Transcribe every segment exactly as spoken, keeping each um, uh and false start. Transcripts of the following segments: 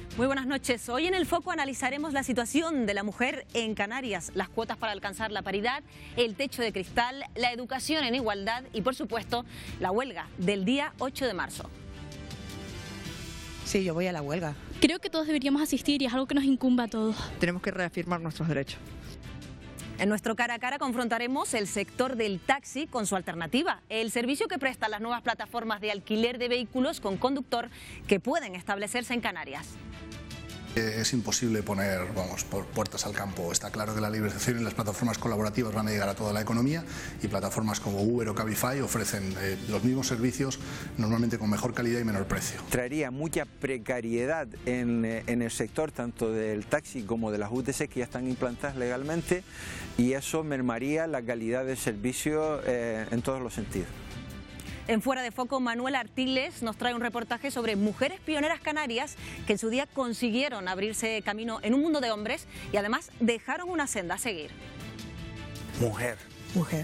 Muy buenas noches. Hoy en El Foco analizaremos la situación de la mujer en Canarias, las cuotas para alcanzar la paridad, el techo de cristal, la educación en igualdad y, por supuesto, la huelga del día ocho de marzo. Sí, yo voy a la huelga. Creo que todos deberíamos asistir y es algo que nos incumbe a todos. Tenemos que reafirmar nuestros derechos. En nuestro cara a cara confrontaremos el sector del taxi con su alternativa, el servicio que prestan las nuevas plataformas de alquiler de vehículos con conductor que pueden establecerse en Canarias. Es imposible poner, vamos, por puertas al campo. Está claro que la liberalización y las plataformas colaborativas van a llegar a toda la economía y plataformas como Uber o Cabify ofrecen eh, los mismos servicios, normalmente con mejor calidad y menor precio. Traería mucha precariedad en, en el sector, tanto del taxi como de las U T C que ya están implantadas legalmente, y eso mermaría la calidad del servicio eh, en todos los sentidos. En Fuera de Foco, Manuel Artiles nos trae un reportaje sobre mujeres pioneras canarias que en su día consiguieron abrirse camino en un mundo de hombres y además dejaron una senda a seguir. Mujer. Mujer.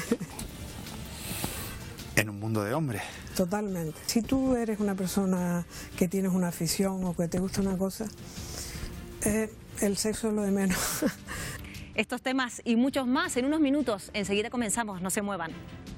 En un mundo de hombres. Totalmente. Si tú eres una persona que tienes una afición o que te gusta una cosa, eh, el sexo es lo de menos. Estos temas y muchos más en unos minutos. Enseguida comenzamos, no se muevan.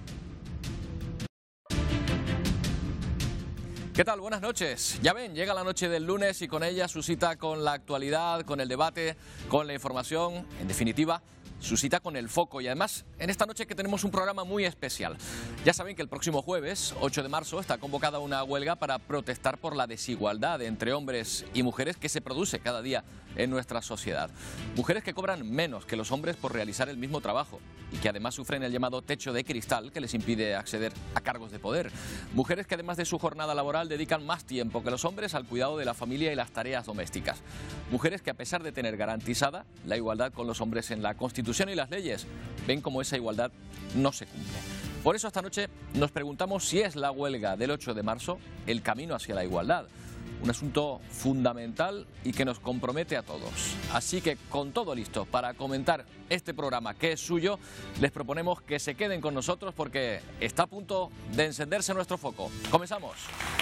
¿Qué tal? Buenas noches. Ya ven, llega la noche del lunes y con ella su cita con la actualidad, con el debate, con la información, en definitiva, su cita con El Foco. Y además, en esta noche que tenemos un programa muy especial. Ya saben que el próximo jueves, ocho de marzo, está convocada una huelga para protestar por la desigualdad entre hombres y mujeres que se produce cada día en nuestra sociedad. Mujeres que cobran menos que los hombres por realizar el mismo trabajo y que además sufren el llamado techo de cristal que les impide acceder a cargos de poder. Mujeres que además de su jornada laboral dedican más tiempo que los hombres al cuidado de la familia y las tareas domésticas. Mujeres que a pesar de tener garantizada la igualdad con los hombres en la Constitución y las leyes, ven como esa igualdad no se cumple. Por eso esta noche nos preguntamos si es la huelga del ocho de marzo el camino hacia la igualdad. Un asunto fundamental y que nos compromete a todos. Así que con todo listo para comentar este programa que es suyo, les proponemos que se queden con nosotros porque está a punto de encenderse nuestro foco. ¡Comenzamos!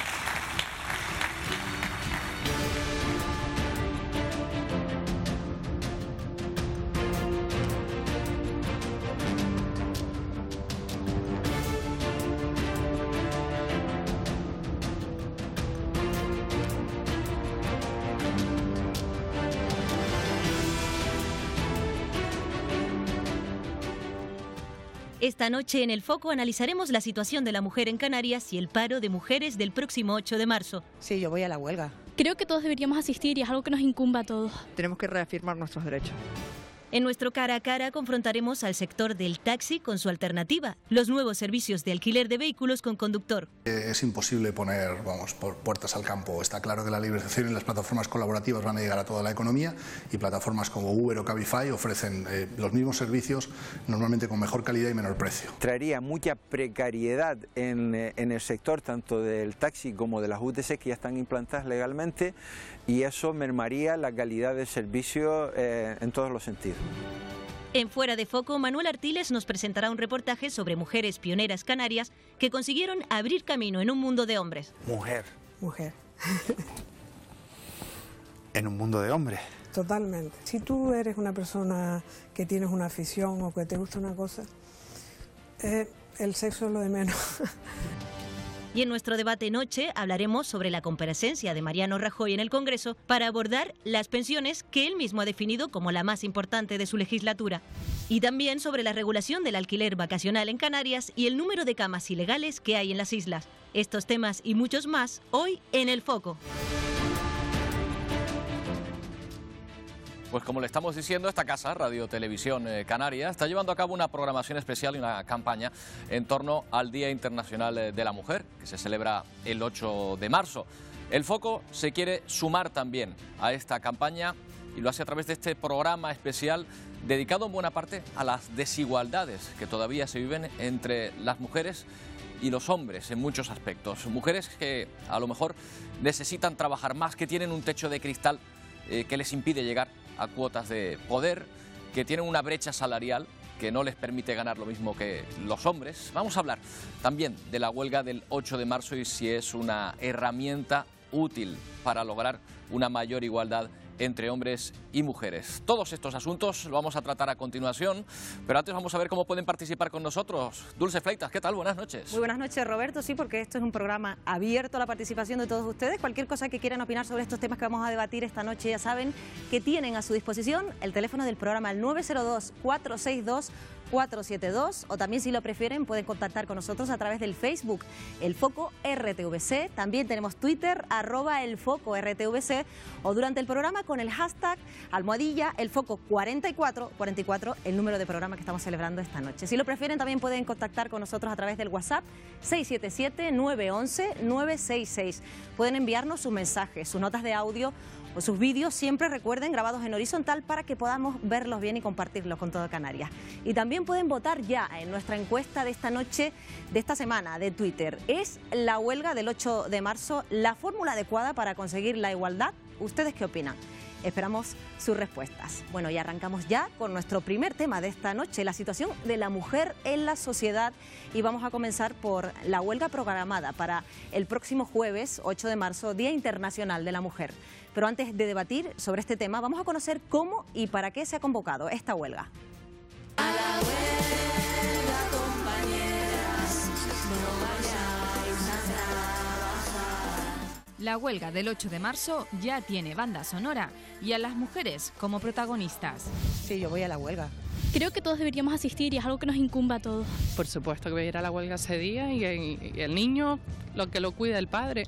Esta noche en El Foco analizaremos la situación de la mujer en Canarias y el paro de mujeres del próximo ocho de marzo. Sí, yo voy a la huelga. Creo que todos deberíamos asistir y es algo que nos incumbe a todos. Tenemos que reafirmar nuestros derechos. En nuestro cara a cara confrontaremos al sector del taxi con su alternativa, los nuevos servicios de alquiler de vehículos con conductor. Es imposible poner, vamos, por puertas al campo. Está claro que la liberalización y las plataformas colaborativas van a llegar a toda la economía y plataformas como Uber o Cabify ofrecen eh, los mismos servicios, normalmente con mejor calidad y menor precio. Traería mucha precariedad en, en el sector, tanto del taxi como de las U T C que ya están implantadas legalmente, y eso mermaría la calidad del servicio eh, en todos los sentidos. En Fuera de Foco, Manuel Artiles nos presentará un reportaje sobre mujeres pioneras canarias que consiguieron abrir camino en un mundo de hombres. Mujer. Mujer. En un mundo de hombres. Totalmente. Si tú eres una persona que tienes una afición o que te gusta una cosa, eh, el sexo es lo de menos. Y en nuestro debate noche hablaremos sobre la comparecencia de Mariano Rajoy en el Congreso para abordar las pensiones que él mismo ha definido como la más importante de su legislatura. Y también sobre la regulación del alquiler vacacional en Canarias y el número de camas ilegales que hay en las islas. Estos temas y muchos más hoy en El Foco. Pues como le estamos diciendo, esta casa, Radio Televisión eh, Canaria, está llevando a cabo una programación especial y una campaña en torno al Día Internacional de la Mujer, que se celebra el ocho de marzo. El Foco se quiere sumar también a esta campaña y lo hace a través de este programa especial dedicado en buena parte a las desigualdades que todavía se viven entre las mujeres y los hombres en muchos aspectos. Mujeres que a lo mejor necesitan trabajar más, que tienen un techo de cristal eh, que les impide llegar a cuotas de poder, que tienen una brecha salarial que no les permite ganar lo mismo que los hombres. Vamos a hablar también de la huelga del ocho de marzo y si es una herramienta útil para lograr una mayor igualdad entre hombres y mujeres. Todos estos asuntos los vamos a tratar a continuación, pero antes vamos a ver cómo pueden participar con nosotros. Dulce Fleitas, ¿qué tal? Buenas noches. Muy buenas noches, Roberto. Sí, porque esto es un programa abierto a la participación de todos ustedes. Cualquier cosa que quieran opinar sobre estos temas que vamos a debatir esta noche, ya saben que tienen a su disposición el teléfono del programa, el nueve cero dos, cuatro seis dos, cuatro siete dos, o también, si lo prefieren, pueden contactar con nosotros a través del Facebook, El Foco R T V C. También tenemos Twitter, arroba El Foco R T V C, o durante el programa con el hashtag almohadilla El Foco cuarenta y cuatro cuarenta y cuatro, el número de programa que estamos celebrando esta noche. Si lo prefieren, también pueden contactar con nosotros a través del WhatsApp seis siete siete, nueve uno uno, nueve seis seis. Pueden enviarnos sus mensajes, sus notas de audio o sus vídeos, siempre recuerden, grabados en horizontal para que podamos verlos bien y compartirlos con todo Canarias. Y también pueden votar ya en nuestra encuesta de esta noche, de esta semana, de Twitter. ¿Es la huelga del ocho de marzo la fórmula adecuada para conseguir la igualdad? ¿Ustedes qué opinan? Esperamos sus respuestas. Bueno, y arrancamos ya con nuestro primer tema de esta noche, la situación de la mujer en la sociedad. Y vamos a comenzar por la huelga programada para el próximo jueves, ocho de marzo, Día Internacional de la Mujer. Pero antes de debatir sobre este tema, vamos a conocer cómo y para qué se ha convocado esta huelga. A la huelga, compañeras, no vayáis a trabajar. La huelga del ocho de marzo ya tiene banda sonora y a las mujeres como protagonistas. Sí, yo voy a la huelga. Creo que todos deberíamos asistir y es algo que nos incumba a todos. Por supuesto que voy a ir a la huelga ese día y, y el niño, lo que lo cuida el padre.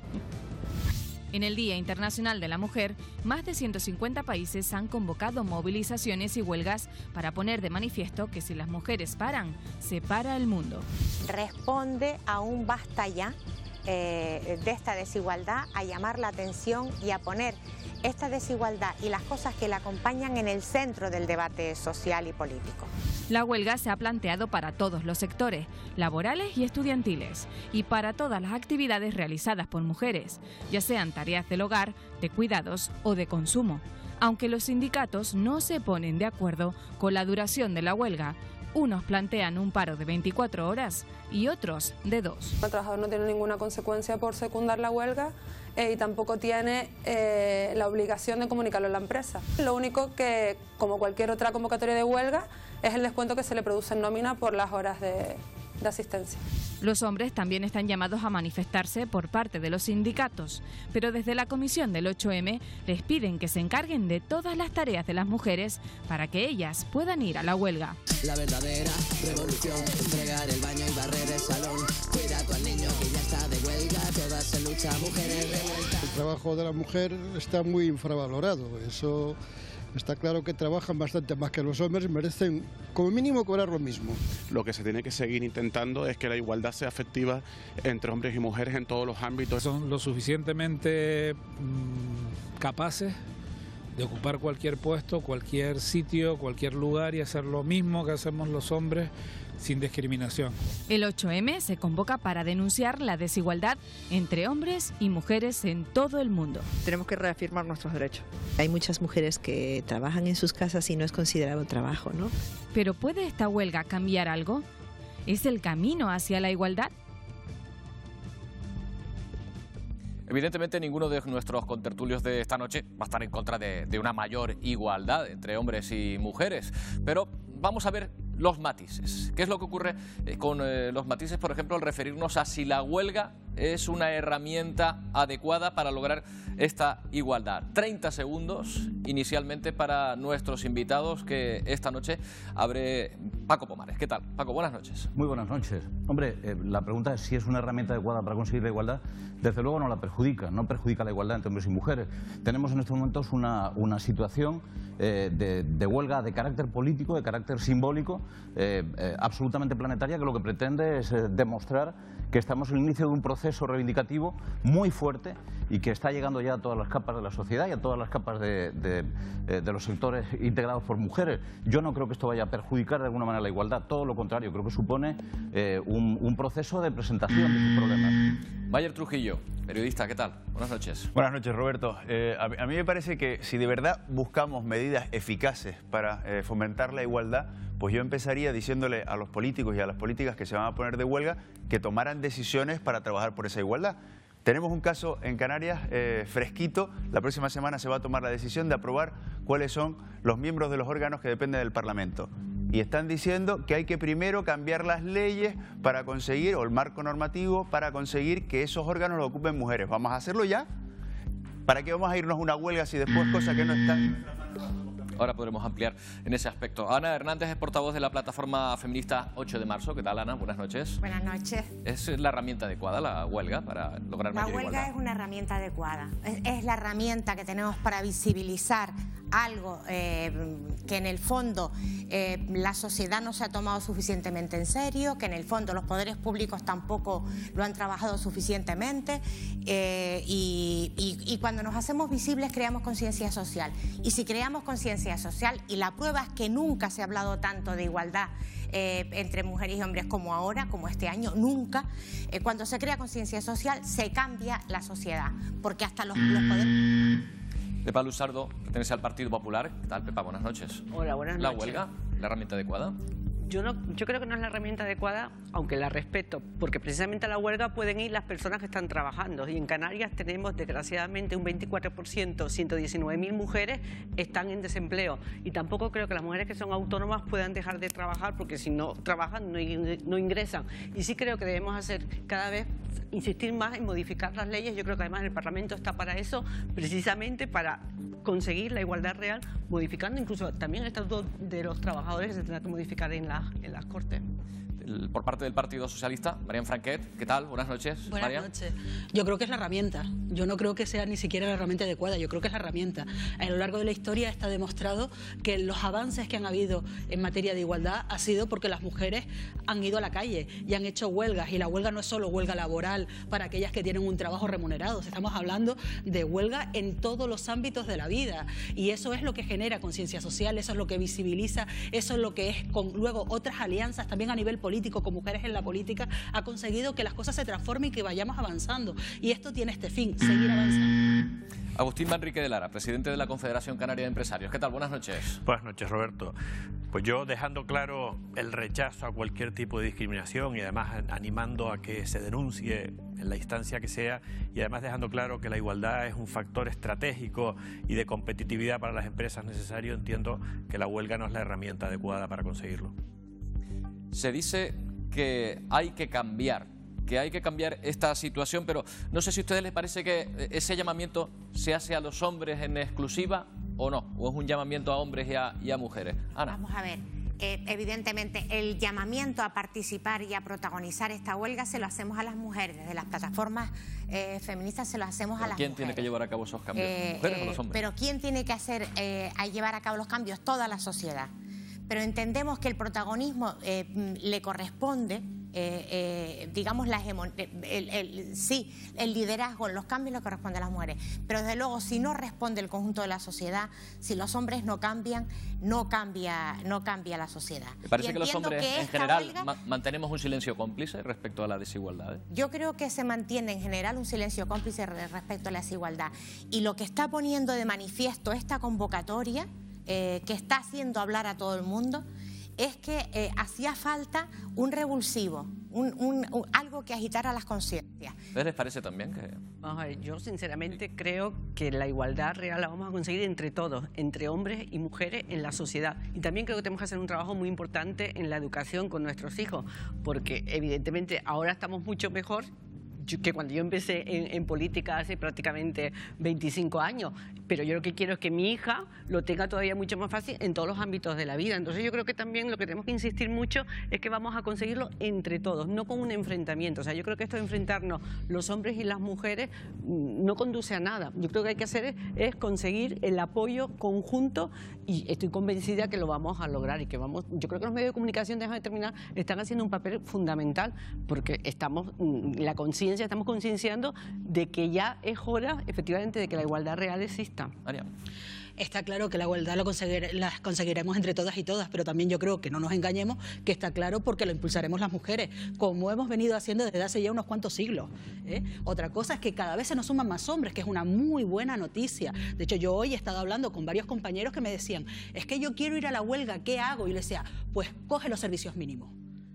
En el Día Internacional de la Mujer, más de ciento cincuenta países han convocado movilizaciones y huelgas para poner de manifiesto que si las mujeres paran, se para el mundo. Responde a un basta ya eh, de esta desigualdad, a llamar la atención y a poner esta desigualdad y las cosas que la acompañan en el centro del debate social y político. La huelga se ha planteado para todos los sectores, laborales y estudiantiles, y para todas las actividades realizadas por mujeres, ya sean tareas del hogar, de cuidados o de consumo, aunque los sindicatos no se ponen de acuerdo con la duración de la huelga. Unos plantean un paro de veinticuatro horas y otros de dos. El trabajador no tiene ninguna consecuencia por secundar la huelga eh, y tampoco tiene eh, la obligación de comunicarlo a la empresa. Lo único que, como cualquier otra convocatoria de huelga, es el descuento que se le produce en nómina por las horas de, de asistencia. Los hombres también están llamados a manifestarse por parte de los sindicatos, pero desde la comisión del ocho eme les piden que se encarguen de todas las tareas de las mujeres para que ellas puedan ir a la huelga. La verdadera revolución, entregar el baño y barrer el salón, cuidar al niño que ya está de huelga, todas se lucha, mujeres de vuelta. El trabajo de la mujer está muy infravalorado, eso... Está claro que trabajan bastante más que los hombres y merecen como mínimo cobrar lo mismo. Lo que se tiene que seguir intentando es que la igualdad sea efectiva entre hombres y mujeres en todos los ámbitos. Son lo suficientemente mmm, capaces de ocupar cualquier puesto, cualquier sitio, cualquier lugar y hacer lo mismo que hacemos los hombres sin discriminación. El ocho eme se convoca para denunciar la desigualdad entre hombres y mujeres en todo el mundo. Tenemos que reafirmar nuestros derechos. Hay muchas mujeres que trabajan en sus casas y no es considerado trabajo, ¿no? ¿Pero puede esta huelga cambiar algo? ¿Es el camino hacia la igualdad? Evidentemente ninguno de nuestros contertulios de esta noche va a estar en contra de, de una mayor igualdad entre hombres y mujeres, pero vamos a ver los matices. ¿Qué es lo que ocurre con eh, los matices, por ejemplo, al referirnos a si la huelga es una herramienta adecuada para lograr esta igualdad? treinta segundos inicialmente para nuestros invitados que esta noche abre Paco Pomares. ¿Qué tal? Paco, buenas noches. Muy buenas noches. Hombre, eh, la pregunta es si es una herramienta adecuada para conseguir la igualdad. Desde luego no la perjudica, no perjudica la igualdad entre hombres y mujeres. Tenemos en estos momentos una, una situación eh, de, de huelga de carácter político, de carácter simbólico, eh, eh, absolutamente planetaria, que lo que pretende es eh, demostrar que estamos en el inicio de un proceso reivindicativo muy fuerte y que está llegando ya a todas las capas de la sociedad y a todas las capas de, de, de los sectores integrados por mujeres. Yo no creo que esto vaya a perjudicar de alguna manera la igualdad, todo lo contrario, creo que supone eh, un, un proceso de presentación de sus problemas. Mayer Trujillo, periodista, ¿qué tal? Buenas noches. Buenas noches, Roberto. Eh, a, a mí me parece que si de verdad buscamos medidas eficaces para eh, fomentar la igualdad, pues yo empezaría diciéndole a los políticos y a las políticas que se van a poner de huelga que tomaran decisiones para trabajar por esa igualdad. Tenemos un caso en Canarias eh, fresquito. La próxima semana se va a tomar la decisión de aprobar cuáles son los miembros de los órganos que dependen del Parlamento. Y están diciendo que hay que primero cambiar las leyes para conseguir, o el marco normativo, para conseguir que esos órganos los ocupen mujeres. ¿Vamos a hacerlo ya? ¿Para qué vamos a irnos a una huelga si después cosas que no están? Ahora podremos ampliar en ese aspecto. Ana Hernández es portavoz de la plataforma feminista ocho de marzo. ¿Qué tal, Ana? Buenas noches. Buenas noches. ¿Es la herramienta adecuada la huelga para lograr La mayor huelga igualdad? es una herramienta adecuada. Es, es la herramienta que tenemos para visibilizar algo eh, que en el fondo eh, la sociedad no se ha tomado suficientemente en serio, que en el fondo los poderes públicos tampoco lo han trabajado suficientemente eh, y, y, y cuando nos hacemos visibles creamos conciencia social. Y si creamos conciencia social, y la prueba es que nunca se ha hablado tanto de igualdad eh, entre mujeres y hombres como ahora, como este año, nunca, eh, cuando se crea conciencia social se cambia la sociedad, porque hasta los, los poderes... Pepa Luzardo pertenece al Partido Popular. ¿Qué tal, Pepa? Buenas noches. Hola, buenas ¿La noches. huelga, la herramienta adecuada? Yo, no, yo creo que no es la herramienta adecuada, aunque la respeto, porque precisamente a la huelga pueden ir las personas que están trabajando. Y en Canarias tenemos, desgraciadamente, un veinticuatro por ciento, ciento diecinueve mil mujeres están en desempleo. Y tampoco creo que las mujeres que son autónomas puedan dejar de trabajar, porque si no trabajan, no, no ingresan. Y sí creo que debemos hacer cada vez, insistir más en modificar las leyes. Yo creo que además el Parlamento está para eso, precisamente para conseguir la igualdad real, modificando incluso también el estatuto de los trabajadores que se tendrá que modificar en, la, en las Cortes. El, por parte del Partido Socialista, Marian Franquet, ¿qué tal? Buenas noches. Buenas Marian. noches. Yo creo que es la herramienta. Yo no creo que sea ni siquiera la herramienta adecuada. Yo creo que es la herramienta. A lo largo de la historia está demostrado que los avances que han habido en materia de igualdad ha sido porque las mujeres han ido a la calle y han hecho huelgas. Y la huelga no es solo huelga laboral para aquellas que tienen un trabajo remunerado. Estamos hablando de huelga en todos los ámbitos de la vida. Y eso es lo que genera conciencia social, eso es lo que visibiliza, eso es lo que es con luego otras alianzas también a nivel político. político, con mujeres en la política, ha conseguido que las cosas se transformen y que vayamos avanzando. Y esto tiene este fin, seguir avanzando. Agustín Manrique de Lara, presidente de la Confederación Canaria de Empresarios. ¿Qué tal? Buenas noches. Buenas noches, Roberto. Pues yo dejando claro el rechazo a cualquier tipo de discriminación y además animando a que se denuncie en la instancia que sea y además dejando claro que la igualdad es un factor estratégico y de competitividad para las empresas necesario, entiendo que la huelga no es la herramienta adecuada para conseguirlo. Se dice que hay que cambiar, que hay que cambiar esta situación, pero no sé si a ustedes les parece que ese llamamiento se hace a los hombres en exclusiva o no, o es un llamamiento a hombres y a, y a mujeres. Ana. Vamos a ver. Eh, evidentemente, el llamamiento a participar y a protagonizar esta huelga se lo hacemos a las mujeres. Desde las plataformas eh, feministas se lo hacemos ¿Pero a las ¿Quién mujeres. tiene que llevar a cabo esos cambios? Eh, ¿Mujeres eh, o los hombres? Pero ¿quién tiene que hacer, eh, a llevar a cabo los cambios? Toda la sociedad. Pero entendemos que el protagonismo eh, le corresponde, eh, eh, digamos, la hegemonía, el, el, sí, el liderazgo, los cambios le corresponde a las mujeres. Pero desde luego, si no responde el conjunto de la sociedad, si los hombres no cambian, no cambia, no cambia la sociedad. Me parece Y que los hombres, que en esta general, huelga, ma mantenemos un silencio cómplice respecto a la desigualdad, ¿eh? Yo creo que se mantiene en general un silencio cómplice respecto a la desigualdad. Y lo que está poniendo de manifiesto esta convocatoria, Eh, que está haciendo hablar a todo el mundo, es que eh, hacía falta un revulsivo, un, un, un, algo que agitara las conciencias. ¿A ustedes les parece también que...? Vamos a ver, yo sinceramente creo que la igualdad real la vamos a conseguir entre todos, entre hombres y mujeres en la sociedad. Y también creo que tenemos que hacer un trabajo muy importante en la educación con nuestros hijos, porque evidentemente ahora estamos mucho mejor que cuando yo empecé en, en política hace prácticamente veinticinco años, pero yo lo que quiero es que mi hija lo tenga todavía mucho más fácil en todos los ámbitos de la vida. Entonces yo creo que también lo que tenemos que insistir mucho es que vamos a conseguirlo entre todos, no con un enfrentamiento. O sea, yo creo que esto de enfrentarnos los hombres y las mujeres no conduce a nada. Yo creo que hay que hacer es, es conseguir el apoyo conjunto y estoy convencida que lo vamos a lograr y que vamos... Yo creo que los medios de comunicación, déjame terminar, están haciendo un papel fundamental porque estamos, la conciencia estamos concienciando de que ya es hora, efectivamente, de que la igualdad real exista. María. Está claro que la igualdad lo conseguir, la conseguiremos entre todas y todas, pero también yo creo que no nos engañemos, que está claro porque lo impulsaremos las mujeres, como hemos venido haciendo desde hace ya unos cuantos siglos, ¿eh? Otra cosa es que cada vez se nos suman más hombres, que es una muy buena noticia. De hecho, yo hoy he estado hablando con varios compañeros que me decían, es que yo quiero ir a la huelga, ¿qué hago? Y les decía, pues coge los servicios mínimos.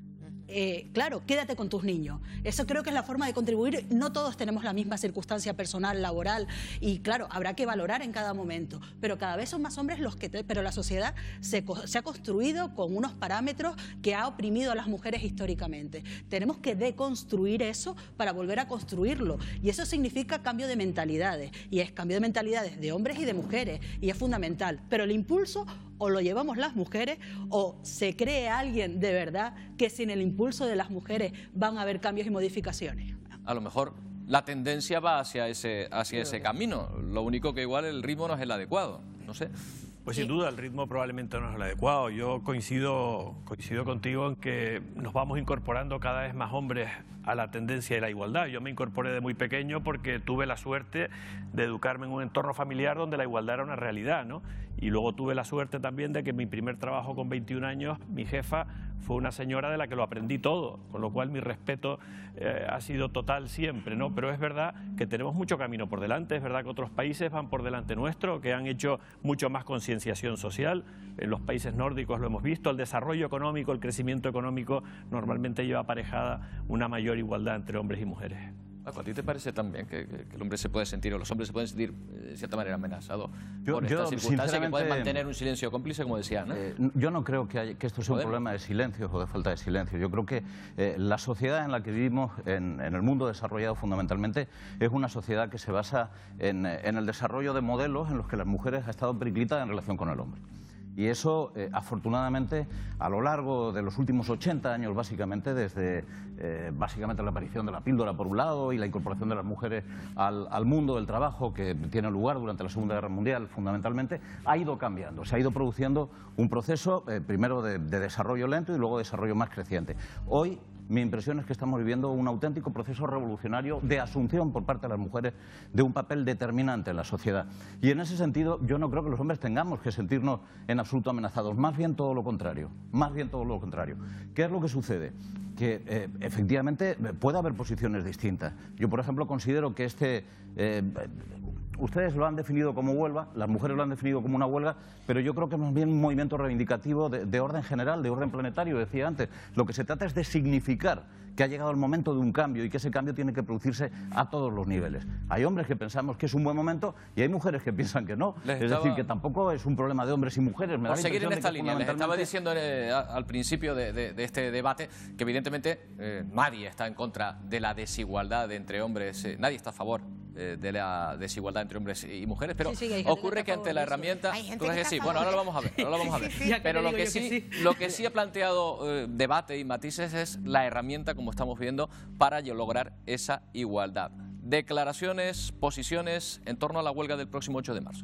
eh, claro, quédate con tus niños. Eso creo que es la forma de contribuir. No todos tenemos la misma circunstancia personal, laboral, y claro, habrá que valorar en cada momento, pero cada vez son más hombres los que... Te, pero la sociedad se, se ha construido con unos parámetros que ha oprimido a las mujeres históricamente. Tenemos que deconstruir eso para volver a construirlo, y eso significa cambio de mentalidades, y es cambio de mentalidades de hombres y de mujeres, y es fundamental, pero el impulso o lo llevamos las mujeres o se cree alguien de verdad que sin el impulso de las mujeres van a haber cambios y modificaciones. A lo mejor la tendencia va hacia ese, hacia ese camino, lo único que igual el ritmo no es el adecuado, no sé. Pues sin duda el ritmo probablemente no es el adecuado. Yo coincido, coincido contigo en que nos vamos incorporando cada vez más hombres a la tendencia de la igualdad. Yo me incorporé de muy pequeño porque tuve la suerte de educarme en un entorno familiar donde la igualdad era una realidad, ¿no? Y luego tuve la suerte también de que mi primer trabajo con veintiún años, mi jefa fue una señora de la que lo aprendí todo, con lo cual mi respeto eh, ha sido total siempre, ¿no? Pero es verdad que tenemos mucho camino por delante, es verdad que otros países van por delante nuestro, que han hecho mucho más concienciación social. En los países nórdicos lo hemos visto, el desarrollo económico, el crecimiento económico normalmente lleva aparejada una mayor igualdad entre hombres y mujeres. Paco, ¿a ti te parece también que, que, que el hombre se puede sentir, o los hombres se pueden sentir de cierta manera amenazados yo, por yo, esta circunstancia, que pueden mantener un silencio cómplice, como decía, ¿no? Eh, yo no creo que, hay, que esto sea un problema de silencio o de falta de silencio. Yo creo que eh, la sociedad en la que vivimos, en, en el mundo desarrollado fundamentalmente, es una sociedad que se basa en, en el desarrollo de modelos en los que las mujeres han estado periclitadas en relación con el hombre. Y eso, eh, afortunadamente, a lo largo de los últimos ochenta años, básicamente, desde eh, básicamente la aparición de la píldora, por un lado, y la incorporación de las mujeres al, al mundo del trabajo, que tiene lugar durante la Segunda Guerra Mundial, fundamentalmente, ha ido cambiando. Se ha ido produciendo un proceso, eh, primero de, de desarrollo lento y luego de desarrollo más creciente. Hoy, mi impresión es que estamos viviendo un auténtico proceso revolucionario de asunción por parte de las mujeres de un papel determinante en la sociedad. Y en ese sentido, yo no creo que los hombres tengamos que sentirnos en absoluto amenazados, más bien todo lo contrario, más bien todo lo contrario. ¿Qué es lo que sucede? Que eh, efectivamente puede haber posiciones distintas. Yo, por ejemplo, considero que este... Eh, ustedes lo han definido como huelga, las mujeres lo han definido como una huelga, pero yo creo que es más bien un movimiento reivindicativo de, de orden general, de orden planetario, decía antes. Lo que se trata es de significar que ha llegado el momento de un cambio y que ese cambio tiene que producirse a todos los niveles. Hay hombres que pensamos que es un buen momento y hay mujeres que piensan que no. Les es estaba... decir, que tampoco es un problema de hombres y mujeres. Me Por da seguir en esta línea, fundamentalmente... les estaba diciendo eh, al principio de, de, de este debate que evidentemente eh, nadie está en contra de la desigualdad entre hombres, eh, nadie está a favor eh, de la desigualdad entre hombres y mujeres, pero sí, sí, ocurre que, que ante la herramienta... Tú que sí, bueno, ahora lo vamos a ver, ahora lo vamos a ver. Sí, sí, pero lo que, sí, que sí. lo que sí ha planteado eh, debate y matices es la herramienta, como estamos viendo, para lograr esa igualdad. Declaraciones, posiciones en torno a la huelga del próximo ocho de marzo.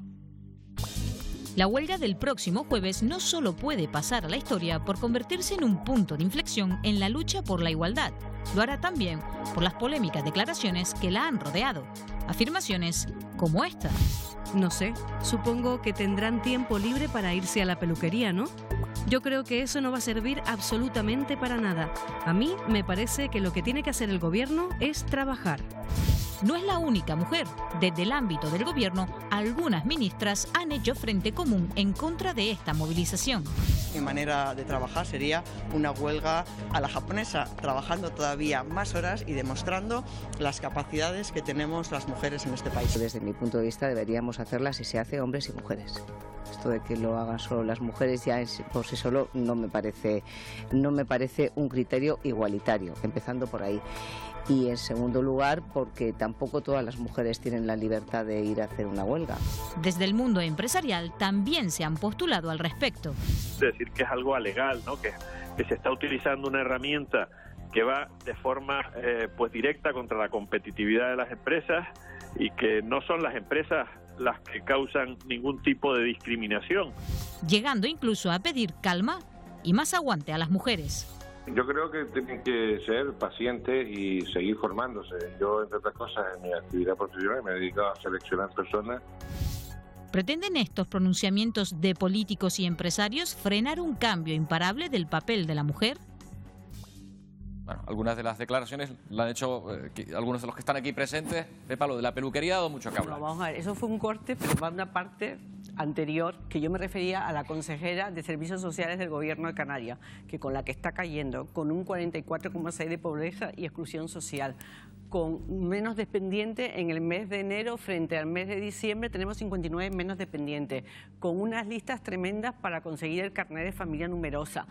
La huelga del próximo jueves no solo puede pasar a la historia por convertirse en un punto de inflexión en la lucha por la igualdad, lo hará también por las polémicas declaraciones que la han rodeado. Afirmaciones como esta. No sé, supongo que tendrán tiempo libre para irse a la peluquería, ¿no? Yo creo que eso no va a servir absolutamente para nada. A mí me parece que lo que tiene que hacer el gobierno es trabajar. No es la única mujer. Desde el ámbito del gobierno, algunas ministras han hecho frente común en contra de esta movilización. Mi manera de trabajar sería una huelga a la japonesa, trabajando todavía más horas y demostrando las capacidades que tenemos las mujeres en este país. Desde mi punto de vista deberíamos hacerla si se hace hombres y mujeres. Esto de que lo hagan solo las mujeres ya por sí solo no me parece, no me parece un criterio igualitario, empezando por ahí. Y en segundo lugar, porque tampoco todas las mujeres tienen la libertad de ir a hacer una huelga. Desde el mundo empresarial también se han postulado al respecto. Es decir, que es algo alegal, ¿no? que, que se está utilizando una herramienta que va de forma eh, pues directa contra la competitividad de las empresas y que no son las empresas las que causan ningún tipo de discriminación. Llegando incluso a pedir calma y más aguante a las mujeres. Yo creo que tienen que ser pacientes y seguir formándose. Yo, entre otras cosas, en mi actividad profesional me he dedicado a seleccionar personas. ¿Pretenden estos pronunciamientos de políticos y empresarios frenar un cambio imparable del papel de la mujer? Bueno, algunas de las declaraciones la han hecho eh, que, algunos de los que están aquí presentes. Pepa, lo de la peluquería ha dado mucho que hablar. No, vamos a ver, eso fue un corte, pero va una parte anterior, que yo me refería a la consejera de Servicios Sociales del Gobierno de Canarias, que con la que está cayendo, con un cuarenta y cuatro coma seis de pobreza y exclusión social, con menos dependientes en el mes de enero frente al mes de diciembre, tenemos cincuenta y nueve menos dependientes, con unas listas tremendas para conseguir el carnet de familia numerosa,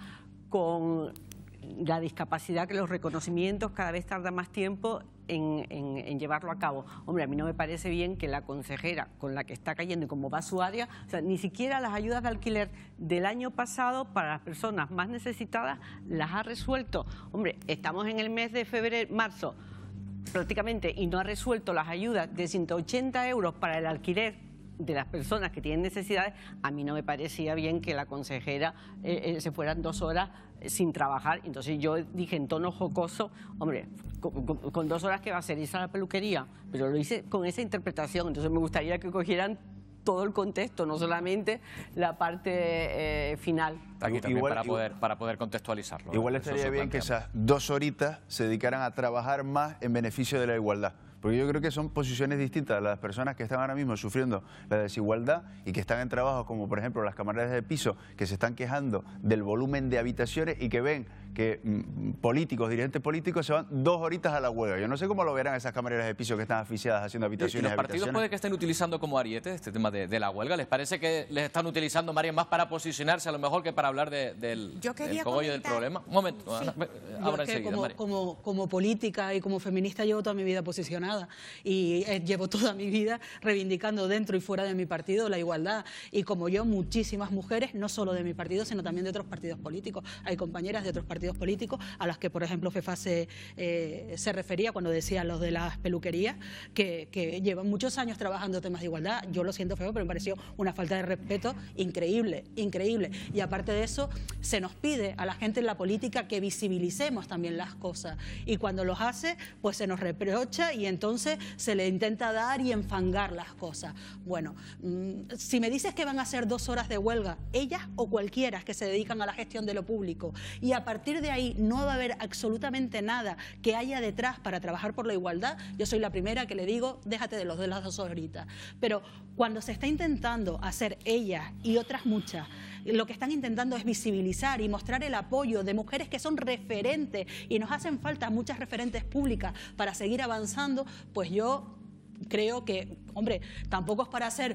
con la discapacidad, que los reconocimientos cada vez tardan más tiempo en, en, en llevarlo a cabo. Hombre, a mí no me parece bien que la consejera con la que está cayendo y como va su área, o sea, ni siquiera las ayudas de alquiler del año pasado para las personas más necesitadas las ha resuelto. Hombre, estamos en el mes de febrero, marzo, prácticamente, y no ha resuelto las ayudas de ciento ochenta euros para el alquiler de las personas que tienen necesidades. A mí no me parecía bien que la consejera eh, eh, se fueran dos horas sin trabajar. Entonces yo dije en tono jocoso, hombre, con, con, con dos horas ¿qué va a hacer? ¿Irse a la peluquería? Pero lo hice con esa interpretación. Entonces me gustaría que cogieran todo el contexto, no solamente la parte eh, final. Aquí también Igual- para, poder, para poder contextualizarlo. Igual ¿no? Eso estaría se bien que plantea. esas dos horitas se dedicaran a trabajar más en beneficio de la igualdad. Porque yo creo que son posiciones distintas a las personas que están ahora mismo sufriendo la desigualdad y que están en trabajos como, por ejemplo, las camareras de piso, que se están quejando del volumen de habitaciones y que ven que mm, políticos, dirigentes políticos, se van dos horitas a la huelga. Yo no sé cómo lo verán esas camareras de piso que están asfixiadas haciendo ¿Y, y habitaciones. los partidos habitaciones. puede que estén utilizando como ariete este tema de, de la huelga? ¿Les parece que les están utilizando, María, más para posicionarse a lo mejor que para hablar de, del, Yo quería del cogollo del comentar- problema? Un momento, Sí. Ana, Yo ahora es que enseguida, como, María. como, como política y como feminista llevo toda mi vida posicionada y eh, llevo toda mi vida reivindicando dentro y fuera de mi partido la igualdad. Y como yo, muchísimas mujeres, no solo de mi partido, sino también de otros partidos políticos. Hay compañeras de otros partidos políticos a las que, por ejemplo, FEFA se, eh, se refería cuando decía los de las peluquerías, que, que llevan muchos años trabajando temas de igualdad. Yo lo siento feo, pero me pareció una falta de respeto increíble, increíble. Y aparte de eso, se nos pide a la gente en la política que visibilicemos también las cosas. Y cuando los hace, pues se nos reprocha y entonces se le intenta dar y enfangar las cosas. Bueno, mmm, si me dices que van a hacer dos horas de huelga, ellas o cualquiera que se dedican a la gestión de lo público, y a partir de ahí no va a haber absolutamente nada que haya detrás para trabajar por la igualdad, yo soy la primera que le digo, déjate de los de las dos horitas. Pero cuando se está intentando hacer ellas y otras muchas, lo que están intentando es visibilizar y mostrar el apoyo de mujeres que son referentes, y nos hacen falta muchas referentes públicas para seguir avanzando, pues yo creo que, hombre, tampoco es para hacer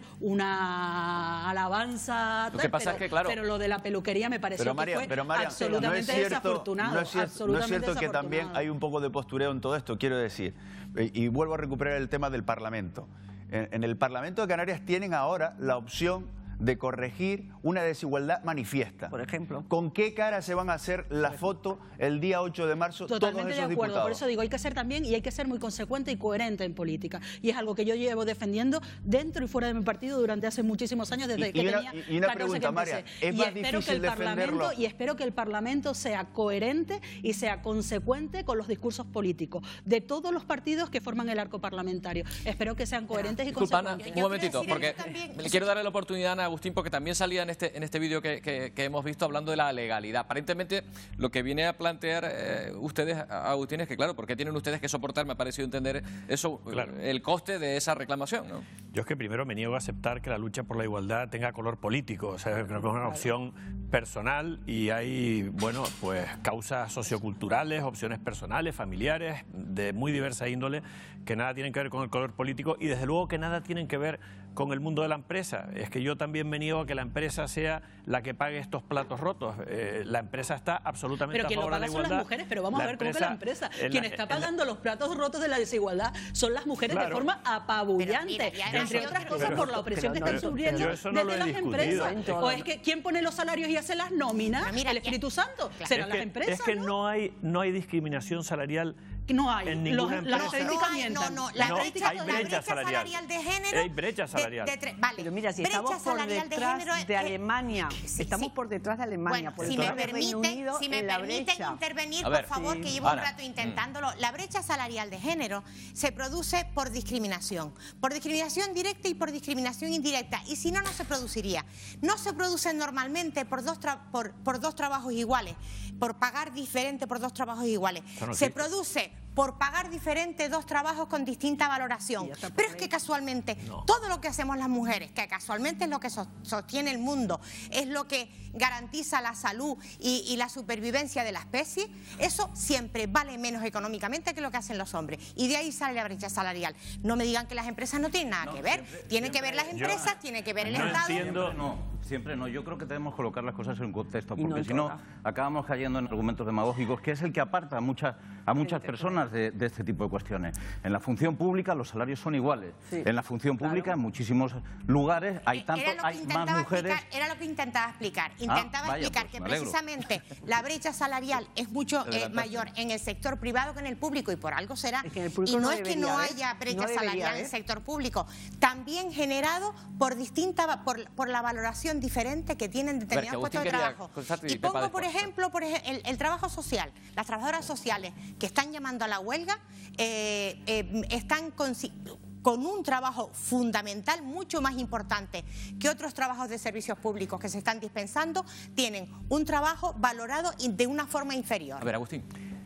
una alabanza, Lo que pasa pero, es que, claro, pero lo de la peluquería me pareció Pero María, que fue pero María, absolutamente no es cierto, desafortunado. no es cier- no es absolutamente cierto que desafortunado. también hay un poco de postureo en todo esto, quiero decir. Y, y vuelvo a recuperar el tema del Parlamento. En, en el Parlamento de Canarias tienen ahora la opción de corregir una desigualdad manifiesta. Por ejemplo. ¿Con qué cara se van a hacer la foto el día ocho de marzo Totalmente todos de esos acuerdo, diputados? por eso digo, hay que ser también y hay que ser muy consecuente y coherente en política. Y es algo que yo llevo defendiendo dentro y fuera de mi partido durante hace muchísimos años, desde Y- que y una- tenía y una catorce pregunta, que María, empecé. ¿es y más espero que difícil el Parlamento defenderlo? y espero que el Parlamento sea coherente y sea consecuente con los discursos políticos de todos los partidos que forman el arco parlamentario. Espero que sean coherentes y Disculpa, Ana, consecuentes. un momentito, porque le quiero darle la oportunidad a Ana Agustín, porque también salía en este, en este vídeo que, que- que hemos visto hablando de la legalidad. Aparentemente, lo que viene a plantear eh, ustedes, Agustín, es que, claro, ¿por qué tienen ustedes que soportar? Me ha parecido entender eso, eh, el coste de esa reclamación, ¿no? Yo es que primero me niego a aceptar que la lucha por la igualdad tenga color político. O sea, creo que es una opción personal y hay, bueno, pues causas socioculturales, opciones personales, familiares, de muy diversa índole, que nada tienen que ver con el color político y desde luego que nada tienen que ver con el mundo de la empresa. Es que yo también me niego a que la empresa sea la que pague estos platos rotos. Eh, la empresa está absolutamente Pero a quien lo favor de paga la son igualdad. las mujeres, pero vamos La a ver cómo que la empresa. en Quien la- está en la- pagando los platos rotos de la desigualdad son las mujeres de Claro. forma apabullante, Pero mira, ya entre no- otras pero- cosas pero- por la opresión que pero están no- sufriendo yo eso no lo desde he las discutido. empresas. O es que ¿quién pone los salarios y hace las nóminas? El Espíritu Santo. Serán es las que, empresas. es que no hay no hay discriminación salarial No hay. en Los- ninguna las empresa. estadísticas mientan. No, la No, brecha, hay la brecha brecha salarial. salarial de género. Hay brecha salarial. de- de tre- vale, Pero mira, si brecha estamos por salarial de detrás género, de eh, Alemania, sí, estamos sí. por detrás de Alemania, Bueno, por si me detrás del Reino permiten, Unido si me en la permiten brecha. intervenir, A ver, por favor, sí. que llevo Ana. un rato intentándolo. La brecha salarial de género se produce por discriminación, por discriminación directa y por discriminación indirecta. Y si no, no se produciría. No se produce normalmente por dos, tra- por, por dos trabajos iguales, por pagar diferente por dos trabajos iguales. Eso no se existe. produce por pagar diferente dos trabajos con distinta valoración. Pero es que casualmente no. todo lo que hacemos las mujeres, que casualmente es lo que sostiene el mundo, es lo que garantiza la salud y, y la supervivencia de la especie, eso siempre vale menos económicamente que lo que hacen los hombres. Y de ahí sale la brecha salarial. No me digan que las empresas no tienen nada no, que ver. Siempre, tienen siempre, que ver las empresas, yo, tiene que ver el no Estado. Entiendo, no, siempre no. Yo creo que debemos colocar las cosas en un contexto, porque no si no acabamos cayendo en argumentos demagógicos, que es el que aparta a muchas, a muchas personas de, de este tipo de cuestiones. En la función pública los salarios son iguales. Sí, en la función pública, claro. en muchísimos lugares, hay, tanto, hay más mujeres... Explicar, era lo que intentaba explicar. Intentaba ah, vaya, explicar pues, que precisamente la brecha salarial es mucho eh, mayor en el sector privado que en el público, y por algo será. Es que en el público y no, no es que no haber, haya brecha no salarial haber. en el sector público, también generado por distinta por, por la valoración diferente que tienen determinados puestos de trabajo. Y pongo, por ejemplo, por ejemplo el, el trabajo social. Las trabajadoras sociales que están llamando a la huelga eh, eh, están con... con un trabajo fundamental, mucho más importante que otros trabajos de servicios públicos que se están dispensando, tienen un trabajo valorado de una forma inferior. A ver, Agustín.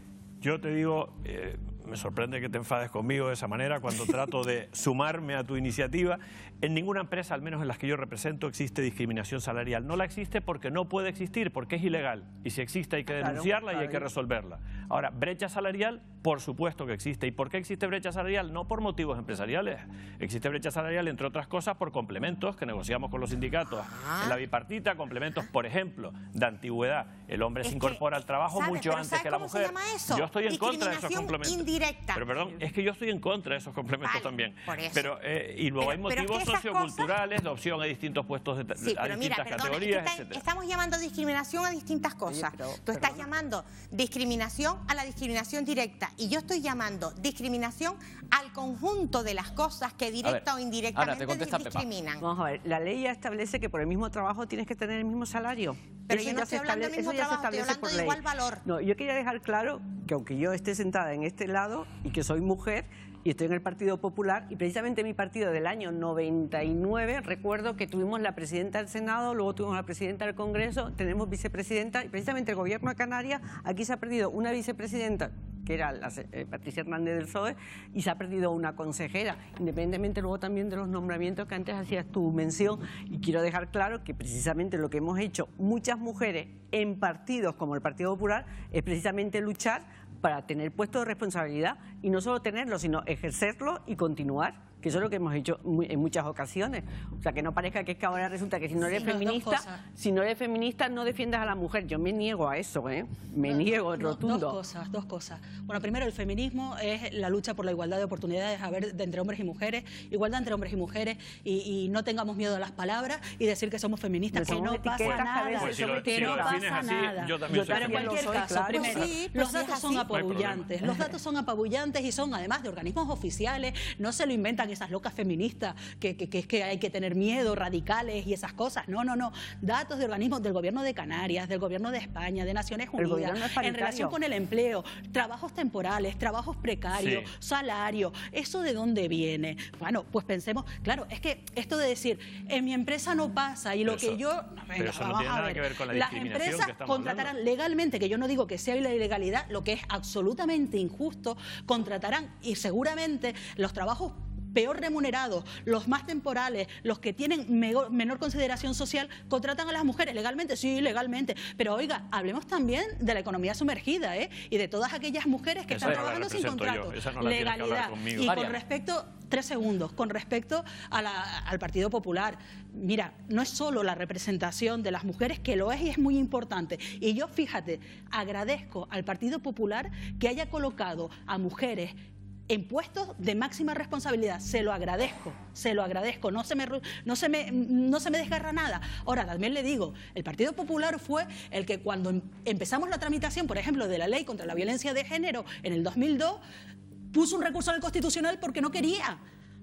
Yo te digo, eh, me sorprende que te enfades conmigo de esa manera cuando trato de sumarme a tu iniciativa. En ninguna empresa, al menos en las que yo represento, existe discriminación salarial. No la existe porque no puede existir, porque es ilegal. Y si existe hay que denunciarla, claro, claro. y hay que resolverla. Ahora, brecha salarial, por supuesto que existe. ¿Y por qué existe brecha salarial? No por motivos empresariales. Existe brecha salarial, entre otras cosas, por complementos que negociamos con los sindicatos. Ah. En la bipartita, complementos, por ejemplo, de antigüedad. El hombre es se incorpora que, al trabajo ¿sabe? mucho Pero antes que la mujer. ¿Cómo se llama eso? Yo estoy en contra de esos complementos. Indirecta. Pero perdón, es que yo estoy en contra de esos complementos vale, también. Por eso. Pero, eh, y luego pero, hay motivos socioculturales, cosas... de opción a distintos puestos, de, sí, a pero distintas mira, perdona, categorías, es que está, etcétera. Estamos llamando discriminación a distintas cosas. Oye, pero, Tú estás perdona. llamando discriminación a la discriminación directa y yo estoy llamando discriminación al conjunto de las cosas que directa ver, o indirectamente discriminan. Pepa. Vamos a ver, la ley ya establece que por el mismo trabajo tienes que tener el mismo salario. Pero eso yo no estoy hablando del mismo trabajo, estoy hablando de igual valor. No, yo quería dejar claro que aunque yo esté sentada en este lado y que soy mujer y estoy en el Partido Popular, y precisamente mi partido del año noventa y nueve, recuerdo que tuvimos la presidenta del Senado, luego tuvimos la presidenta del Congreso, tenemos vicepresidenta, y precisamente el Gobierno de Canarias, aquí se ha perdido una vicepresidenta, que era la, eh, Patricia Hernández del P S O E, y se ha perdido una consejera, independientemente luego también de los nombramientos que antes hacías tu mención. Y quiero dejar claro que precisamente lo que hemos hecho muchas mujeres en partidos como el Partido Popular es precisamente luchar para tener puestos de responsabilidad, y no solo tenerlo, sino ejercerlo y continuar, que eso es lo que hemos hecho en muchas ocasiones. O sea, que no parezca que es que ahora resulta que si no eres sí, feminista, si no eres feminista no defiendas a la mujer. Yo me niego a eso, ¿eh? Me no, niego no, rotundo. Dos cosas, dos cosas. Bueno, primero, el feminismo es la lucha por la igualdad de oportunidades a ver, de entre hombres y mujeres, igualdad entre hombres y mujeres, y, y no tengamos miedo a las palabras y decir que somos feministas, que no pasa nada, pues si lo, que si no pasa así, nada. Yo también Pero en cualquier soy, caso, claro, primero, sí, los datos son apabullantes, los datos son apabullantes y son además de organismos oficiales, no se lo inventan esas locas feministas que, que, que es que hay que tener miedo, radicales y esas cosas. No, no, no. Datos de organismos del Gobierno de Canarias, del Gobierno de España, de Naciones Unidas, en relación con el empleo, trabajos temporales, trabajos precarios, sí. salario. ¿Eso de dónde viene? Bueno, pues pensemos, claro, es que esto de decir, en mi empresa no pasa y lo eso, que yo... No, venga, pero eso vamos no tiene a nada ver. que ver con la Las discriminación empresas que estamos contratarán hablando. legalmente, que yo no digo que sea la ilegalidad, lo que es absolutamente injusto, contratarán y seguramente los trabajos peor remunerados, los más temporales, los que tienen menor, menor consideración social, contratan a las mujeres legalmente, sí, legalmente, pero oiga, hablemos también de la economía sumergida, ¿eh? Y de todas aquellas mujeres que esa están trabajando sin contrato, no legalidad. Y María. con respecto, tres segundos, con respecto a la, al Partido Popular, mira, no es solo la representación de las mujeres, que lo es y es muy importante, y yo, fíjate, agradezco al Partido Popular que haya colocado a mujeres en puestos de máxima responsabilidad. Se lo agradezco, se lo agradezco, no se me, no se me, no se me desgarra nada. Ahora, también le digo, el Partido Popular fue el que cuando empezamos la tramitación, por ejemplo, de la ley contra la violencia de género en el dos mil dos, puso un recurso al Constitucional porque no quería.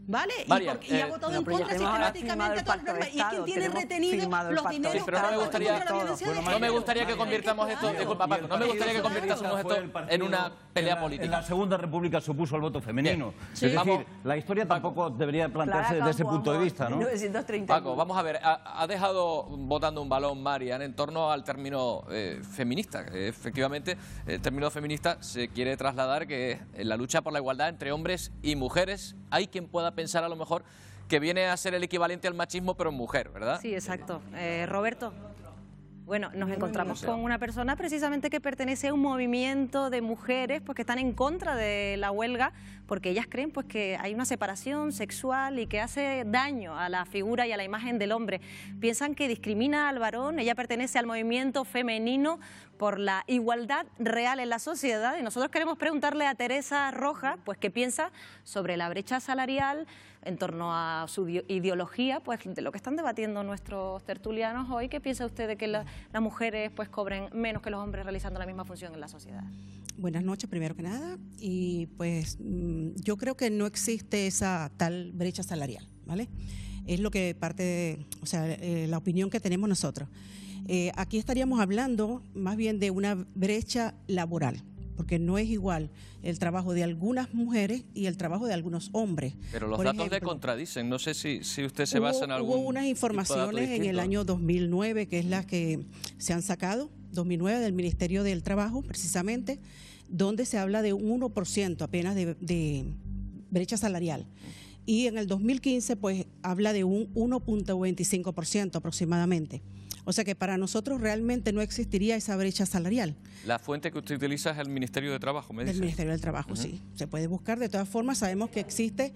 ¿vale? María, y, por, y eh, ha votado no, en pero ya contra tenemos ahora sistemáticamente firmado todas el las normas. pacto de Y es quien Estado, tiene tenemos retenido firmado el los pacto de dineros Sí, pero no me para gustaría, contra la violencia de no me género. gustaría que convirtamos esto, disculpa Paco, no me gustaría que convirtiésemos esto en una pelea En política. la Segunda República se opuso al voto femenino. Sí. Es decir, Vamos. la historia tampoco debería plantearse desde ese punto de vista, ¿no? Paco, vamos a ver, ha, ha dejado botando un balón Marian en torno al término eh, feminista. Que efectivamente, el término feminista se quiere trasladar que en la lucha por la igualdad entre hombres y mujeres hay quien pueda pensar a lo mejor que viene a ser el equivalente al machismo pero en mujer, ¿verdad? Sí, exacto. Eh, Roberto. Bueno, nos encontramos no sé. con una persona precisamente que pertenece a un movimiento de mujeres pues, que están en contra de la huelga porque ellas creen pues, que hay una separación sexual y que hace daño a la figura y a la imagen del hombre. Piensan que discrimina al varón, ella pertenece al movimiento femenino por la igualdad real en la sociedad y nosotros queremos preguntarle a Teresa Rojas pues, qué piensa sobre la brecha salarial en torno a su ideología, pues de lo que están debatiendo nuestros tertulianos hoy. ¿Qué piensa usted de que la, las mujeres pues cobren menos que los hombres realizando la misma función en la sociedad? Buenas noches, primero que nada. Y pues yo creo que no existe esa tal brecha salarial, ¿vale? Es lo que parte de, o sea, eh, la opinión que tenemos nosotros. Eh, aquí estaríamos hablando más bien de una brecha laboral, porque no es igual el trabajo de algunas mujeres y el trabajo de algunos hombres. Pero los Por datos ejemplo, le contradicen, no sé si, si usted se hubo, basa en algún Hubo unas informaciones en el año dos mil nueve, que es las que se han sacado, dos mil nueve del Ministerio del Trabajo, precisamente, donde se habla de un uno por ciento apenas de, de brecha salarial. Y en el dos mil quince, pues, habla de un uno punto veinticinco por ciento aproximadamente. O sea que para nosotros realmente no existiría esa brecha salarial. La fuente que usted utiliza es el Ministerio de Trabajo, me dice. Del Ministerio del Trabajo, uh-huh. Sí. Se puede buscar. De todas formas, sabemos que existe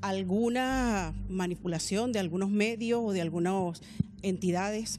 alguna manipulación de algunos medios o de algunas entidades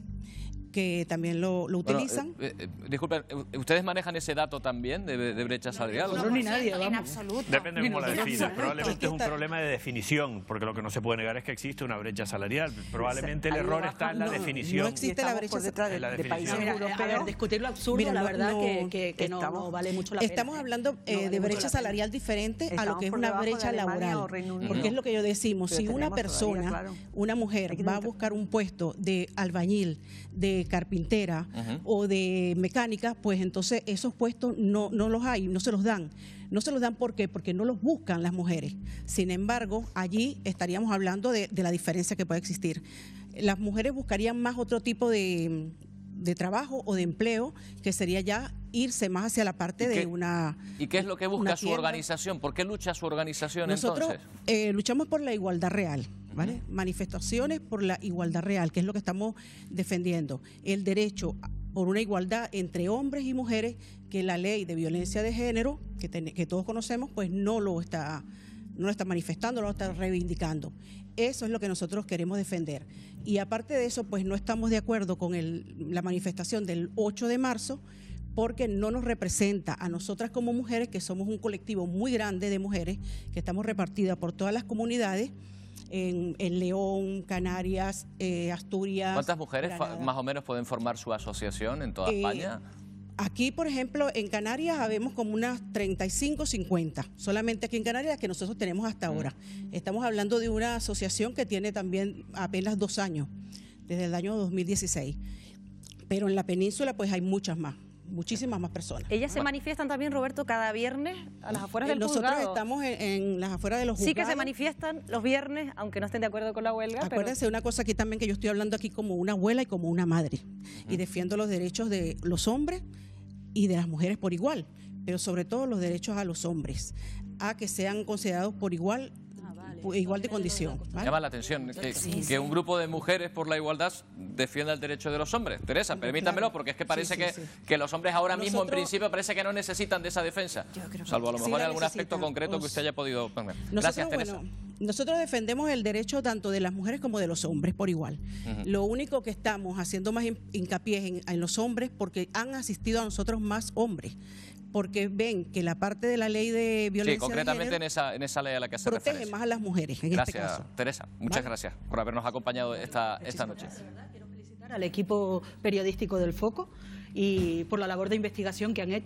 que también lo, lo utilizan. Bueno, eh, eh, disculpen, ¿ustedes manejan ese dato también de, de brecha salarial? No, no, ni nadie, vamos. En absoluto. Depende de cómo la defines. Probablemente es un está... problema de definición, porque lo que no se puede negar es que existe una brecha salarial. Probablemente el error está en la no, definición. No existe la brecha salarial. De, de, de países europeos. A ver, discutir lo absurdo, Mira, la no, verdad no, que, que, que no, no vale mucho la pena. Estamos hablando eh, no, de brecha salarial diferente estamos a lo que es una brecha laboral. Porque es lo que yo decimos, si una persona, todavía, claro. una mujer va a buscar un puesto de albañil, de carpintera uh-huh. o de mecánica, pues entonces esos puestos no, no los hay, no se los dan. No se los dan ¿por qué? Porque no los buscan las mujeres. Sin embargo, allí estaríamos hablando de, de la diferencia que puede existir. Las mujeres buscarían más otro tipo de, de trabajo o de empleo, que sería ya irse más hacia la parte de una... ¿Y qué es lo que busca su organización? ¿Por qué lucha su organización Nosotros, entonces? Nosotros eh, luchamos por la igualdad real, ¿vale? Uh-huh. Manifestaciones por la igualdad real, que es lo que estamos defendiendo. El derecho por una igualdad entre hombres y mujeres, que la ley de violencia de género, que, ten, que todos conocemos, pues no lo está, no lo está manifestando, no lo está reivindicando. Eso es lo que nosotros queremos defender. Y aparte de eso, pues no estamos de acuerdo con el, la manifestación del ocho de marzo, porque no nos representa a nosotras como mujeres, que somos un colectivo muy grande de mujeres, que estamos repartidas por todas las comunidades, En, en León, Canarias, eh, Asturias. ¿Cuántas mujeres más o menos pueden formar su asociación en toda eh, España? Aquí, por ejemplo, en Canarias habemos como unas treinta y cinco, cincuenta, solamente aquí en Canarias, que nosotros tenemos hasta ahora. Estamos hablando de una asociación que tiene también apenas dos años, desde el año dos mil dieciséis. Pero en la península pues hay muchas más. Muchísimas más personas. Ellas se manifiestan también, Roberto, cada viernes a las afueras del Nosotros juzgado. Nosotros estamos en, en las afueras de los juzgados. Sí que se manifiestan los viernes, aunque no estén de acuerdo con la huelga. Acuérdense pero... una cosa aquí también, que yo estoy hablando aquí como una abuela y como una madre. Uh-huh. Y defiendo los derechos de los hombres y de las mujeres por igual, pero sobre todo los derechos a los hombres, a que sean considerados por igual, igual de condición. ¿Vale? Llama la atención que, sí, sí. que un grupo de mujeres por la igualdad defienda el derecho de los hombres. Teresa, permítamelo, porque es que parece sí, sí, que, sí. que los hombres ahora Nosotros, mismo, en principio, parece que no necesitan de esa defensa. Salvo a lo mejor sí en algún aspecto concreto pues, que usted haya podido... Bueno, gracias, Teresa. Bueno, nosotros defendemos el derecho tanto de las mujeres como de los hombres por igual. Uh-huh. Lo único que estamos haciendo más hincapié en, en los hombres, porque han asistido a nosotros más hombres, porque ven que la parte de la ley de violencia sí, concretamente de género en esa en esa ley a la que hace protege referencia. más a las mujeres en gracias, este caso. Teresa. Muchas ¿Vale? gracias por habernos acompañado esta, esta noche. Al equipo periodístico del Foco y por la labor de investigación que han hecho,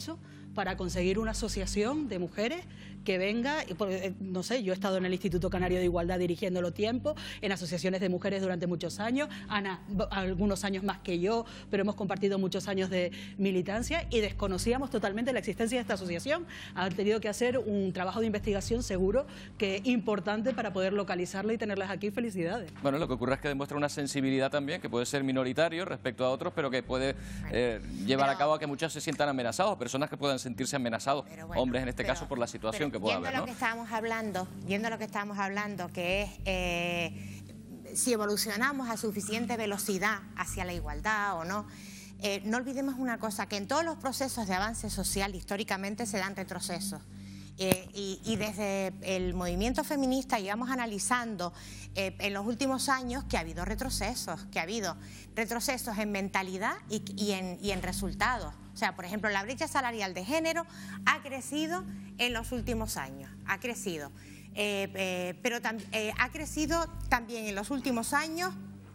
para conseguir una asociación de mujeres que venga, porque, no sé, yo he estado en el Instituto Canario de Igualdad dirigiéndolo tiempo, en asociaciones de mujeres durante muchos años, Ana, algunos años más que yo, pero hemos compartido muchos años de militancia y desconocíamos totalmente la existencia de esta asociación. Han tenido que hacer un trabajo de investigación seguro que es importante para poder localizarla y tenerlas aquí. Felicidades. Bueno, lo que ocurre es que demuestra una sensibilidad también, que puede ser minoritario respecto a otros, pero que puede eh, llevar pero, a cabo a que muchos se sientan amenazados, personas que puedan sentirse amenazados, bueno, hombres en este pero, caso por la situación que pueda haber, ¿no? Lo que estábamos hablando, yendo lo que estábamos hablando, que es eh, si evolucionamos a suficiente velocidad hacia la igualdad o no. Eh, no olvidemos una cosa, que en todos los procesos de avance social históricamente se dan retrocesos. Eh, y, y desde el movimiento feminista llevamos analizando eh, en los últimos años que ha habido retrocesos, que ha habido retrocesos en mentalidad y, y, en, y en resultados. O sea, por ejemplo, la brecha salarial de género ha crecido en los últimos años, ha crecido. Eh, eh, pero eh, ha crecido también en los últimos años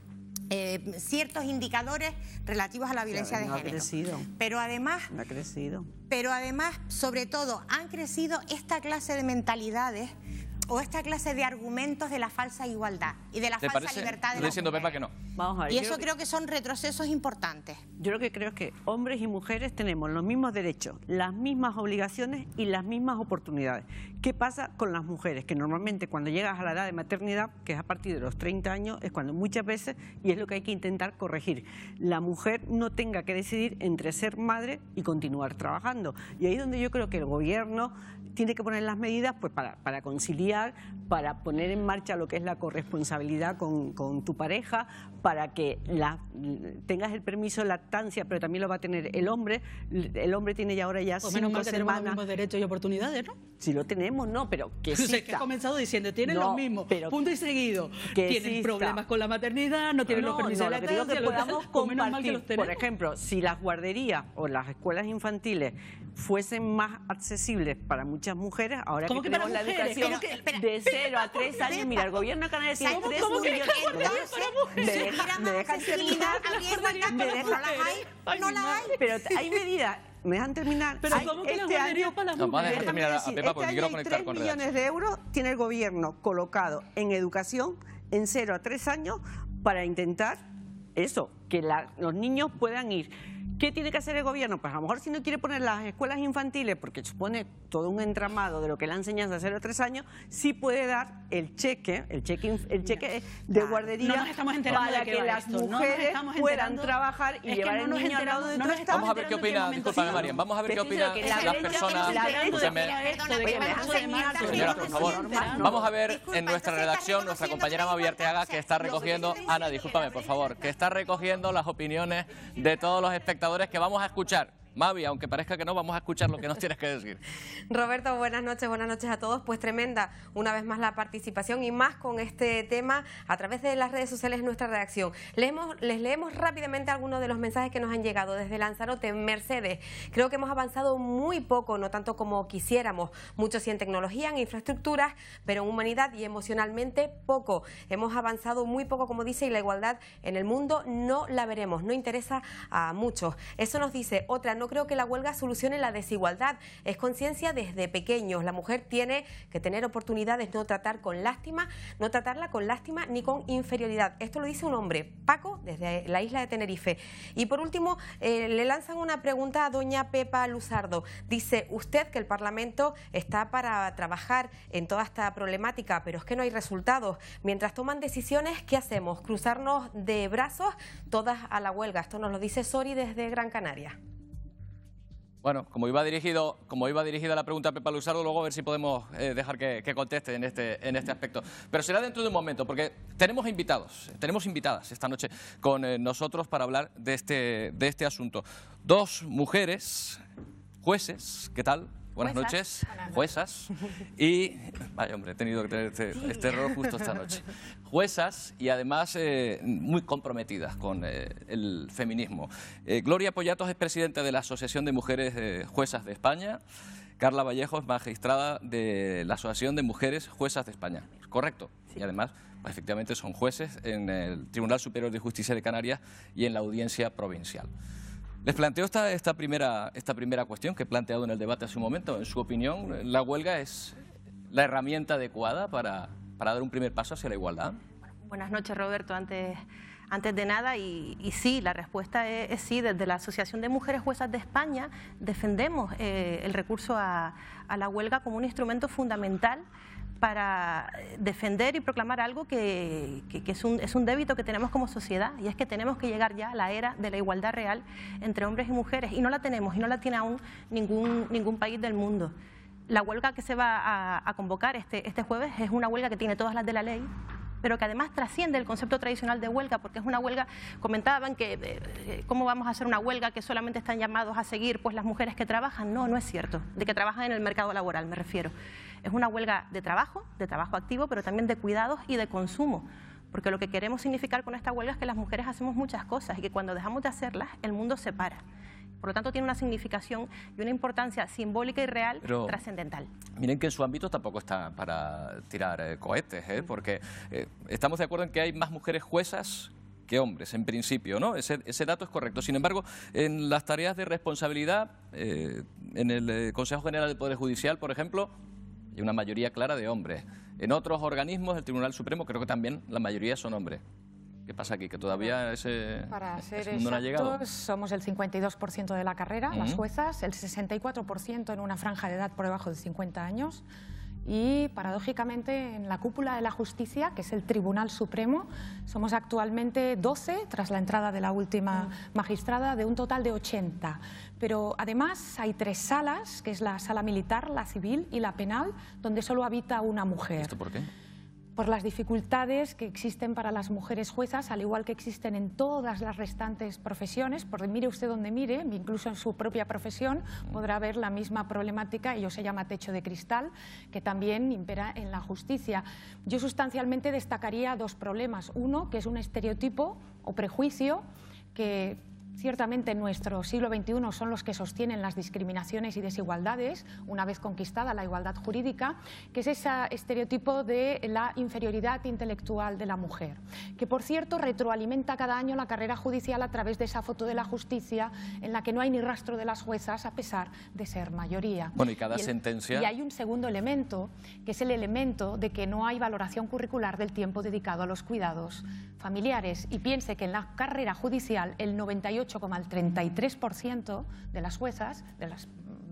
Eh, ciertos indicadores relativos a la violencia no de ha género. Crecido. Pero además, no ha crecido. Pero además, sobre todo, han crecido esta clase de mentalidades o esta clase de argumentos de la falsa igualdad y de la falsa parece? libertad de Estoy las diciendo, mujeres. Pepa, que no. Vamos a ver, y eso creo creo que son retrocesos importantes. Yo lo que creo es que hombres y mujeres tenemos los mismos derechos, las mismas obligaciones y las mismas oportunidades. ¿Qué pasa con las mujeres? Que normalmente cuando llegas a la edad de maternidad, que es a partir de los treinta años, es cuando muchas veces, y es lo que hay que intentar corregir, la mujer no tenga que decidir entre ser madre y continuar trabajando. Y ahí es donde yo creo que el gobierno tiene que poner las medidas pues para, para conciliar, para poner en marcha lo que es la corresponsabilidad con, con tu pareja, para que la, tengas el permiso de lactancia, pero también lo va a tener el hombre. El hombre tiene ya ahora ya pues cinco menos mal que tenemos semanas. los mismos derechos y oportunidades, ¿no? Si lo tenemos, no, pero que Pues exista. es que he comenzado diciendo, tienen No, los mismos, pero punto y seguido. que Tienen exista. problemas con la maternidad, no tienen No, los permisos no, de lo que digo lactancia, que lo que podamos sea, pues menos mal que los compartir. tenemos. Por ejemplo, si las guarderías o las escuelas infantiles fuesen más accesibles para muchas mujeres, ahora ¿Cómo que que para tenemos la mujeres? educación ¿Cómo que- espera, de cero a tres años, mira, el gobierno de Canarias tiene ¿Cómo- tres cómo que millones. entonces, ¿Me si deja- tuviéramos me dejan accesibilidad, terminar? habría igualdad, ¿Me pero dejan- no las hay, no las hay. Pero hay medidas. ¿Me dejan terminar? Pero Hay- ¿cómo que las este guarderías año- para las No, vamos a dejar Déjame terminar a decir, Pepa porque este quiero año hay conectar tres con millones de euros tiene el gobierno colocado en educación en cero a tres años para intentar eso, que la- los niños puedan ir. ¿Qué tiene que hacer el gobierno? Pues a lo mejor si no quiere poner las escuelas infantiles, porque supone todo un entramado de lo que es la enseñanza de cero a tres años, sí puede dar el cheque, el cheque, inf- el cheque de guardería No nos estamos enterando para de qué que va las esto, no nos mujeres estamos puedan enterando. trabajar y Es que llevar no el nos niño al lado enteramos- de no otro nos estado. Vamos a ver qué opina, discúlpame, Marian, vamos a ver qué opinan que la las brecha- personas. la brecha- Escúchame. Esto de que Oye, vamos a señora, llamar- Señora, por favor, normal, no. vamos a ver Disculpa, en nuestra entonces redacción estás nuestra reconociendo compañera que no hay Mavi Arteaga igualdad, que o está sea, lo que recogiendo, estoy Ana, diciendo discúlpame, que la por favor, que está recogiendo las opiniones de todos los espectadores que vamos a escuchar. Mavi, aunque parezca que no, vamos a escuchar lo que nos tienes que decir. Roberto, buenas noches, buenas noches a todos. Pues tremenda una vez más la participación y más con este tema a través de las redes sociales en nuestra redacción. Leemos, les leemos rápidamente algunos de los mensajes que nos han llegado desde Lanzarote. Mercedes, creo que hemos avanzado muy poco, no tanto como quisiéramos. Mucho sí en tecnología, en infraestructuras, pero en humanidad y emocionalmente poco. Hemos avanzado muy poco, como dice, y la igualdad en el mundo no la veremos, no interesa a muchos. Eso nos dice otra. No creo que la huelga solucione la desigualdad. Es conciencia desde pequeños. La mujer tiene que tener oportunidades, no tratar con lástima, no tratarla con lástima ni con inferioridad. Esto lo dice un hombre, Paco, desde la isla de Tenerife. Y por último, eh, le lanzan una pregunta a doña Pepa Luzardo. Dice, usted que el Parlamento está para trabajar en toda esta problemática, pero es que no hay resultados. Mientras toman decisiones, ¿qué hacemos? ¿Cruzarnos de brazos? Todas a la huelga. Esto nos lo dice Sori desde Gran Canaria. Bueno, como iba dirigido, como iba dirigida la pregunta a Pepa Luzardo, luego a ver si podemos eh, dejar que, que conteste en este, en este aspecto. Pero será dentro de un momento, porque tenemos invitados, tenemos invitadas esta noche con eh, nosotros para hablar de este, de este asunto. Dos mujeres, jueces, ¿qué tal? Buenas Juezas. noches, Buenas juezas. Y, vaya hombre, he tenido que tener este, Sí. este error justo esta noche. Juezas y además eh, muy comprometidas con eh, el feminismo. Eh, Gloria Pollatos es presidenta de la Asociación de Mujeres eh, Juezas de España. Carla Vallejo es magistrada de la Asociación de Mujeres Juezas de España. ¿Correcto? Y además, pues, efectivamente son jueces en el Tribunal Superior de Justicia de Canarias y en la Audiencia Provincial. Les planteo esta, esta, primera, esta primera cuestión que he planteado en el debate hace un momento. En su opinión, ¿la huelga es la herramienta adecuada para, para dar un primer paso hacia la igualdad? Buenas noches, Roberto. Antes, antes de nada, y, y sí, la respuesta es, es sí. Desde la Asociación de Mujeres Juezas de España defendemos eh, el recurso a, a la huelga como un instrumento fundamental para defender y proclamar algo que, que, que es, un, es un débito que tenemos como sociedad, y es que tenemos que llegar ya a la era de la igualdad real entre hombres y mujeres, y no la tenemos, y no la tiene aún ningún, ningún país del mundo. La huelga que se va a, a convocar este, este jueves es una huelga que tiene todas las de la ley, pero que además trasciende el concepto tradicional de huelga, porque es una huelga, comentaban que eh, cómo vamos a hacer una huelga que solamente están llamados a seguir pues las mujeres que trabajan. No, no es cierto, de que trabajan en el mercado laboral me refiero. Es una huelga de trabajo, de trabajo activo, pero también de cuidados y de consumo, porque lo que queremos significar con esta huelga es que las mujeres hacemos muchas cosas y que cuando dejamos de hacerlas, el mundo se para. Por lo tanto, tiene una significación y una importancia simbólica y real pero trascendental. Miren que en su ámbito tampoco está para tirar eh, cohetes, ¿eh? porque eh, estamos de acuerdo en que hay más mujeres juezas que hombres, en principio, ¿no? Ese, ese dato es correcto. Sin embargo, en las tareas de responsabilidad, eh, en el eh, Consejo General del Poder Judicial, por ejemplo, hay una mayoría clara de hombres. En otros organismos, el Tribunal Supremo, creo que también la mayoría son hombres. ¿Qué pasa aquí? ¿Que todavía ese, Para ser ese mundo no ha llegado? exactos, somos el cincuenta y dos por ciento de la carrera, uh-huh. las juezas, el sesenta y cuatro por ciento en una franja de edad por debajo de cincuenta años y, paradójicamente, en la cúpula de la justicia, que es el Tribunal Supremo, somos actualmente doce, tras la entrada de la última magistrada, de un total de ochenta. Pero, además, hay tres salas, que es la sala militar, la civil y la penal, donde solo habita una mujer. ¿Esto por qué? Por las dificultades que existen para las mujeres juezas, al igual que existen en todas las restantes profesiones, porque mire usted donde mire, incluso en su propia profesión, podrá ver la misma problemática, ello se llama techo de cristal, que también impera en la justicia. Yo sustancialmente destacaría dos problemas. Uno, que es un estereotipo o prejuicio que ciertamente en nuestro siglo veintiuno son los que sostienen las discriminaciones y desigualdades, una vez conquistada la igualdad jurídica, que es ese estereotipo de la inferioridad intelectual de la mujer, que por cierto retroalimenta cada año la carrera judicial a través de esa foto de la justicia en la que no hay ni rastro de las juezas a pesar de ser mayoría. Bueno, y cada y el, sentencia... Y hay un segundo elemento, que es el elemento de que no hay valoración curricular del tiempo dedicado a los cuidados familiares, y piense que en la carrera judicial el noventa y ocho coma treinta y tres por ciento de las juezas, de las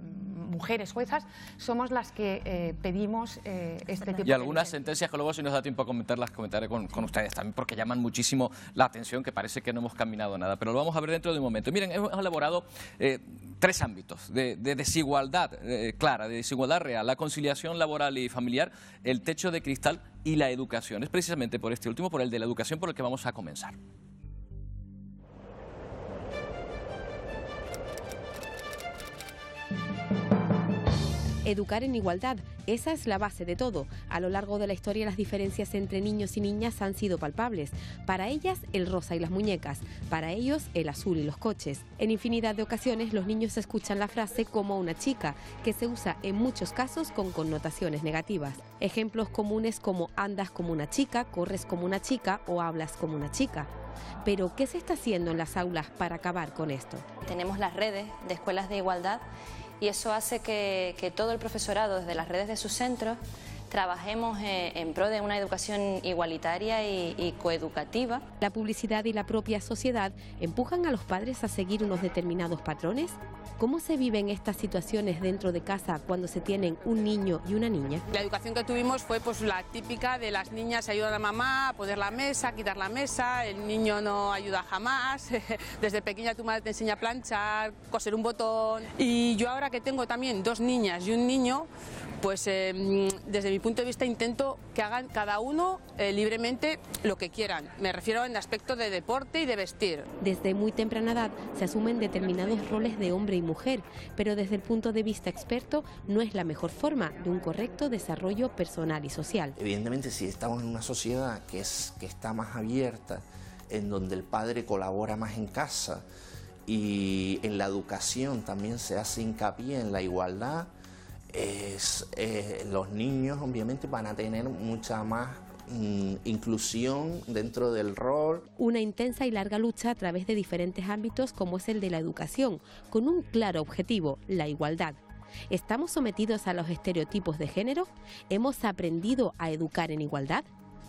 mujeres juezas, somos las que eh, pedimos eh, este tipo de... Y algunas sentencias que luego, si nos da tiempo a comentarlas, comentaré con, con ustedes también, porque llaman muchísimo la atención, que parece que no hemos caminado nada, pero lo vamos a ver dentro de un momento. Miren, hemos elaborado eh, tres ámbitos de, de desigualdad eh, clara, de desigualdad real: la conciliación laboral y familiar, el techo de cristal y la educación. Es precisamente por este último, por el de la educación, por el que vamos a comenzar. Educar en igualdad, esa es la base de todo. A lo largo de la historia las diferencias entre niños y niñas han sido palpables. Para ellas el rosa y las muñecas, para ellos el azul y los coches. En infinidad de ocasiones los niños escuchan la frase como una chica, que se usa en muchos casos con connotaciones negativas. Ejemplos comunes como andas como una chica, corres como una chica o hablas como una chica. Pero, ¿qué se está haciendo en las aulas para acabar con esto? Tenemos las redes de escuelas de igualdad y eso hace que, que todo el profesorado, desde las redes de sus centros, trabajemos en, en pro de una educación igualitaria y, y coeducativa. ¿La publicidad y la propia sociedad empujan a los padres a seguir unos determinados patrones? ¿Cómo se viven estas situaciones dentro de casa cuando se tienen un niño y una niña? La educación que tuvimos fue pues la típica de las niñas ayudan a la mamá a poner la mesa, a quitar la mesa, el niño no ayuda jamás, desde pequeña tu madre te enseña a planchar, coser un botón. Y yo ahora que tengo también dos niñas y un niño, pues eh, desde mi punto de vista intento que hagan cada uno eh, libremente lo que quieran. Me refiero en aspecto de deporte y de vestir. Desde muy temprana edad se asumen determinados roles de hombre y mujer, pero desde el punto de vista experto no es la mejor forma de un correcto desarrollo personal y social. Evidentemente, si estamos en una sociedad que, es, que está más abierta, en donde el padre colabora más en casa y en la educación también se hace hincapié en la igualdad, Es, eh, los niños obviamente van a tener mucha más mm, inclusión dentro del rol. Una intensa y larga lucha a través de diferentes ámbitos como es el de la educación, con un claro objetivo, la igualdad. ¿Estamos sometidos a los estereotipos de género? ¿Hemos aprendido a educar en igualdad?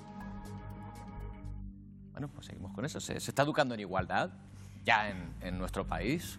Bueno, pues seguimos con eso. ¿Se, se está educando en igualdad ya en, en nuestro país?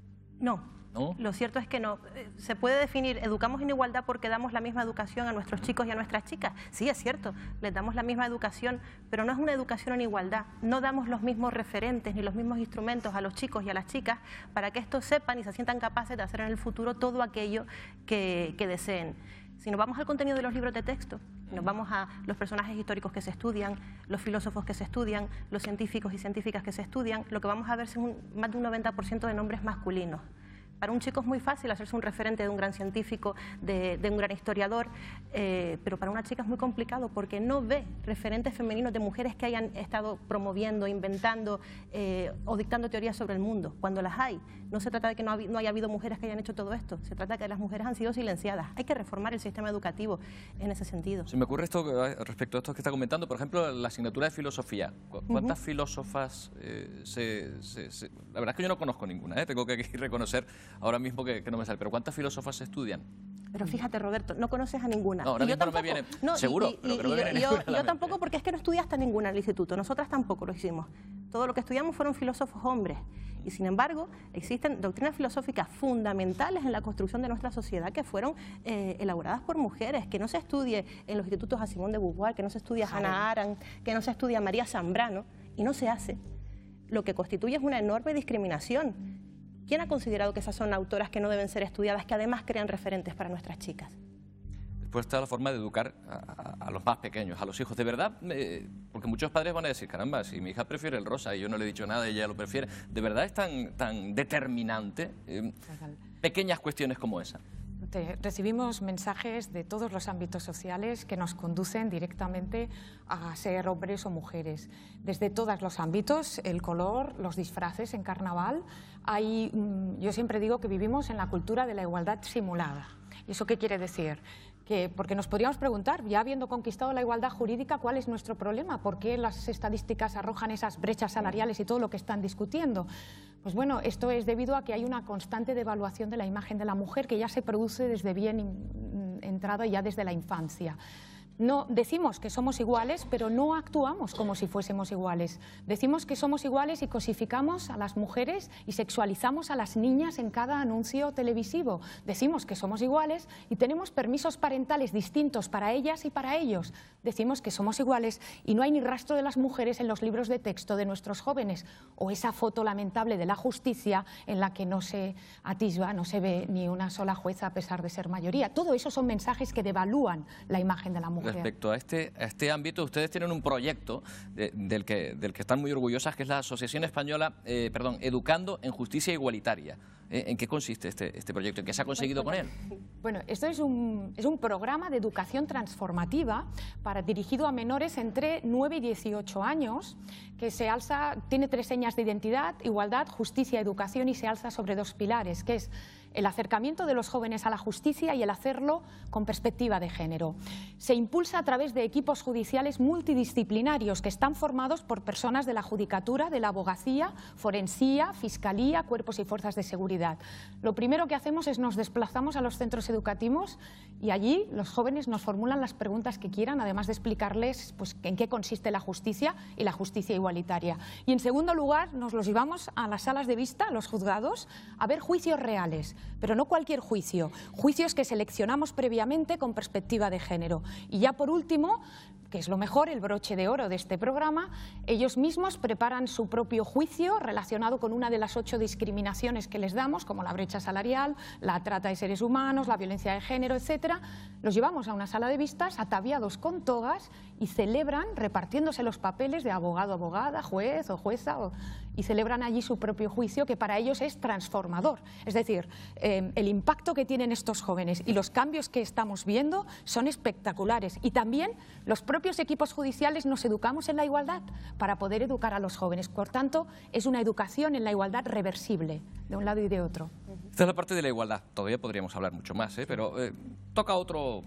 No. ¿No? Lo cierto es que no. Se puede definir, educamos en igualdad porque damos la misma educación a nuestros chicos y a nuestras chicas. Sí, es cierto, les damos la misma educación, pero no es una educación en igualdad. No damos los mismos referentes ni los mismos instrumentos a los chicos y a las chicas para que estos sepan y se sientan capaces de hacer en el futuro todo aquello que, que deseen. Si nos vamos al contenido de los libros de texto, nos vamos a los personajes históricos que se estudian, los filósofos que se estudian, los científicos y científicas que se estudian, lo que vamos a ver es un, más de un noventa por ciento de nombres masculinos. Para un chico es muy fácil hacerse un referente de un gran científico, de, de un gran historiador, eh, pero para una chica es muy complicado porque no ve referentes femeninos de mujeres que hayan estado promoviendo, inventando eh, o dictando teorías sobre el mundo. Cuando las hay, no se trata de que no, ha, no haya habido mujeres que hayan hecho todo esto, se trata de que las mujeres han sido silenciadas. Hay que reformar el sistema educativo en ese sentido. Se me ocurre esto respecto a esto que está comentando, por ejemplo, la asignatura de filosofía. ¿Cuántas uh-huh. filósofas eh, se, se, se...? La verdad es que yo no conozco ninguna, ¿eh? Tengo que aquí reconocer ahora mismo que, que no me sale, pero ¿cuántas filósofas se estudian? Pero fíjate, Roberto, no conoces a ninguna. No, ahora y yo mismo tampoco, no me viene, no, seguro, y, y, pero que no me y, viene yo, ninguna a la yo tampoco, porque es que no estudiaste ninguna en el instituto, nosotras tampoco lo hicimos. Todo lo que estudiamos fueron filósofos hombres. Y sin embargo, existen doctrinas filosóficas fundamentales en la construcción de nuestra sociedad que fueron eh, elaboradas por mujeres, que no se estudie en los institutos a Simone de Beauvoir, que no se estudia a Hannah Arendt, que no se estudia a María Zambrano, y no se hace. Lo que constituye es una enorme discriminación. ¿Quién ha considerado que esas son autoras que no deben ser estudiadas, que además crean referentes para nuestras chicas? Después está la forma de educar a, a, a los más pequeños, a los hijos. De verdad, eh, porque muchos padres van a decir, caramba, si mi hija prefiere el rosa y yo no le he dicho nada y ella lo prefiere, ¿de verdad es tan, tan determinante eh, pequeñas cuestiones como esa? Recibimos mensajes de todos los ámbitos sociales que nos conducen directamente a ser hombres o mujeres. Desde todos los ámbitos, el color, los disfraces en carnaval. Hay, yo siempre digo que vivimos en la cultura de la igualdad simulada. ¿Y eso qué quiere decir? Que, porque nos podríamos preguntar, ya habiendo conquistado la igualdad jurídica, ¿cuál es nuestro problema? ¿Por qué las estadísticas arrojan esas brechas salariales y todo lo que están discutiendo? Pues bueno, esto es debido a que hay una constante devaluación de la imagen de la mujer que ya se produce desde bien entrado, ya desde la infancia. No, decimos que somos iguales, pero no actuamos como si fuésemos iguales. Decimos que somos iguales y cosificamos a las mujeres y sexualizamos a las niñas en cada anuncio televisivo. Decimos que somos iguales y tenemos permisos parentales distintos para ellas y para ellos. Decimos que somos iguales y no hay ni rastro de las mujeres en los libros de texto de nuestros jóvenes, o esa foto lamentable de la justicia en la que no se atisba, no se ve ni una sola jueza a pesar de ser mayoría. Todo eso son mensajes que devalúan la imagen de la mujer. Respecto a este, a este ámbito, ustedes tienen un proyecto de, del, que, del que están muy orgullosas, que es la Asociación Española, eh, perdón, Educando en Justicia Igualitaria. Eh, ¿En qué consiste este, este proyecto? ¿En qué se ha conseguido con él? Bueno, esto es un, es un programa de educación transformativa para, dirigido a menores entre nueve y dieciocho años, que se alza, tiene tres señas de identidad: igualdad, justicia, educación, y se alza sobre dos pilares, que es el acercamiento de los jóvenes a la justicia y el hacerlo con perspectiva de género. Se impulsa a través de equipos judiciales multidisciplinarios que están formados por personas de la judicatura, de la abogacía, forensía, fiscalía, cuerpos y fuerzas de seguridad. Lo primero que hacemos es nos desplazamos a los centros educativos y allí los jóvenes nos formulan las preguntas que quieran, además de explicarles pues, en qué consiste la justicia y la justicia igualitaria. Y en segundo lugar nos los llevamos a las salas de vista, a los juzgados, a ver juicios reales. Pero no cualquier juicio, juicios que seleccionamos previamente con perspectiva de género. Y ya por último, que es lo mejor, el broche de oro de este programa, ellos mismos preparan su propio juicio relacionado con una de las ocho discriminaciones que les damos, como la brecha salarial, la trata de seres humanos, la violencia de género, etcétera. Los llevamos a una sala de vistas ataviados con togas y celebran, repartiéndose los papeles de abogado, abogada, juez o jueza, o, y celebran allí su propio juicio, que para ellos es transformador. Es decir, eh, el impacto que tienen estos jóvenes y los cambios que estamos viendo son espectaculares. Y también los propios propios equipos judiciales nos educamos en la igualdad para poder educar a los jóvenes. Por tanto, es una educación en la igualdad reversible, de un lado y de otro. Esta es la parte de la igualdad. Todavía podríamos hablar mucho más, ¿eh? Pero eh, toca otro,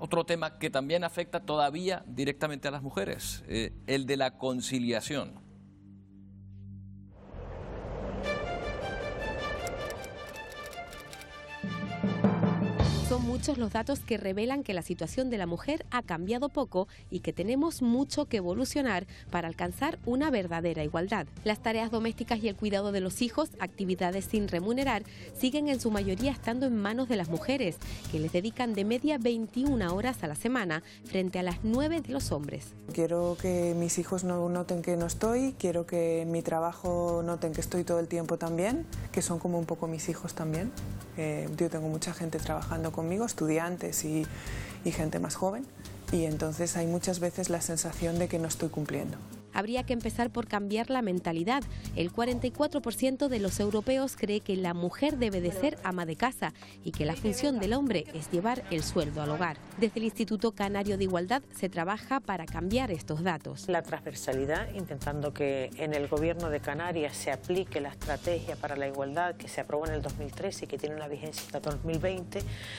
otro tema que también afecta todavía directamente a las mujeres, eh, el de la conciliación. Son muchos los datos que revelan que la situación de la mujer ha cambiado poco y que tenemos mucho que evolucionar para alcanzar una verdadera igualdad. Las tareas domésticas y el cuidado de los hijos, actividades sin remunerar, siguen en su mayoría estando en manos de las mujeres, que les dedican de media veintiuna horas a la semana frente a las nueve de los hombres. Quiero que mis hijos no noten que no estoy, quiero que en mi trabajo noten que estoy todo el tiempo también, que son como un poco mis hijos también. Eh, yo tengo mucha gente trabajando conmigo, estudiantes y, y gente más joven, y entonces hay muchas veces la sensación de que no estoy cumpliendo. Habría que empezar por cambiar la mentalidad. El cuarenta y cuatro por ciento de los europeos cree que la mujer debe de ser ama de casa y que la función del hombre es llevar el sueldo al hogar. Desde el Instituto Canario de Igualdad se trabaja para cambiar estos datos. La transversalidad, intentando que en el Gobierno de Canarias se aplique la estrategia para la igualdad que se aprobó en el dos mil trece y que tiene una vigencia hasta dos mil veinte.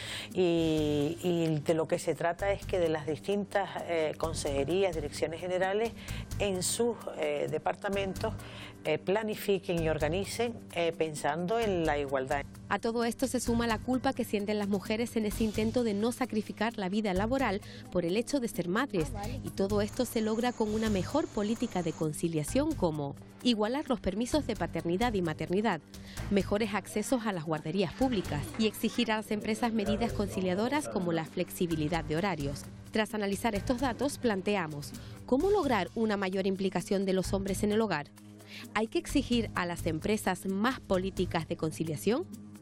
Y, y de lo que se trata es que de las distintas eh, consejerías, direcciones generales, en sus eh, departamentos eh, planifiquen y organicen eh, pensando en la igualdad. A todo esto se suma la culpa que sienten las mujeres en ese intento de no sacrificar la vida laboral por el hecho de ser madres, y todo esto se logra con una mejor política de conciliación, como igualar los permisos de paternidad y maternidad, mejores accesos a las guarderías públicas y exigir a las empresas medidas conciliadoras como la flexibilidad de horarios. Tras analizar estos datos, planteamos ¿cómo lograr una mayor implicación de los hombres en el hogar? ¿Hay que exigir a las empresas más políticas de conciliación?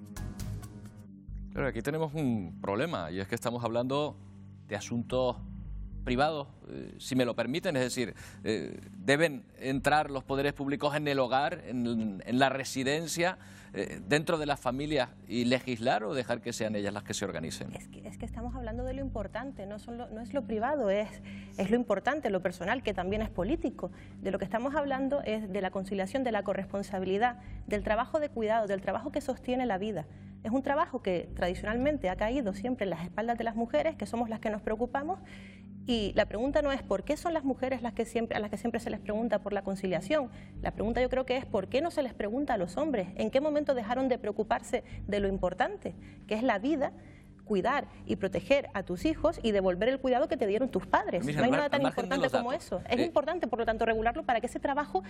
Claro, aquí tenemos un problema, y es que estamos hablando de asuntos privados, eh, si me lo permiten, es decir, eh, deben entrar los poderes públicos en el hogar, en, en la residencia, eh, dentro de las familias, y legislar o dejar que sean ellas las que se organicen. Es que, es que estamos hablando de lo importante, no, son lo, no es lo privado, es, es lo importante, lo personal, que también es político. De lo que estamos hablando es de la conciliación, de la corresponsabilidad, del trabajo de cuidado, del trabajo que sostiene la vida. Es un trabajo que tradicionalmente ha caído siempre en las espaldas de las mujeres, que somos las que nos preocupamos, y la pregunta no es por qué son las mujeres las que siempre, a las que siempre se les pregunta por la conciliación. La pregunta yo creo que es por qué no se les pregunta a los hombres, en qué momento dejaron de preocuparse de lo importante, que es la vida, cuidar y proteger a tus hijos y devolver el cuidado que te dieron tus padres. Mira, no hay mar, nada tan importante como eso. Es eh, importante, por lo tanto, regularlo para que ese trabajo,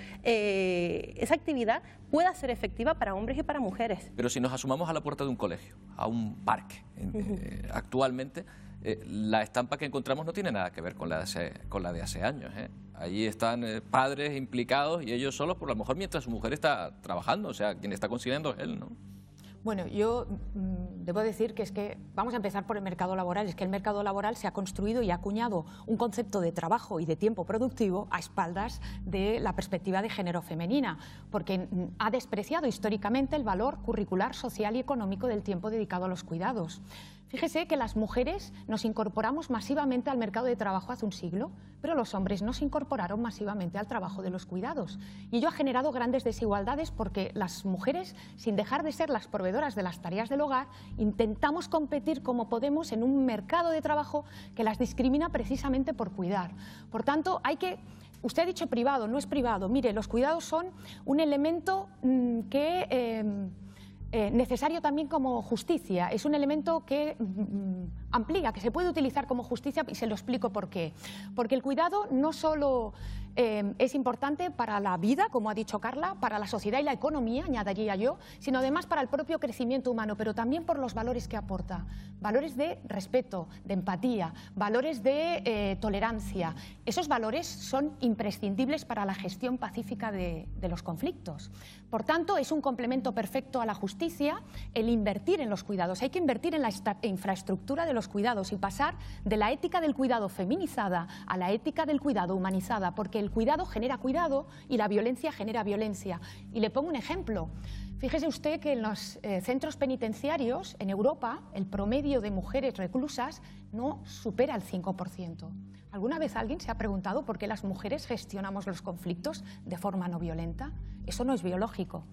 eh, esa actividad pueda ser efectiva para hombres y para mujeres. Pero si nos asomamos a la puerta de un colegio, a un parque, en, uh-huh. eh, actualmente, eh, la estampa que encontramos no tiene nada que ver con la de hace, con la de hace años. ¿eh? Allí están eh, padres implicados y ellos solos, por lo mejor mientras su mujer está trabajando, o sea, quien está conciliando es él, ¿no? Bueno, yo mmm, debo decir que es que vamos a empezar por el mercado laboral. Es que el mercado laboral se ha construido y ha acuñado un concepto de trabajo y de tiempo productivo a espaldas de la perspectiva de género femenina, porque ha despreciado históricamente el valor curricular, social y económico del tiempo dedicado a los cuidados. Fíjese que las mujeres nos incorporamos masivamente al mercado de trabajo hace un siglo, pero los hombres no se incorporaron masivamente al trabajo de los cuidados. Y ello ha generado grandes desigualdades porque las mujeres, sin dejar de ser las proveedoras de las tareas del hogar, intentamos competir como podemos en un mercado de trabajo que las discrimina precisamente por cuidar. Por tanto, hay que... Usted ha dicho privado, no es privado. Mire, los cuidados son un elemento mmm, que... Eh, Eh, necesario también como justicia, es un elemento que mm, amplía, que se puede utilizar como justicia, y se lo explico por qué. Porque el cuidado no solo eh, es importante para la vida, como ha dicho Carla, para la sociedad y la economía, añadiría yo, sino además para el propio crecimiento humano, pero también por los valores que aporta. Valores de respeto, de empatía, valores de eh, tolerancia. Esos valores son imprescindibles para la gestión pacífica de, de los conflictos. Por tanto, es un complemento perfecto a la justicia el invertir en los cuidados. Hay que invertir en la infraestructura de los cuidados y pasar de la ética del cuidado feminizada a la ética del cuidado humanizada, porque el cuidado genera cuidado y la violencia genera violencia. Y le pongo un ejemplo. Fíjese usted que en los eh, centros penitenciarios en Europa el promedio de mujeres reclusas no supera el cinco por ciento. ¿Alguna vez alguien se ha preguntado por qué las mujeres gestionamos los conflictos de forma no violenta? Eso no es biológico.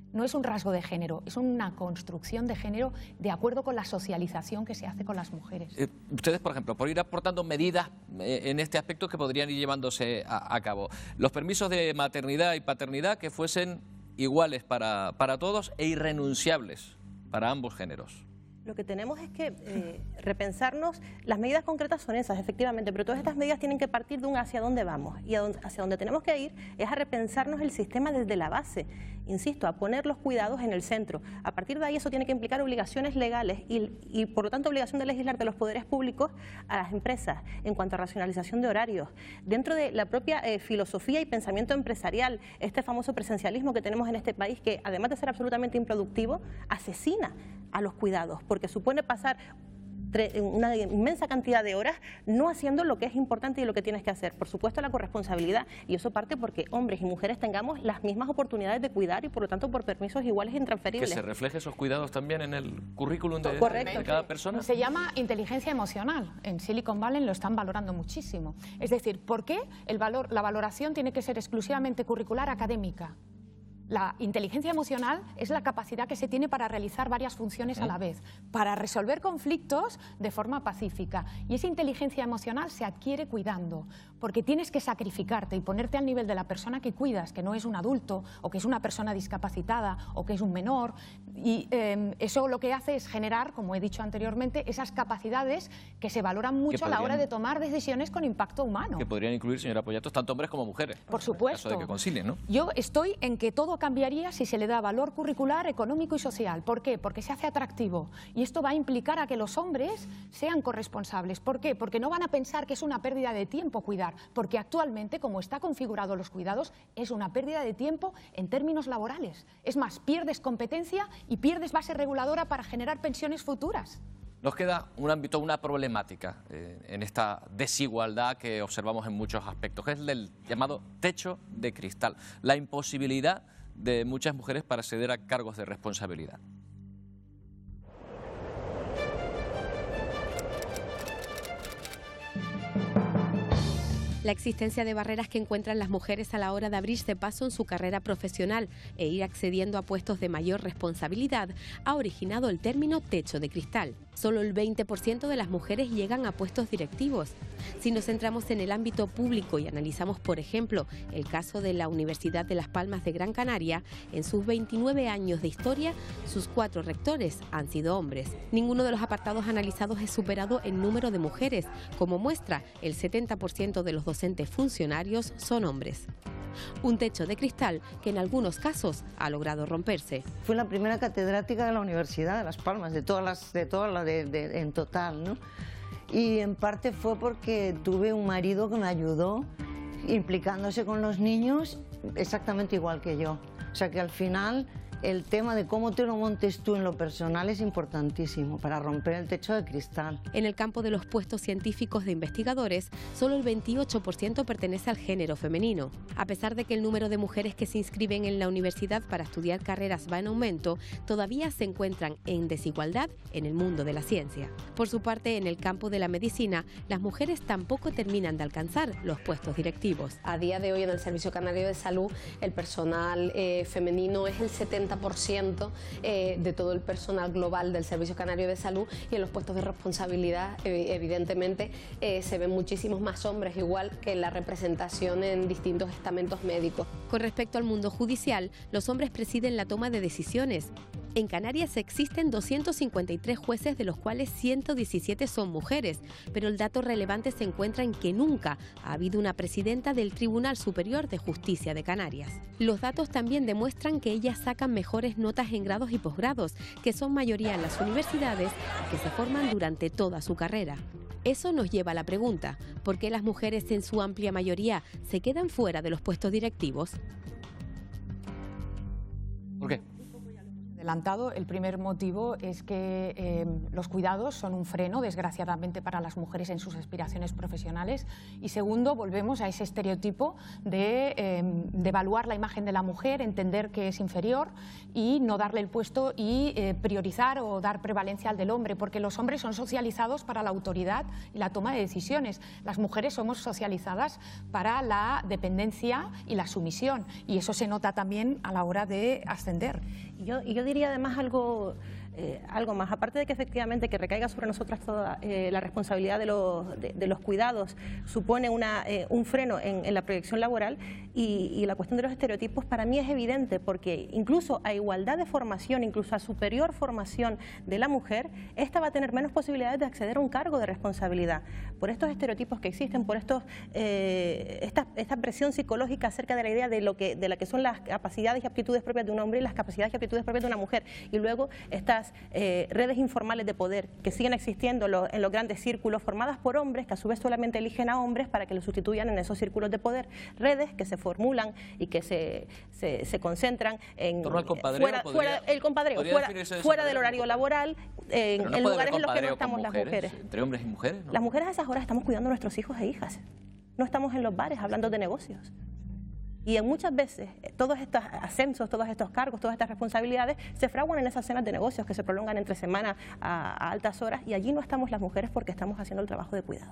No es un rasgo de género, es una construcción de género de acuerdo con la socialización que se hace con las mujeres. Eh, ustedes, por ejemplo, por ir aportando medidas eh, en este aspecto que podrían ir llevándose a, a cabo. Los permisos de maternidad y paternidad que fuesen iguales para, para todos e irrenunciables para ambos géneros. Lo que tenemos es que eh, repensarnos, las medidas concretas son esas, efectivamente, pero todas estas medidas tienen que partir de un hacia dónde vamos. Y a dónde, hacia dónde tenemos que ir es a repensarnos el sistema desde la base. Insisto, a poner los cuidados en el centro. A partir de ahí eso tiene que implicar obligaciones legales y, y por lo tanto obligación de legislar de los poderes públicos a las empresas en cuanto a racionalización de horarios. Dentro de la propia eh, filosofía y pensamiento empresarial, este famoso presencialismo que tenemos en este país que además de ser absolutamente improductivo, asesina a los cuidados, porque supone pasar una inmensa cantidad de horas no haciendo lo que es importante y lo que tienes que hacer. Por supuesto, la corresponsabilidad, y eso parte porque hombres y mujeres tengamos las mismas oportunidades de cuidar y por lo tanto por permisos iguales e intransferibles. Que se refleje esos cuidados también en el currículum de, Correcto. de cada persona. Se llama inteligencia emocional. En Silicon Valley lo están valorando muchísimo. Es decir, ¿por qué el valor, la valoración tiene que ser exclusivamente curricular académica? La inteligencia emocional es la capacidad que se tiene para realizar varias funciones a la vez, para resolver conflictos de forma pacífica. Y esa inteligencia emocional se adquiere cuidando, porque tienes que sacrificarte y ponerte al nivel de la persona que cuidas, que no es un adulto, o que es una persona discapacitada, o que es un menor. Y eh, eso lo que hace es generar, como he dicho anteriormente, esas capacidades que se valoran mucho podrían, a la hora de tomar decisiones con impacto humano. Que podrían incluir, señora Pollatos, tanto hombres como mujeres. Por supuesto. En caso de que concilien, ¿no? Yo estoy en que todo cambiaría si se le da valor curricular, económico y social. ¿Por qué? Porque se hace atractivo. Y esto va a implicar a que los hombres sean corresponsables. ¿Por qué? Porque no van a pensar que es una pérdida de tiempo cuidar, porque actualmente, como está configurado los cuidados, es una pérdida de tiempo en términos laborales. Es más, pierdes competencia y pierdes base reguladora para generar pensiones futuras. Nos queda un ámbito, una problemática eh, en esta desigualdad que observamos en muchos aspectos, que es el del llamado techo de cristal, la imposibilidad de muchas mujeres para acceder a cargos de responsabilidad. La existencia de barreras que encuentran las mujeres a la hora de abrirse paso en su carrera profesional e ir accediendo a puestos de mayor responsabilidad ha originado el término techo de cristal. Solo el veinte por ciento de las mujeres llegan a puestos directivos. Si nos centramos en el ámbito público y analizamos, por ejemplo, el caso de la Universidad de Las Palmas de Gran Canaria, en sus veintinueve años de historia, sus cuatro rectores han sido hombres. Ninguno de los apartados analizados es superado en número de mujeres. Como muestra, el setenta por ciento de los docentes funcionarios son hombres. Un techo de cristal que en algunos casos ha logrado romperse. Fui la primera catedrática de la Universidad de Las Palmas, de todas las, de todas las de, de, en total, ¿no? Y en parte fue porque tuve un marido que me ayudó implicándose con los niños exactamente igual que yo. O sea que al final el tema de cómo te lo montes tú en lo personal es importantísimo para romper el techo de cristal. En el campo de los puestos científicos de investigadores, solo el veintiocho por ciento pertenece al género femenino. A pesar de que el número de mujeres que se inscriben en la universidad para estudiar carreras va en aumento, todavía se encuentran en desigualdad en el mundo de la ciencia. Por su parte, en el campo de la medicina, las mujeres tampoco terminan de alcanzar los puestos directivos. A día de hoy en el Servicio Canario de Salud, el personal eh, femenino es el setenta por ciento eh, de todo el personal global del Servicio Canario de Salud, y en los puestos de responsabilidad eh, evidentemente eh, se ven muchísimos más hombres, igual que la representación en distintos estamentos médicos. Con respecto al mundo judicial, los hombres presiden la toma de decisiones. En Canarias existen doscientos cincuenta y tres jueces, de los cuales ciento diecisiete son mujeres, pero el dato relevante se encuentra en que nunca ha habido una presidenta del Tribunal Superior de Justicia de Canarias. Los datos también demuestran que ellas sacan mejores notas en grados y posgrados, que son mayoría en las universidades y que se forman durante toda su carrera. Eso nos lleva a la pregunta, ¿por qué las mujeres en su amplia mayoría se quedan fuera de los puestos directivos? ¿Por qué? adelantado. El primer motivo es que eh, los cuidados son un freno, desgraciadamente, para las mujeres en sus aspiraciones profesionales. Y segundo, volvemos a ese estereotipo de, eh, de evaluar la imagen de la mujer, entender que es inferior y no darle el puesto y eh, priorizar o dar prevalencia al del hombre, porque los hombres son socializados para la autoridad y la toma de decisiones. Las mujeres somos socializadas para la dependencia y la sumisión, y eso se nota también a la hora de ascender. Y yo, y yo diría además algo, eh, algo más, aparte de que efectivamente que recaiga sobre nosotras toda eh, la responsabilidad de los, de, de los cuidados supone una, eh, un freno en, en la proyección laboral, y, y la cuestión de los estereotipos para mí es evidente, porque incluso a igualdad de formación, incluso a superior formación de la mujer, esta va a tener menos posibilidades de acceder a un cargo de responsabilidad, por estos estereotipos que existen, por estos, eh, esta, esta presión psicológica acerca de la idea de lo que, de la que son las capacidades y aptitudes propias de un hombre y las capacidades y aptitudes propias de una mujer, y luego estas eh, redes informales de poder que siguen existiendo lo, en los grandes círculos, formadas por hombres que a su vez solamente eligen a hombres para que los sustituyan en esos círculos de poder, redes que se formulan y que se, se, se concentran en ¿Torno al compadreo? fuera, ¿Podría, fuera el compadreo, fuera, fuera del horario laboral, en, no en lugares en los que no con estamos mujeres, las mujeres. Entre hombres y mujeres, ¿no? Las mujeres a esas horas estamos cuidando a nuestros hijos e hijas, no estamos en los bares hablando de negocios. Y en muchas veces todos estos ascensos, todos estos cargos, todas estas responsabilidades se fraguan en esas cenas de negocios que se prolongan entre semanas a, a altas horas, y allí no estamos las mujeres porque estamos haciendo el trabajo de cuidado.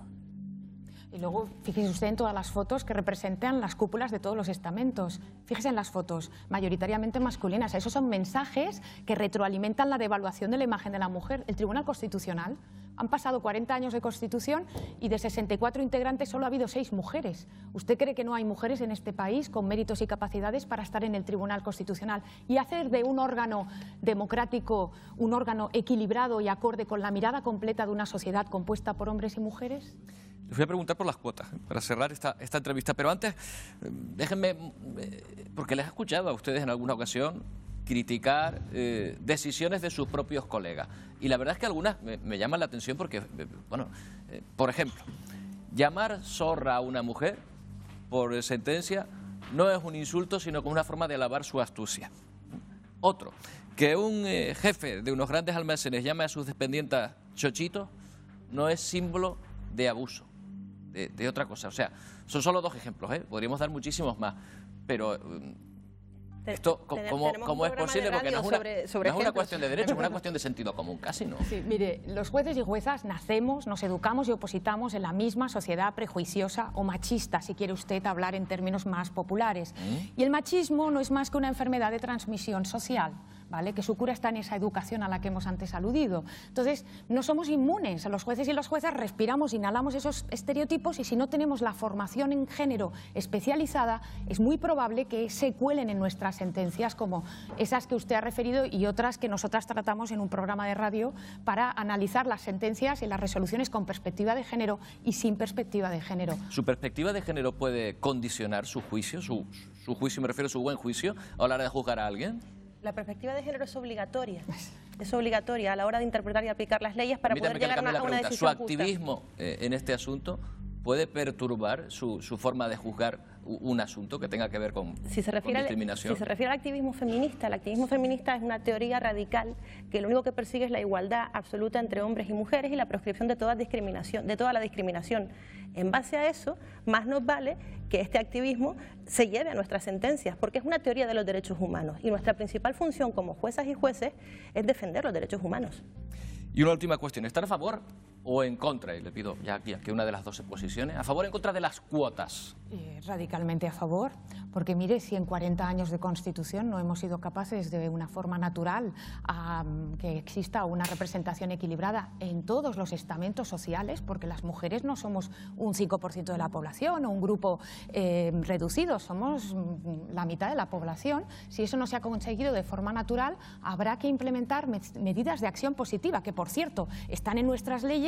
Y luego, fíjese usted en todas las fotos que representan las cúpulas de todos los estamentos. Fíjese en las fotos, mayoritariamente masculinas. Esos son mensajes que retroalimentan la devaluación de la imagen de la mujer. El Tribunal Constitucional, han pasado cuarenta años de Constitución y de sesenta y cuatro integrantes solo ha habido seis mujeres. ¿Usted cree que no hay mujeres en este país con méritos y capacidades para estar en el Tribunal Constitucional y hacer de un órgano democrático un órgano equilibrado y acorde con la mirada completa de una sociedad compuesta por hombres y mujeres? Les voy a preguntar por las cuotas, para cerrar esta, esta entrevista, pero antes, déjenme, porque les he escuchado a ustedes en alguna ocasión criticar eh, decisiones de sus propios colegas, y la verdad es que algunas me, me llaman la atención porque, bueno, eh, por ejemplo, llamar zorra a una mujer por sentencia no es un insulto, sino como una forma de alabar su astucia. Otro, que un eh, jefe de unos grandes almacenes llame a sus dependientes chochitos no es símbolo de abuso. De, de otra cosa, o sea, son solo dos ejemplos, ¿eh? Podríamos dar muchísimos más, pero esto, ¿cómo, cómo es posible? Porque no es una, sobre, sobre no es una cuestión de derecho, es una cuestión de sentido común, casi, ¿no? Sí, mire, los jueces y juezas nacemos, nos educamos y opositamos en la misma sociedad prejuiciosa o machista, si quiere usted hablar en términos más populares. ¿Mm? Y el machismo no es más que una enfermedad de transmisión social, ¿vale? Que su cura está en esa educación a la que hemos antes aludido. Entonces, no somos inmunes. Los jueces y las juezas respiramos, inhalamos esos estereotipos, y si no tenemos la formación en género especializada, es muy probable que se cuelen en nuestras sentencias, como esas que usted ha referido y otras que nosotras tratamos en un programa de radio para analizar las sentencias y las resoluciones con perspectiva de género y sin perspectiva de género. ¿Su perspectiva de género puede condicionar su juicio, su, su juicio, me refiero a su buen juicio, a la hora de juzgar a alguien? La perspectiva de género es obligatoria, es obligatoria a la hora de interpretar y aplicar las leyes para Permítame poder llegar a una, una decisión ¿Su justa. activismo eh, en este asunto puede perturbar su, su forma de juzgar un asunto que tenga que ver con, si se refiere con discriminación? Al, si se refiere al activismo feminista, el activismo feminista es una teoría radical que lo único que persigue es la igualdad absoluta entre hombres y mujeres y la proscripción de toda discriminación, de toda la discriminación. En base a eso, más nos vale que este activismo se lleve a nuestras sentencias, porque es una teoría de los derechos humanos y nuestra principal función como juezas y jueces es defender los derechos humanos. Y una última cuestión, ¿están a favor o en contra? Y le pido ya aquí que una de las dos posiciones, ¿a favor o en contra de las cuotas? Eh, radicalmente a favor, porque mire, si en cuarenta años de Constitución no hemos sido capaces de una forma natural a que exista una representación equilibrada en todos los estamentos sociales, porque las mujeres no somos un cinco por ciento de la población o un grupo eh, reducido, somos la mitad de la población. Si eso no se ha conseguido de forma natural, habrá que implementar med medidas de acción positiva, que por cierto están en nuestras leyes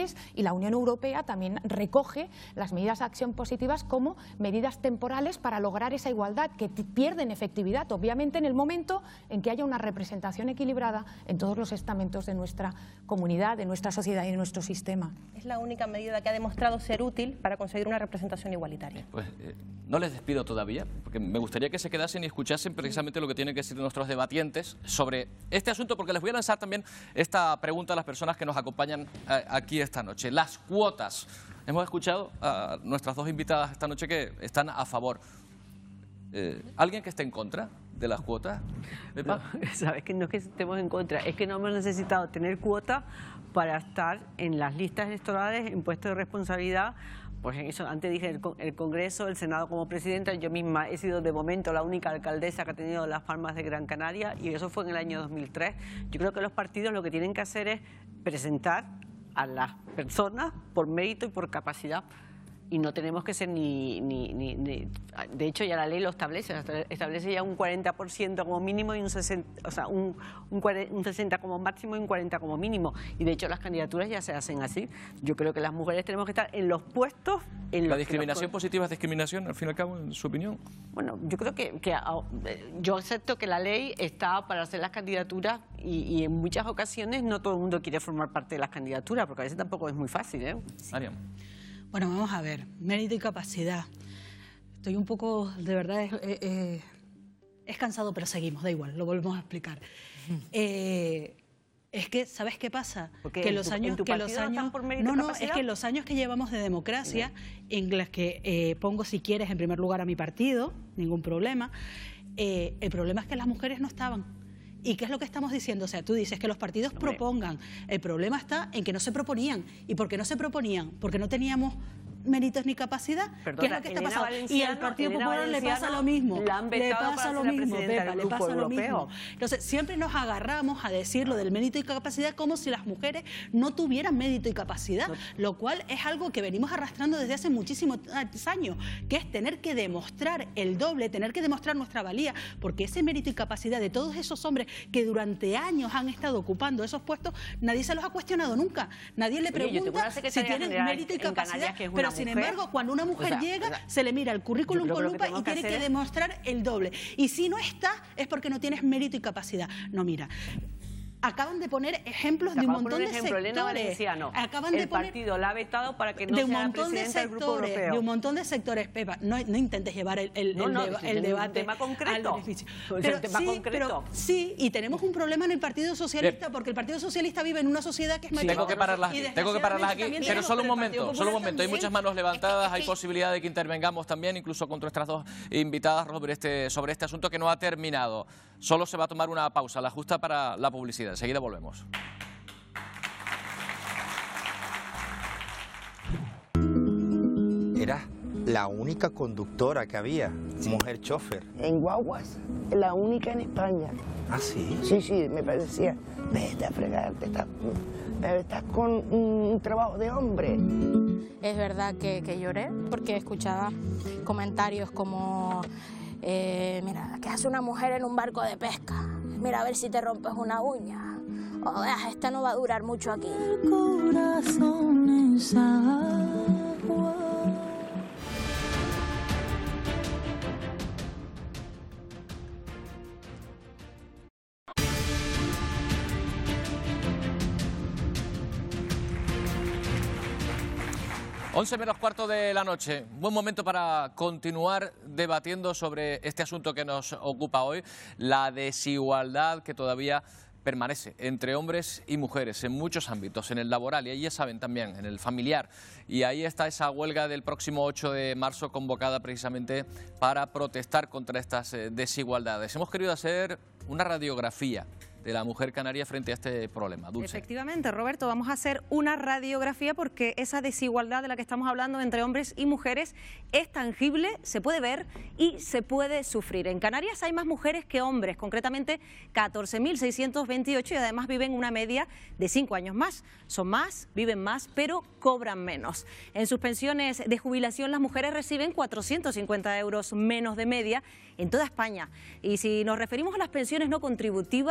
regiones, y la Unión Europea también recoge las medidas de acción positivas como medidas temporales para lograr esa igualdad, que pierden efectividad, obviamente, en el momento en que haya una representación equilibrada en todos los estamentos de nuestra comunidad, de nuestra sociedad y de nuestro sistema. Es la única medida que ha demostrado ser útil para conseguir una representación igualitaria. Pues eh, no les despido todavía, porque me gustaría que se quedasen y escuchasen precisamente lo que tienen que decir nuestros debatientes sobre este asunto, porque les voy a lanzar también esta pregunta a las personas que nos acompañan eh, aquí esta noche. Las cuotas. Hemos escuchado a nuestras dos invitadas esta noche que están a favor. Eh, ¿Alguien que esté en contra de las cuotas? No, sabes que no es que estemos en contra, es que no hemos necesitado tener cuotas para estar en las listas electorales en puestos de responsabilidad. Pues eso, antes dije el, el Congreso, el Senado como presidenta, yo misma he sido de momento la única alcaldesa que ha tenido las Palmas de Gran Canaria, y eso fue en el año dos mil tres. Yo creo que los partidos lo que tienen que hacer es presentar a las personas por mérito y por capacidad. Y no tenemos que ser ni, ni, ni, ni... De hecho, ya la ley lo establece, establece ya un cuarenta por ciento como mínimo y un sesenta, o sea, un, un, un sesenta como máximo y un cuarenta como mínimo. Y de hecho las candidaturas ya se hacen así. Yo creo que las mujeres tenemos que estar en los puestos... En ¿La los discriminación positiva es discriminación, al fin y al cabo, en su opinión? Bueno, yo creo que, que yo acepto que la ley está para hacer las candidaturas y, y en muchas ocasiones no todo el mundo quiere formar parte de las candidaturas, porque a veces tampoco es muy fácil, ¿eh? Sí. Mariam. Bueno, vamos a ver, mérito y capacidad. Estoy un poco, de verdad, eh, eh, es cansado, pero seguimos, da igual, lo volvemos a explicar. Eh, es que, ¿sabes qué pasa? Porque que en los tu, años, en tu que los partido no años, están por mérito no, y no, capacidad. es que los años que llevamos de democracia, en las que eh, pongo, si quieres, en primer lugar a mi partido, ningún problema. Eh, el problema es que las mujeres no estaban. ¿Y qué es lo que estamos diciendo? O sea, tú dices que los partidos Hombre. propongan. El problema está en que no se proponían. ¿Y por qué no se proponían? Porque no teníamos méritos ni capacidad. Perdona, ¿Qué es lo que está Elena pasando? Valenciano, y al Partido Elena Popular le pasa Valenciano lo mismo. la han Le vetado pasa para lo ser la mismo, presidenta Pepa, del le Grupo pasa lo Europeo. mismo. Entonces, siempre nos agarramos a decir lo del mérito y capacidad como si las mujeres no tuvieran mérito y capacidad, no. Lo cual es algo que venimos arrastrando desde hace muchísimos años, que es tener que demostrar el doble, tener que demostrar nuestra valía, porque ese mérito y capacidad de todos esos hombres que durante años han estado ocupando esos puestos, nadie se los ha cuestionado nunca. Nadie le pregunta Oye, si tienen mérito y capacidad, pero sin mujer. embargo, cuando una mujer O sea, llega, o sea, se le mira el currículum con lupa y tiene que, que demostrar el doble. Y si no está, es porque no tienes mérito y capacidad. No, mira, acaban de poner ejemplos de un montón de ejemplo, sectores. Elena Valenciano, Acaban el de poner partido la ha vetado para que no de un sea montón de presidenta del Grupo sectores, Europeo. de un montón de sectores, Pepa. No, no intentes llevar el, el, no, el, no, deba, si el debate un tema concreto. al beneficio. Pues Pero, el tema sí, concreto. pero sí, y tenemos un problema en el Partido Socialista, Bien. porque el Partido Socialista vive en una sociedad que es Sí, machista. tengo que pararlas aquí, tengo que pararlas aquí, también pero tenemos, solo un pero el Partido momento, solo un Popular momento. Hay también. muchas manos levantadas, hay posibilidad de que intervengamos también, incluso con nuestras dos invitadas sobre este, sobre este asunto que no ha terminado. Solo se va a tomar una pausa, la justa para la publicidad. Enseguida volvemos. Era la única conductora que había, sí. Mujer chofer. En guaguas, la única en España. ¿Ah, sí? Sí, sí, me parecía, vete a fregarte, estás, estás con un trabajo de hombre. Es verdad que, que lloré porque escuchaba comentarios como, eh, mira, ¿qué hace una mujer en un barco de pesca? Mira a ver si te rompes una uña. O veas, esta no va a durar mucho aquí. El corazón es agua. once menos cuarto de la noche, buen momento para continuar debatiendo sobre este asunto que nos ocupa hoy, la desigualdad que todavía permanece entre hombres y mujeres en muchos ámbitos, en el laboral y ahí ya saben también, en el familiar. Y ahí está esa huelga del próximo ocho de marzo convocada precisamente para protestar contra estas desigualdades. Hemos querido hacer una radiografía de la mujer canaria frente a este problema. Dulce. Efectivamente, Roberto, vamos a hacer una radiografía porque esa desigualdad de la que estamos hablando entre hombres y mujeres es tangible, se puede ver y se puede sufrir. En Canarias hay más mujeres que hombres, concretamente catorce mil seiscientos veintiocho, y además viven una media de cinco años más. Son más, viven más, pero cobran menos. En sus pensiones de jubilación las mujeres reciben cuatrocientos cincuenta euros menos de media en toda España. Y si nos referimos a las pensiones no contributivas, los datos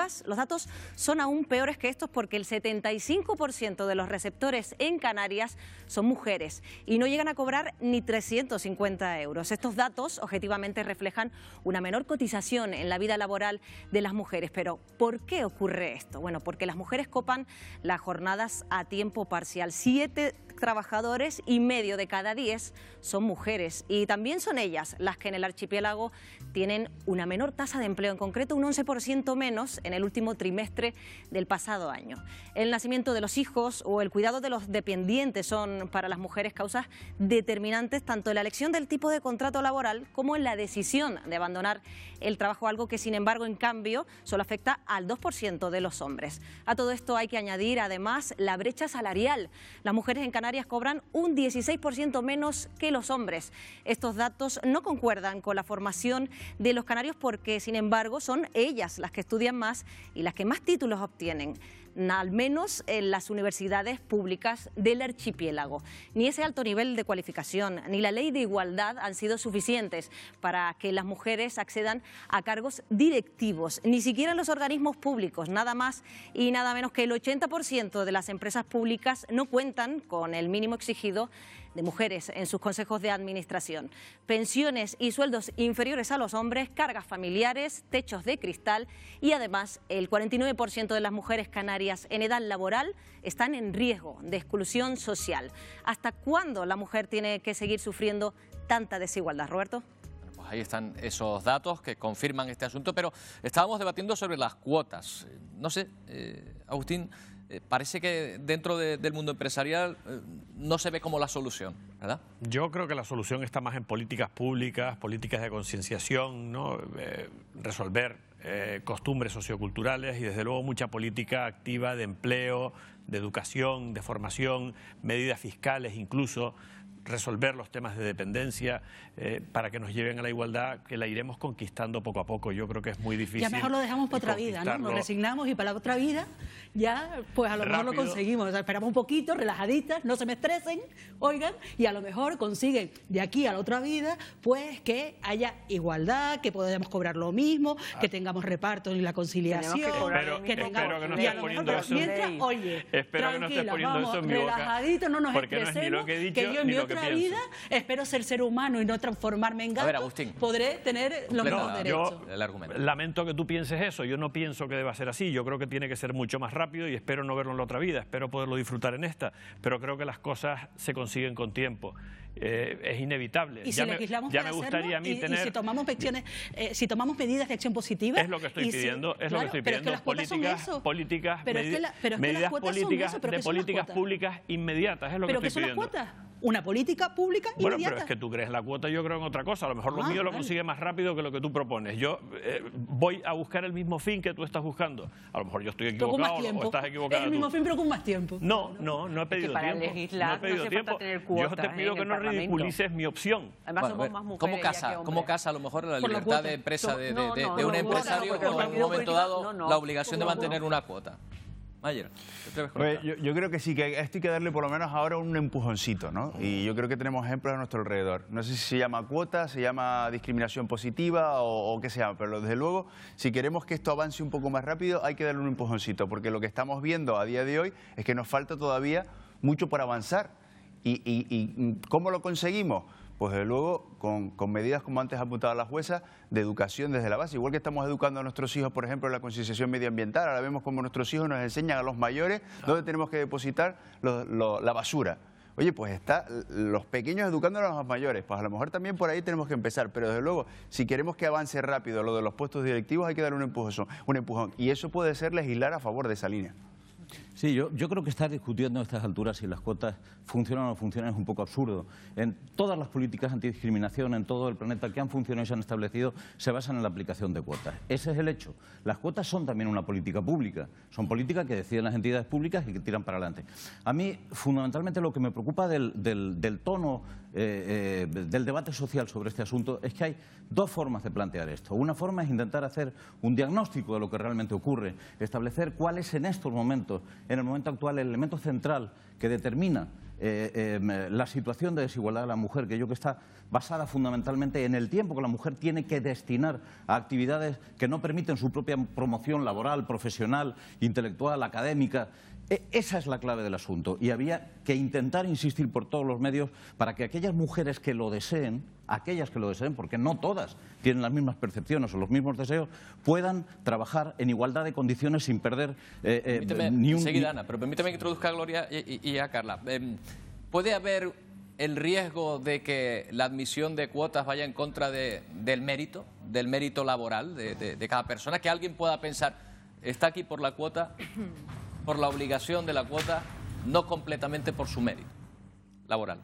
datos son aún peores que estos porque el setenta y cinco por ciento de los receptores en Canarias son mujeres y no llegan a cobrar ni trescientos cincuenta euros. Estos datos objetivamente reflejan una menor cotización en la vida laboral de las mujeres. Pero ¿por qué ocurre esto? Bueno, porque las mujeres copan las jornadas a tiempo parcial. Siete trabajadores y medio de cada diez son mujeres y también son ellas las que en el archipiélago tienen una menor tasa de empleo, en concreto un once por ciento menos en el último trimestre del pasado año. El nacimiento de los hijos o el cuidado de los dependientes son para las mujeres causas determinantes tanto en la elección del tipo de contrato laboral como en la decisión de abandonar el trabajo, algo que sin embargo en cambio solo afecta al dos por ciento de los hombres. A todo esto hay que añadir además la brecha salarial. Las mujeres en Canarias cobran un dieciséis por ciento menos que los hombres. Estos datos no concuerdan con la formación de los canarios porque sin embargo son ellas las que estudian más y las que más títulos obtienen, al menos en las universidades públicas del archipiélago. Ni ese alto nivel de cualificación ni la ley de igualdad han sido suficientes para que las mujeres accedan a cargos directivos, ni siquiera en los organismos públicos. Nada más y nada menos que el ochenta por ciento de las empresas públicas no cuentan con el mínimo exigido de mujeres en sus consejos de administración. Pensiones y sueldos inferiores a los hombres, cargas familiares, techos de cristal y además el cuarenta y nueve por ciento de las mujeres canarias en edad laboral están en riesgo de exclusión social. ¿Hasta cuándo la mujer tiene que seguir sufriendo tanta desigualdad, Roberto? Pues ahí están esos datos que confirman este asunto, pero estábamos debatiendo sobre las cuotas. No sé, eh, Agustín, Eh, parece que dentro de, del mundo empresarial eh, no se ve como la solución, ¿verdad? Yo creo que la solución está más en políticas públicas, políticas de concienciación, ¿no? Eh, resolver eh, costumbres socioculturales y desde luego mucha política activa de empleo, de educación, de formación, medidas fiscales incluso, resolver los temas de dependencia eh, para que nos lleven a la igualdad, que la iremos conquistando poco a poco. Yo creo que es muy difícil. Ya mejor lo dejamos para otra vida, ¿no? Nos resignamos y para la otra vida ya, pues a lo mejor lo conseguimos. O sea, esperamos un poquito, relajaditas, no se me estresen, oigan, y a lo mejor consiguen de aquí a la otra vida, pues que haya igualdad, que podamos cobrar lo mismo, ah. que tengamos reparto en la conciliación. Que espero, que espero tengamos, que no estés poniendo eso. Mientras, oye, espero que no estés poniendo eso en mi boca. Relajaditos, no nos porque estresemos, no es ni lo que he dicho, que yo en ni mi lo que otra pienso. vida espero ser ser humano y no transformarme en gato. A ver, Agustín, podré tener los mismos no, derechos. Yo el argumento. Lamento que tú pienses eso, yo no pienso que deba ser así, yo creo que tiene que ser mucho más rápido y espero no verlo en la otra vida, espero poderlo disfrutar en esta, pero creo que las cosas se consiguen con tiempo. Eh, es inevitable. Y si ya legislamos me, ya para me gustaría hacerlo, a mí y, tener... y si tomamos acciones, eh, si tomamos medidas de acción positiva... Es lo que estoy pidiendo, si, es claro, lo que estoy pero pidiendo. Es que las cuotas políticas, son eso. políticas, pero es que la, pero es que medidas las cuotas políticas son eso, pero de ¿qué son las políticas cuotas? públicas inmediatas, es lo ¿Pero que qué estoy son las pidiendo. cuotas? Una política pública Bueno, inmediata. pero es que tú crees la cuota, yo creo en otra cosa. A lo mejor lo Ah, mío lo vale. consigue más rápido que lo que tú propones. Yo eh, voy a buscar el mismo fin que tú estás buscando. A lo mejor yo estoy Pero con más equivocado tiempo. o estás equivocado. Es el mismo fin, pero con más tiempo. No, no, no he pedido para tiempo. legislar no he pedido no hace tiempo. falta tener Yo cuotas, te pido ¿eh? que en no el Parlamento. ridiculices mi opción. Además Bueno, somos a ver, más mujeres ¿cómo ya casa, que ¿Cómo hombres. casa a lo mejor la Por la libertad cuota. de empresa de, de, No, de- no, de no, un no, empresario porque con el en un partido momento político- dado no, no. la obligación de No, no. mantener una cuota? Mayer, ¿te atreves con Pues esta? yo, yo creo que sí, que a esto hay que darle por lo menos ahora un empujoncito, ¿no? Y yo creo que tenemos ejemplos a nuestro alrededor. No sé si se llama cuota, se llama discriminación positiva o, o qué se llama, pero desde luego, si queremos que esto avance un poco más rápido, hay que darle un empujoncito, porque lo que estamos viendo a día de hoy es que nos falta todavía mucho por avanzar. ¿Y, y, y cómo lo conseguimos? Pues desde luego con, con medidas, como antes apuntaba la jueza, de educación desde la base. Igual que estamos educando a nuestros hijos, por ejemplo, en la concienciación medioambiental, ahora vemos cómo nuestros hijos nos enseñan a los mayores dónde tenemos que depositar lo- lo- la basura. Oye, pues está los pequeños educando a los mayores, pues a lo mejor también por ahí tenemos que empezar, pero desde luego, si queremos que avance rápido lo de los puestos directivos, hay que dar un empujón, un empujón. Y eso puede ser legislar a favor de esa línea. Sí, yo, yo creo que estar discutiendo a estas alturas si las cuotas funcionan o no funcionan es un poco absurdo. En todas las políticas antidiscriminación en todo el planeta que han funcionado y se han establecido se basan en la aplicación de cuotas. Ese es el hecho. Las cuotas son también una política pública. Son políticas que deciden las entidades públicas y que tiran para adelante. A mí, fundamentalmente, lo que me preocupa del, del, del tono eh, eh, del debate social sobre este asunto es que hay dos formas de plantear esto. Una forma es intentar hacer un diagnóstico de lo que realmente ocurre, establecer cuál es en estos momentos, en el momento actual, el elemento central que determina eh, eh, la situación de desigualdad de la mujer, que yo creo que está basada fundamentalmente en el tiempo que la mujer tiene que destinar a actividades que no permiten su propia promoción laboral, profesional, intelectual, académica. Esa es la clave del asunto y había que intentar insistir por todos los medios para que aquellas mujeres que lo deseen, aquellas que lo deseen, porque no todas tienen las mismas percepciones o los mismos deseos, puedan trabajar en igualdad de condiciones sin perder eh, eh, Permíteme, ni un... enseguida, Ana, pero permíteme que introduzca a Gloria y, y- y a Carla. Eh, ¿Puede haber el riesgo de que la admisión de cuotas vaya en contra de- del mérito, del mérito laboral de, de- de cada persona? Que alguien pueda pensar, está aquí por la cuota, por la obligación de la cuota, no completamente por su mérito laboral.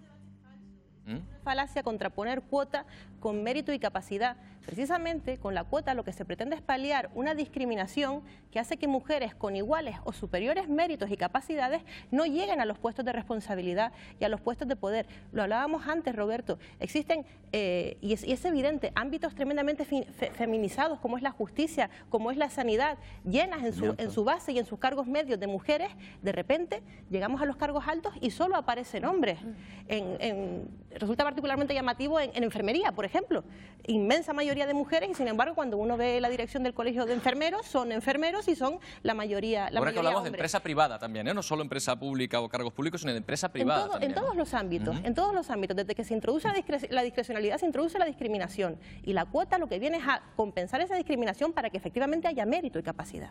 ¿Mm? Falacia contraponer cuota con mérito y capacidad. Precisamente con la cuota lo que se pretende es paliar una discriminación que hace que mujeres con iguales o superiores méritos y capacidades no lleguen a los puestos de responsabilidad y a los puestos de poder. Lo hablábamos antes, Roberto, existen, eh, y, es, y es evidente, ámbitos tremendamente fe, fe, feminizados como es la justicia, como es la sanidad, llenas en su, en su base y en sus cargos medios de mujeres. De repente llegamos a los cargos altos y solo aparecen hombres. En, en, resulta particularmente llamativo en, en enfermería, por ejemplo. Inmensa mayoría de mujeres y sin embargo cuando uno ve la dirección del colegio de enfermeros, son enfermeros y son la mayoría, la Ahora que mayoría hablamos de hombres. empresa privada también, ¿eh? No solo empresa pública o cargos públicos, sino de empresa En, privada todo- también. en todos los ámbitos, en todos los ámbitos, desde que se introduce la, discre- la discrecionalidad, se introduce la discriminación y la cuota lo que viene es a compensar esa discriminación para que efectivamente haya mérito y capacidad.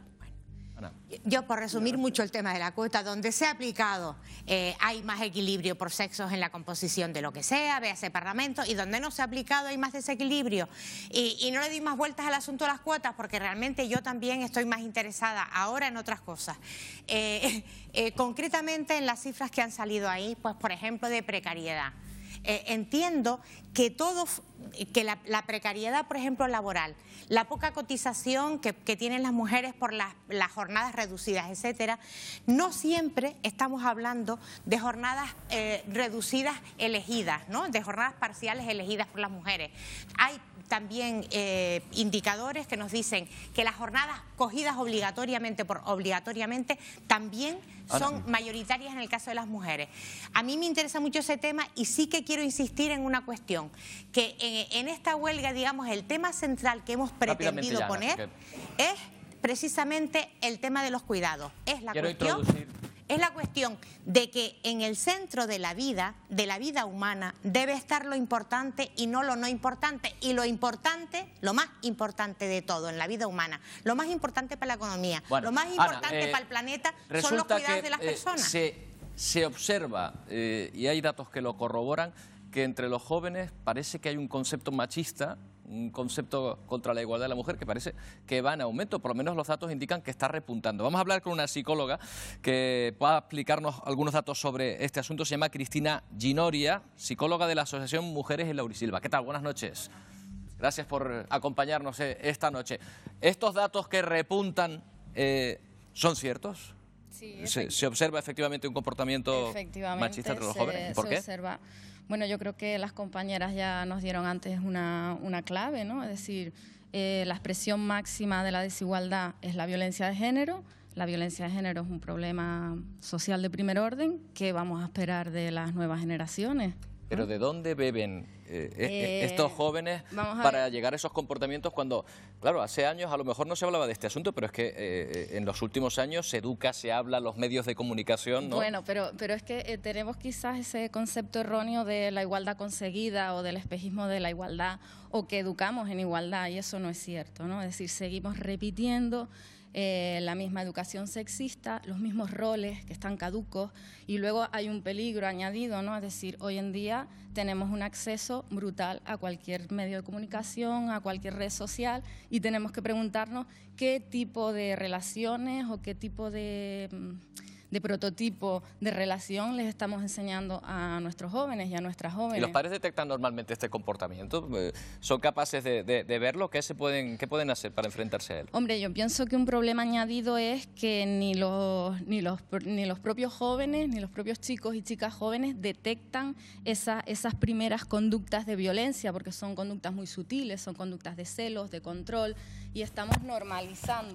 Yo, por resumir mucho el tema de la cuota, donde se ha aplicado eh, hay más equilibrio por sexos en la composición de lo que sea, véase Parlamento, y donde no se ha aplicado hay más desequilibrio. Y, y no le di más vueltas al asunto de las cuotas, porque realmente yo también estoy más interesada ahora en otras cosas. Eh, eh, concretamente en las cifras que han salido ahí, pues por ejemplo de precariedad. Eh, entiendo que todo, que la, la precariedad, por ejemplo, laboral, la poca cotización que, que tienen las mujeres por las, las jornadas reducidas, etcétera, no siempre estamos hablando de jornadas eh, reducidas elegidas, ¿no? De jornadas parciales elegidas por las mujeres. Hay también eh, indicadores que nos dicen que las jornadas cogidas obligatoriamente por obligatoriamente también son Ana. mayoritarias en el caso de las mujeres. A mí me interesa mucho ese tema y sí que quiero insistir en una cuestión, que en, en esta huelga, digamos, el tema central que hemos pretendido ya, Ana, poner porque- es precisamente el tema de los cuidados. Es la Quiero cuestión... introducir... Es la cuestión de que en el centro de la vida, de la vida humana, debe estar lo importante y no lo no importante. Y lo importante, lo más importante de todo en la vida humana, lo más importante para la economía, Bueno, lo más Ana, importante eh, para el planeta son los Resulta cuidados que de las eh, personas. se, se observa, eh, y hay datos que lo corroboran, que entre los jóvenes parece que hay un concepto machista, un concepto contra la igualdad de la mujer que parece que va en aumento, por lo menos los datos indican que está repuntando. Vamos a hablar con una psicóloga que va a explicarnos algunos datos sobre este asunto. Se llama Cristina Ginoria, psicóloga de la Asociación Mujeres en Laurisilva. ¿Qué tal? Buenas noches. Gracias por acompañarnos eh, esta noche. ¿Estos datos que repuntan eh, son ciertos? Sí, ¿Se, se observa efectivamente un comportamiento efectivamente machista entre los se- jóvenes? ¿Y por se qué? observa. Bueno, yo creo que las compañeras ya nos dieron antes una, una clave, ¿no? Es decir, eh, la expresión máxima de la desigualdad es la violencia de género. La violencia de género es un problema social de primer orden. ¿Qué vamos a esperar de las nuevas generaciones? Pero ¿de dónde beben eh, eh, Eh, estos jóvenes vamos a para ver. llegar a esos comportamientos cuando, claro, hace años a lo mejor no se hablaba de este asunto, pero es que eh, en los últimos años se educa, se habla, los medios de comunicación, ¿no? Bueno, pero, pero es que eh, tenemos quizás ese concepto erróneo de la igualdad conseguida o del espejismo de la igualdad o que educamos en igualdad y eso no es cierto, ¿no? Es decir, seguimos repitiendo eh, la misma educación sexista, los mismos roles que están caducos y luego hay un peligro añadido, ¿no? Es decir, hoy en día tenemos un acceso brutal a cualquier medio de comunicación, a cualquier red social y tenemos que preguntarnos qué tipo de relaciones o qué tipo de... mm, de prototipo de relación les estamos enseñando a nuestros jóvenes y a nuestras jóvenes. ¿Y los padres detectan normalmente este comportamiento? Eh, ¿Son capaces de, de- de verlo? ¿Qué, se pueden, ¿Qué pueden hacer para enfrentarse a él? Hombre, yo pienso que un problema añadido es que ni los, ni los, ni los propios jóvenes, ni los propios chicos y chicas jóvenes detectan esa, esas primeras conductas de violencia, porque son conductas muy sutiles, son conductas de celos, de control, y estamos normalizando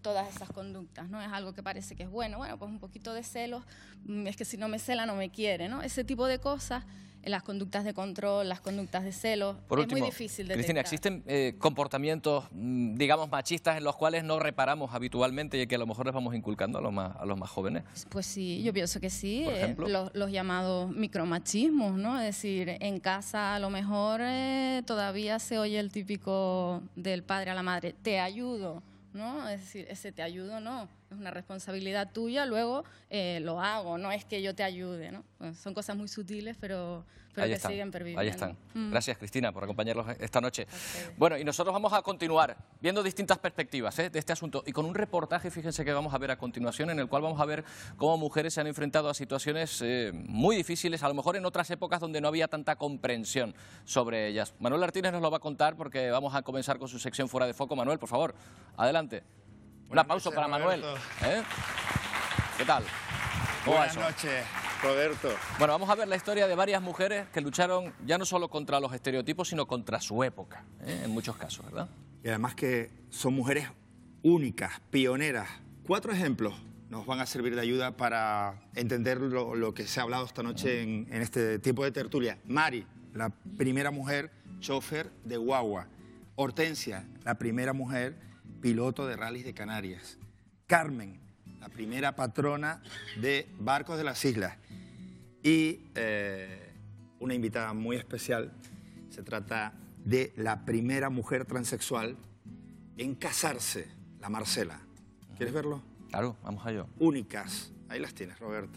todas esas conductas, ¿no? Es algo que parece que es bueno, bueno, pues un poquito de celos, es que si no me cela no me quiere, ¿no? Ese tipo de cosas, las conductas de control, las conductas de celos, Por es último, muy difícil de Cristina, detectar. ¿existen eh, comportamientos, mm, digamos, machistas en los cuales no reparamos habitualmente y que a lo mejor les vamos inculcando a los más, a los más jóvenes? Pues sí, yo pienso que sí, ¿Por eh, ejemplo? los, los llamados micromachismos, ¿no? Es decir, en casa a lo mejor eh, todavía se oye el típico del padre a la madre, te ayudo, ¿no? Es decir, ese te ayudo no, es una responsabilidad tuya, luego eh, lo hago, no es que yo te ayude, ¿no? Pues son cosas muy sutiles, pero, pero Ahí que están, siguen perviviendo. ahí están. Mm. Gracias, Cristina, por acompañarnos esta noche. Bueno, y nosotros vamos a continuar viendo distintas perspectivas ¿eh? de este asunto y con un reportaje, fíjense, que vamos a ver a continuación, en el cual vamos a ver cómo mujeres se han enfrentado a situaciones eh, muy difíciles, a lo mejor en otras épocas donde no había tanta comprensión sobre ellas. Manuel Martínez nos lo va a contar porque vamos a comenzar con su sección Fuera de Foco. Manuel, por favor, adelante. Un aplauso para Manuel. ¿eh? ¿Qué tal? ¿Cómo va Buenas eso? noches, Roberto. Bueno, vamos a ver la historia de varias mujeres que lucharon ya no solo contra los estereotipos, sino contra su época, ¿eh? en muchos casos, ¿verdad? Y además que son mujeres únicas, pioneras. Cuatro ejemplos nos van a servir de ayuda para entender lo, lo que se ha hablado esta noche en, en este tiempo de tertulia. Mari, la primera mujer chofer de guagua. Hortensia, la primera mujer piloto de rallies de Canarias. Carmen, la primera patrona de barcos de las islas. Y eh, una invitada muy especial, se trata de la primera mujer transexual en casarse, la Marcela. ¿Quieres verlo? Claro, vamos allá. Únicas. Ahí las tienes, Roberto.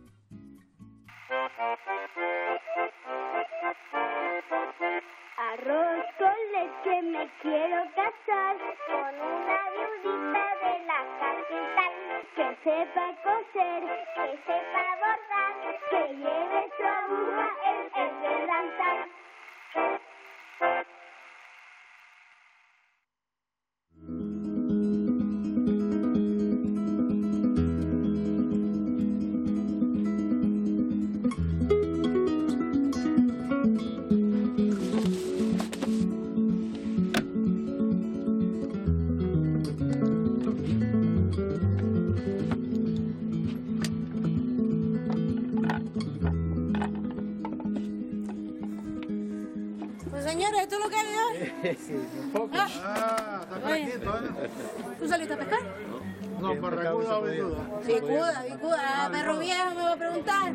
Arroz con leche, me quiero casar con una viudita de la capital. Que sepa coser, que sepa bordar, que lleve su aguja en el delantal. Señores, ¿esto es lo que hay hoy? Sí, un poco. Ah, Ah, está fresquito, ¿eh? ¿Tú saliste a pescar? No, barracuda o bicuda. Bicuda, bicuda. Ah, perro viejo me va a preguntar.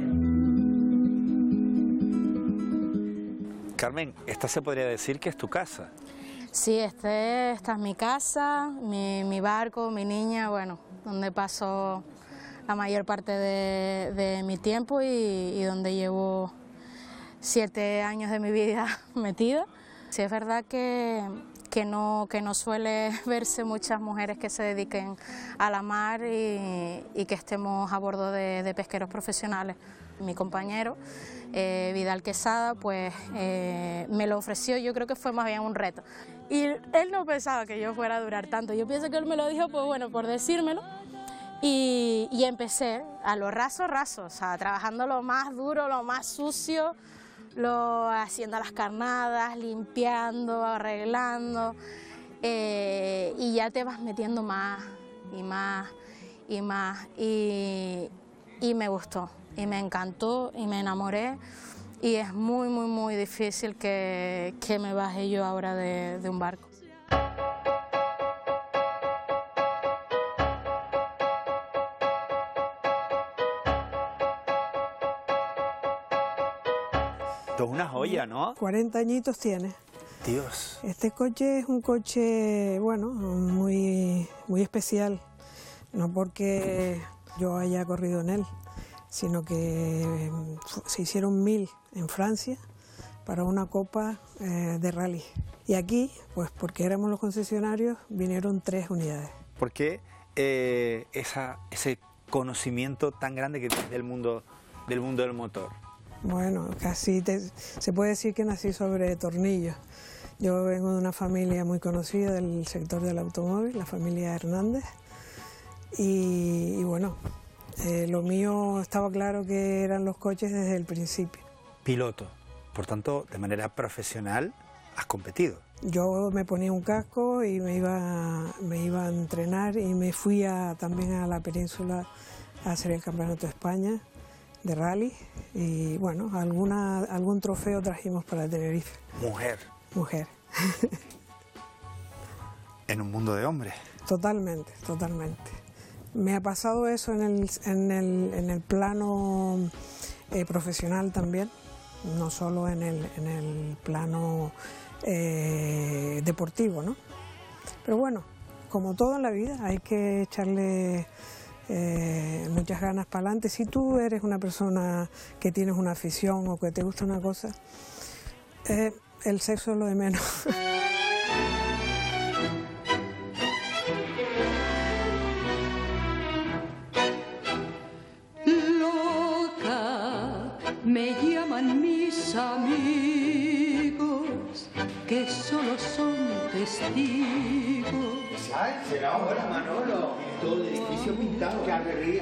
Carmen, esta se podría decir que es tu casa. Sí, este, esta es mi casa, mi, mi barco, mi niña, bueno, donde paso la mayor parte de, de mi tiempo y, y donde llevo siete años de mi vida metida. Sí, es verdad que, que, no, que no suele verse muchas mujeres que se dediquen a la mar y, y que estemos a bordo de, de pesqueros profesionales. Mi compañero, eh, Vidal Quesada, pues eh, me lo ofreció, yo creo que fue más bien un reto. Y él no pensaba que yo fuera a durar tanto, yo pienso que él me lo dijo, pues bueno, por decírmelo. Y, y empecé a lo raso, raso, o sea, trabajando lo más duro, lo más sucio, lo, haciendo las carnadas, limpiando, arreglando, eh, y ya te vas metiendo más y más y más, y, y me gustó, y me encantó, y me enamoré, y es muy, muy, muy difícil que, que me baje yo ahora de, de un barco. Esto es una joya, ¿no? cuarenta añitos tiene. Dios. Este coche es un coche, bueno, muy, muy especial. No porque yo haya corrido en él, sino que se hicieron mil en Francia para una copa eh, de rally. Y aquí, pues porque éramos los concesionarios, vinieron tres unidades. ¿Por qué eh, esa, ese conocimiento tan grande que tienes del mundo, del mundo del motor? Bueno, casi te, se puede decir que nací sobre tornillos. Yo vengo de una familia muy conocida del sector del automóvil, la familia Hernández, y, y bueno, eh, lo mío estaba claro que eran los coches desde el principio. Piloto, por tanto, de manera profesional has competido. Yo me ponía un casco y me iba, me iba a entrenar y me fui a, también a la península a hacer el Campeonato de España de rally y bueno, alguna, algún trofeo trajimos para Tenerife. Mujer. Mujer. En un mundo de hombres. Totalmente, totalmente. Me ha pasado eso en el, en el, en el plano eh, profesional también, no solo en el, en el plano eh, deportivo, ¿no? Pero bueno, como todo en la vida, hay que echarle eh, muchas ganas para adelante. Si tú eres una persona que tienes una afición o que te gusta una cosa, eh, el sexo es lo de menos. Me llaman mis amigos, que solo son testigos. Será ahora, Manolo. Todo el edificio pintado. ¡Qué alegría!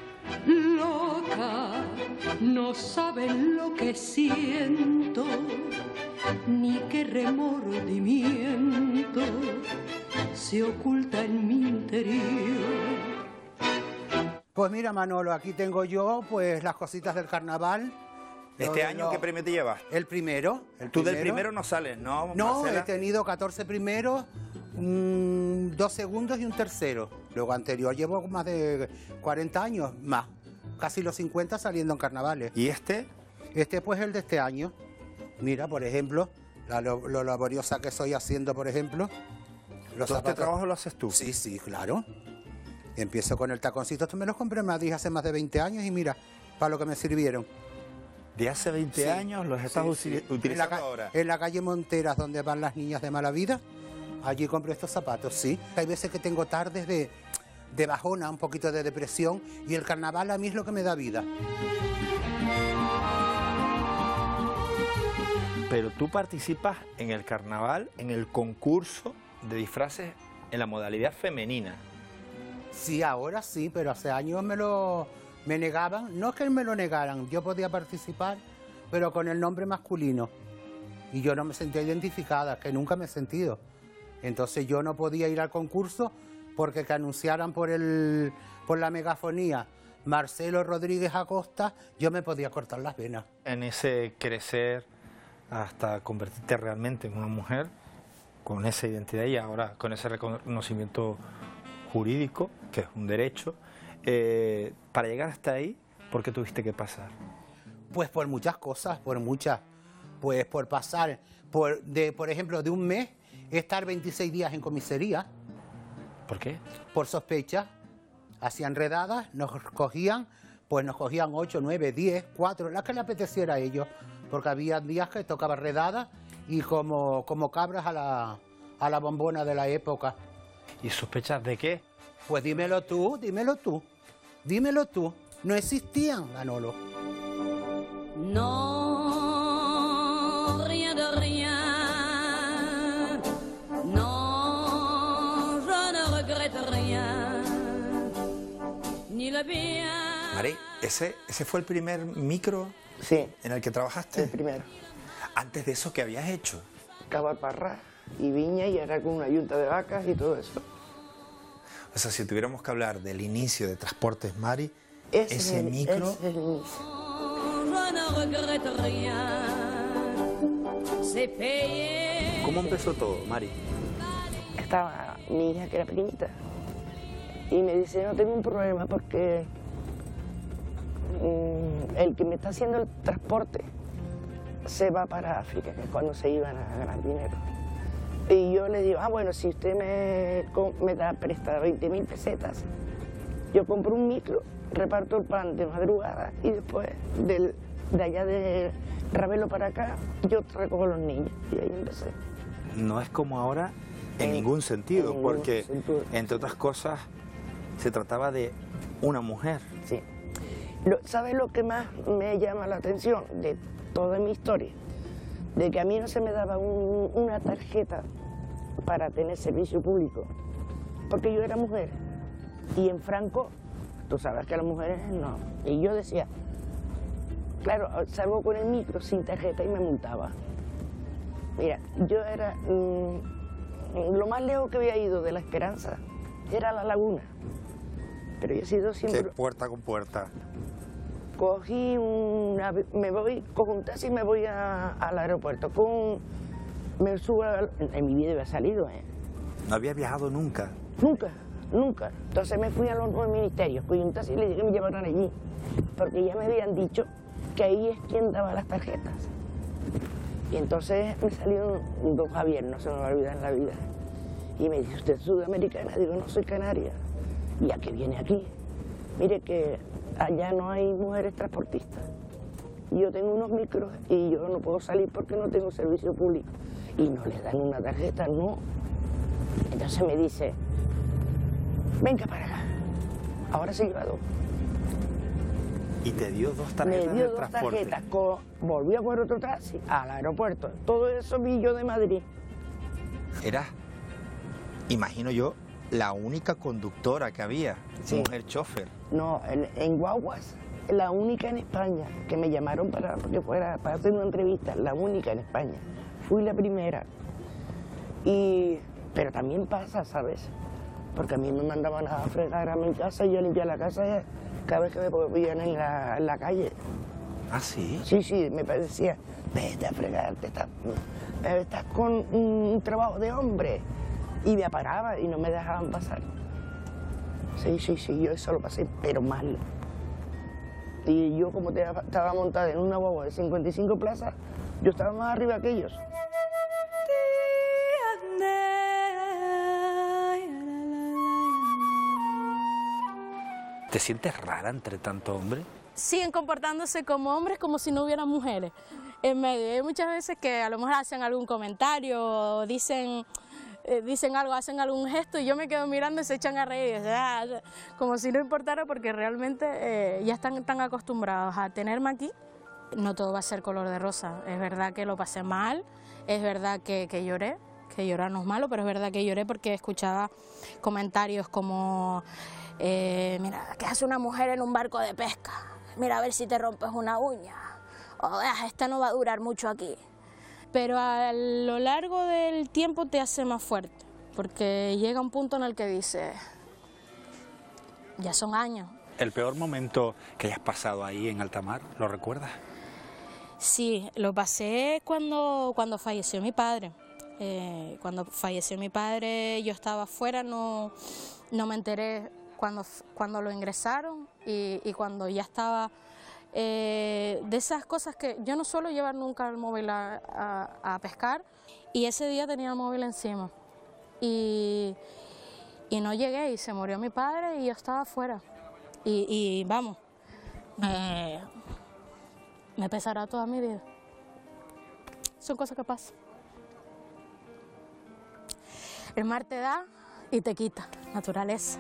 Loca, no saben lo que siento, ni qué remordimiento se oculta en mi interior. Pues mira, Manolo, aquí tengo yo pues las cositas del carnaval. ¿Este año qué premio te llevas? El primero. El Tú primero. del primero no sales, ¿no, No, Marcela? he tenido catorce primeros, mmm, dos segundos y un tercero. Luego anterior llevo más de cuarenta años, más. Casi los cincuenta saliendo en carnavales. ¿Y este? Este pues el de este año. Mira, por ejemplo, la, lo, lo laboriosa que estoy haciendo, por ejemplo. Los ¿Todo este zapatos. trabajo lo haces tú? Sí, sí, claro. Empiezo con el taconcito, esto me los compré en Madrid hace más de veinte años y mira, para lo que me sirvieron. ¿De hace veinte Sí, años los estás sí, usi- sí. utilizando en la, ahora? En la calle Monteras, donde van las niñas de mala vida, allí compré estos zapatos, sí. Hay veces que tengo tardes de, de bajona, un poquito de depresión, y el carnaval a mí es lo que me da vida. Pero tú participas en el carnaval, en el concurso de disfraces en la modalidad femenina. Sí, ahora sí, pero hace años me lo me negaban. No es que me lo negaran, yo podía participar, pero con el nombre masculino. Y yo no me sentía identificada, que nunca me he sentido. Entonces yo no podía ir al concurso porque que anunciaran por, el, por la megafonía Marcelo Rodríguez Acosta, yo me podía cortar las venas. En ese crecer hasta convertirte realmente en una mujer, con esa identidad y ahora con ese reconocimiento jurídico, que es un derecho, eh, para llegar hasta ahí, ¿por qué tuviste que pasar? Pues por muchas cosas, por muchas. Pues por pasar, por, de, por ejemplo, de un mes, estar veintiséis días en comisaría. ¿Por qué? Por sospecha. Hacían redadas, nos cogían, pues nos cogían ocho, nueve, diez, cuatro, las que le apeteciera a ellos, porque había días que tocaba redadas y como, como cabras a la, a la bombona de la época. ¿Y sospechas de qué? Pues dímelo tú, dímelo tú, dímelo tú. No existían, Manolo. Non, rien de rien. Non, je ne regrette rien. Ni le bien. Mari, ¿ese, ¿ese fue el primer micro sí, en el que trabajaste? El primero. Antes de eso, ¿qué habías hecho? Cabalparra y Viña, y era con una yunta de vacas y todo eso. O sea, si tuviéramos que hablar del inicio de Transportes Mari, Ese, ese es el, micro... ese es el inicio. Je ne regrette rien. C'est payé. ¿Cómo empezó todo, Mari? Estaba mi hija, que era pequeñita, y me dice, no tengo un problema porque mm, el que me está haciendo el transporte se va para África, que es cuando se iban a ganar dinero. Y yo le digo, ah, bueno, si usted me, me da, presta veinte mil pesetas, yo compro un micro, reparto el pan de madrugada y después del, de allá de Ravelo para acá, yo recojo a los niños. Y ahí empecé. No es como ahora en ningún sentido, en ningún porque, sentido. entre otras cosas, se trataba de una mujer. Sí. Lo, ¿Sabes lo que más me llama la atención de toda mi historia? De que a mí no se me daba un, una tarjeta para tener servicio público, porque yo era mujer. Y en Franco, tú sabes que las mujeres no. Y yo decía, claro, salgo con el micro sin tarjeta y me multaba. Mira, yo era... Mmm, lo más lejos que había ido de La Esperanza era La Laguna. Pero yo he sido siempre... ¿Qué puerta con puerta? Cogí una... Me voy, cojo un taxi y me voy a, al aeropuerto. Con, me subo... A, en mi vida había salido, ¿eh? ¿No había viajado nunca? Nunca, nunca. Entonces me fui a los nueve ministerios, cogí un taxi y le dije que me llevaran allí. Porque ya me habían dicho que ahí es quien daba las tarjetas. Y entonces me salió un don Javier, no se me va a olvidar en la vida. Y me dice, ¿usted es sudamericana? Digo, no, soy canaria. ¿Y a qué viene aquí? Mire que allá no hay mujeres transportistas. Yo tengo unos micros y yo no puedo salir porque no tengo servicio público. Y no le dan una tarjeta, no. Entonces me dice, venga para acá. Ahora se lleva dos. Y te dio dos tarjetas Me dio de dos transporte. tarjetas, co volví a coger otro taxi al aeropuerto. Todo eso vi yo de Madrid. Eras, imagino yo, la única conductora que había, Sí. mujer chofer. No, en, en guaguas, la única en España que me llamaron para que fuera para hacer una entrevista, la única en España. Fui la primera. Y, pero también pasa, ¿sabes? Porque a mí me mandaban a fregar a mi casa y yo limpiar la casa cada vez que me veían en la, en la calle. ¿Ah, sí? Sí, sí, me parecía, vete a fregar, te estás, estás con un trabajo de hombre. Y me paraba y no me dejaban pasar. Sí, sí, sí, yo eso lo pasé, pero mal. Y yo, como te, estaba montada en una guagua de cincuenta y cinco plazas, yo estaba más arriba que ellos. ¿Te sientes rara entre tanto hombre? Siguen comportándose como hombres como si no hubiera mujeres en medio. Hay muchas veces que a lo mejor hacen algún comentario o dicen, eh, dicen algo, hacen algún gesto y yo me quedo mirando y se echan a reír, o sea, como si no importara porque realmente eh, ya están tan acostumbrados a tenerme aquí. No todo va a ser color de rosa, es verdad que lo pasé mal, es verdad que, que lloré, que llorar no es malo, pero es verdad que lloré porque escuchaba comentarios como, eh, mira, ¿qué hace una mujer en un barco de pesca? Mira a ver si te rompes una uña, o oh, esta no va a durar mucho aquí. Pero a lo largo del tiempo te hace más fuerte, porque llega un punto en el que dices, ya son años. ¿El peor momento que hayas pasado ahí en alta mar, lo recuerdas? Sí, lo pasé cuando, cuando falleció mi padre. Eh, cuando falleció mi padre yo estaba afuera, no, no me enteré cuando, cuando lo ingresaron y, y cuando ya estaba... Eh, de esas cosas que yo no suelo llevar nunca el móvil a, a, a pescar y ese día tenía el móvil encima y, y no llegué y se murió mi padre y yo estaba afuera y, y vamos, me, me pesará toda mi vida. Son cosas que pasan. El mar te da y te quita, naturaleza.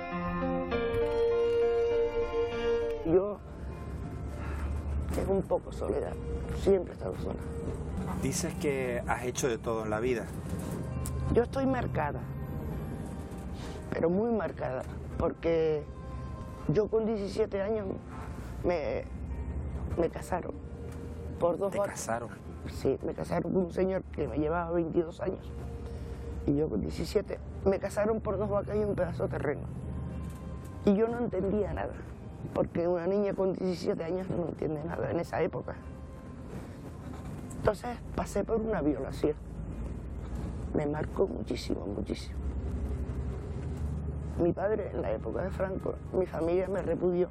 Yo tengo un poco soledad, siempre he estado sola. Dices que has hecho de todo en la vida. Yo estoy marcada, pero muy marcada, porque yo con diecisiete años me, me casaron por dos ¿Te horas. casaron? Sí, me casaron con un señor que me llevaba veintidós años. Y yo con diecisiete me casaron por dos vacas y un pedazo de terreno. Y yo no entendía nada, porque una niña con diecisiete años no entiende nada en esa época. Entonces pasé por una violación. Me marcó muchísimo, muchísimo. Mi padre, en la época de Franco, mi familia me repudió.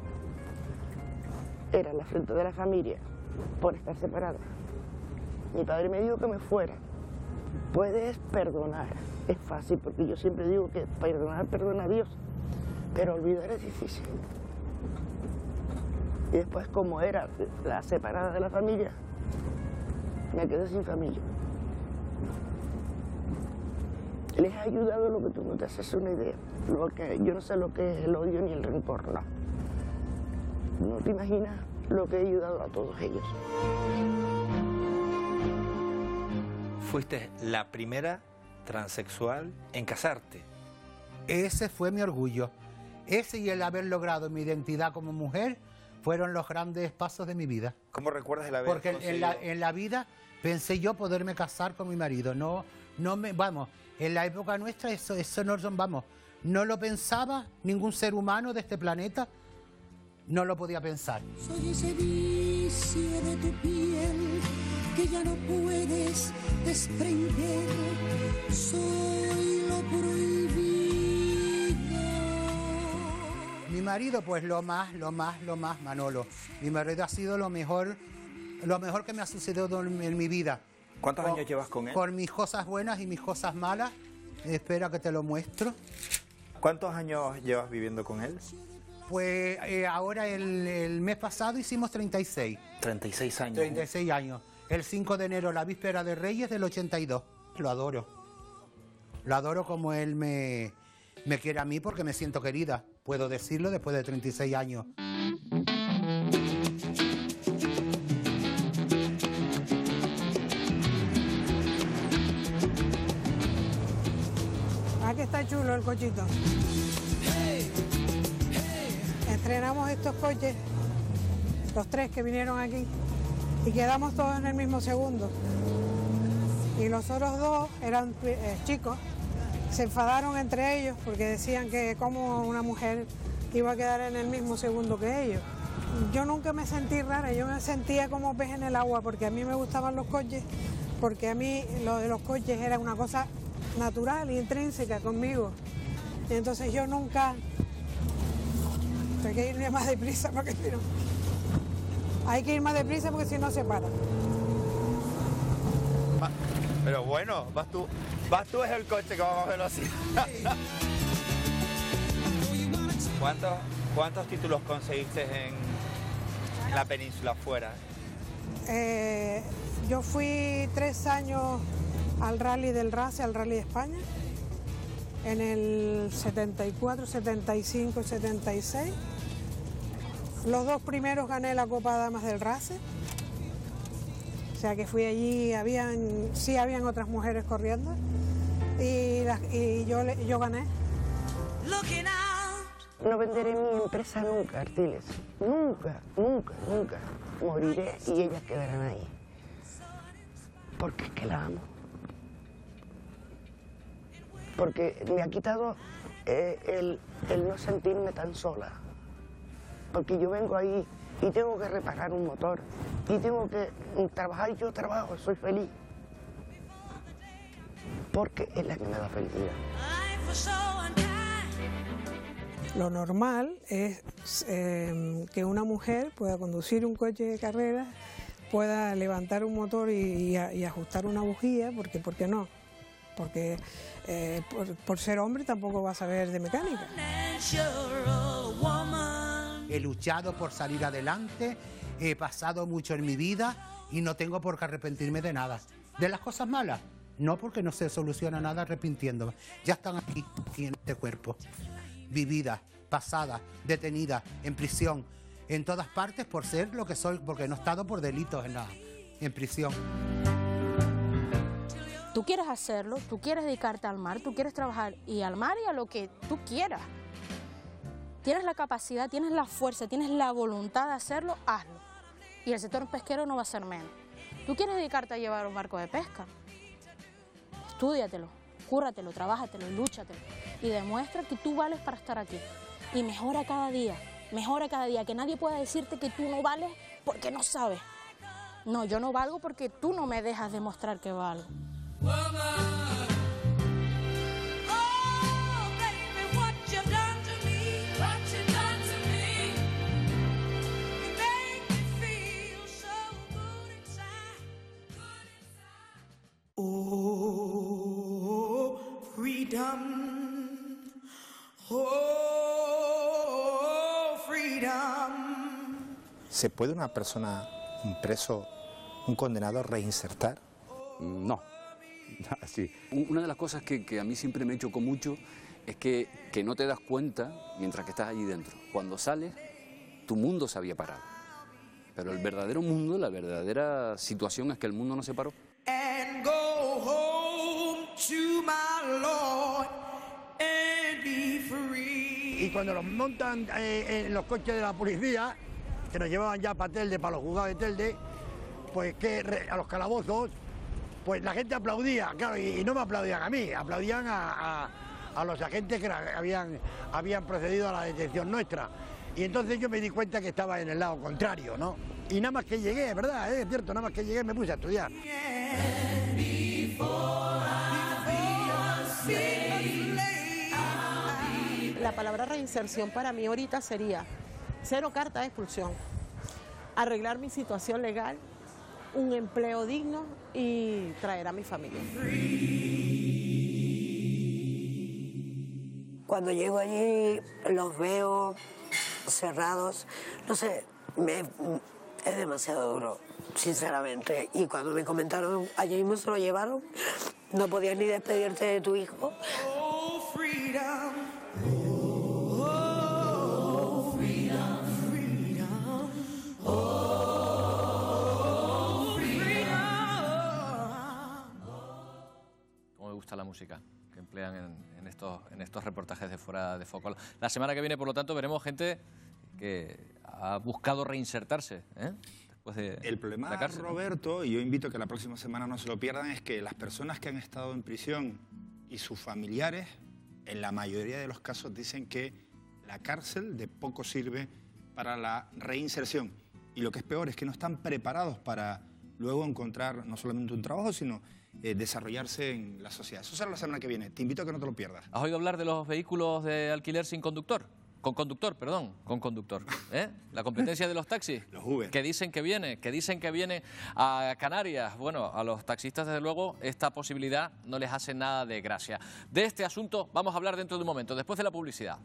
Era la frente de la familia por estar separada. Mi padre me dijo que me fuera. Puedes perdonar, es fácil, porque yo siempre digo que perdonar, perdona a Dios, pero olvidar es difícil. Y después, como era la separada de la familia, me quedé sin familia. Les ha ayudado lo que tú no te haces una idea. Lo que, yo no sé lo que es el odio ni el rencor, no. No te imaginas lo que he ayudado a todos ellos. Fuiste la primera transexual en casarte. Ese fue mi orgullo. Ese y el haber logrado mi identidad como mujer fueron los grandes pasos de mi vida. ¿Cómo recuerdas el haber Porque en, en la, conseguido? en la vida pensé yo poderme casar con mi marido. No, no me, vamos, en la época nuestra eso, eso no, vamos, no lo pensaba ningún ser humano de este planeta, no lo podía pensar. Soy ese vicio de tu piel que ya no puedes desprender. Soy lo prohibido. Mi marido, pues lo más, lo más, lo más, Manolo. Mi marido ha sido lo mejor, lo mejor que me ha sucedido en, en mi vida. ¿Cuántos Con- años llevas con él? Con mis cosas buenas y mis cosas malas. Espera que te lo muestro. ¿Cuántos años llevas viviendo con él? Pues eh, ahora el, el mes pasado hicimos treinta y seis. treinta y seis años. treinta y seis años. El cinco de enero, la víspera de Reyes del ochenta y dos. Lo adoro. Lo adoro como él me, me quiere a mí porque me siento querida. Puedo decirlo después de treinta y seis años. Aquí está chulo el cochito. Estrenamos estos coches, los tres que vinieron aquí, y quedamos todos en el mismo segundo. Y los otros dos eran eh, chicos, se enfadaron entre ellos porque decían que como una mujer iba a quedar en el mismo segundo que ellos. Yo nunca me sentí rara, yo me sentía como pez en el agua porque a mí me gustaban los coches, porque a mí lo de los coches era una cosa natural y intrínseca conmigo. Y entonces yo nunca... Hay que ir más deprisa porque si no... Hay que ir más deprisa porque si no se para. Pero bueno, vas tú, vas tú es el coche que va a velocidad. ¿Cuántos, ¿Cuántos títulos conseguiste en, en la península fuera? Eh, yo fui tres años al Rally del Race, al Rally de España, en el setenta y cuatro, setenta y cinco, setenta y seis. Los dos primeros gané la Copa Damas del Race. O sea que fui allí, habían, sí habían otras mujeres corriendo y, las- y yo, le- yo gané. No venderé mi empresa nunca, Artiles. Nunca, nunca, nunca. Moriré y ellas quedarán ahí. Porque es que la amo. Porque me ha quitado eh, el, el no sentirme tan sola. Porque yo vengo ahí y tengo que reparar un motor. Y tengo que trabajar y yo trabajo, soy feliz. Porque es la que me da felicidad. Lo normal es eh, que una mujer pueda conducir un coche de carreras, pueda levantar un motor y, y a- y ajustar una bujía, porque ¿por qué no? Porque eh, por, por ser hombre tampoco va a saber de mecánica. He luchado por salir adelante, he pasado mucho en mi vida y no tengo por qué arrepentirme de nada. De las cosas malas, no, porque no se soluciona nada arrepintiéndome. Ya están aquí, aquí en este cuerpo. Vividas, pasadas, detenidas, en prisión, en todas partes por ser lo que soy, porque no he estado por delitos en, la, en prisión. Tú quieres hacerlo, tú quieres dedicarte al mar, tú quieres trabajar y al mar y a lo que tú quieras. Tienes la capacidad, tienes la fuerza, tienes la voluntad de hacerlo, hazlo. Y el sector pesquero no va a ser menos. Tú quieres dedicarte a llevar un barco de pesca, estúdiatelo, cúrratelo, trabájatelo, lúchatelo y demuestra que tú vales para estar aquí. Y mejora cada día, mejora cada día, que nadie pueda decirte que tú no vales porque no sabes. No, yo no valgo porque tú no me dejas demostrar que valgo. Oh, freedom. Oh, freedom. ¿Se puede una persona, un preso, un condenado reinsertar? No, así. Una de las cosas que, que a mí siempre me chocó mucho es que, que no te das cuenta mientras que estás allí dentro. Cuando sales, tu mundo se había parado. Pero el verdadero mundo, la verdadera situación es que el mundo no se paró. And go home to my Lord and be free. Y cuando los montan eh, en los coches de la policía, que nos llevaban ya para Telde, para los juzgados de Telde, pues que a los calabozos, pues la gente aplaudía, claro, y, y no me aplaudían a mí, aplaudían a, a, a los agentes que habían, habían procedido a la detención nuestra. Y entonces yo me di cuenta que estaba en el lado contrario, ¿no? Y nada más que llegué, ¿verdad? ¿Eh? Es cierto, nada más que llegué me puse a estudiar. La palabra reinserción para mí ahorita sería cero carta de expulsión, arreglar mi situación legal, un empleo digno y traer a mi familia. Cuando llego allí los veo cerrados, no sé, me, es demasiado duro, sinceramente. Y cuando me comentaron, allí mismo se lo llevaron, no podías ni despedirte de tu hijo. Oh, freedom. Cómo me gusta la música que emplean en, en, estos, en estos reportajes de Fuera de Foco. La semana que viene, por lo tanto, veremos gente que ha buscado reinsertarse, ¿eh? Después de El problema, la cárcel, Roberto, y yo invito a que la próxima semana no se lo pierdan, es que las personas que han estado en prisión y sus familiares, en la mayoría de los casos, dicen que la cárcel de poco sirve para la reinserción. Y lo que es peor es que no están preparados para luego encontrar no solamente un trabajo, sino eh, desarrollarse en la sociedad. Eso será la semana que viene. Te invito a que no te lo pierdas. ¿Has oído hablar de los vehículos de alquiler sin conductor? Con conductor, perdón, con conductor. ¿Eh? La competencia de los taxis. Los Uber. Que dicen que viene, que dicen que viene a Canarias. Bueno, a los taxistas, desde luego, esta posibilidad no les hace nada de gracia. De este asunto vamos a hablar dentro de un momento, después de la publicidad.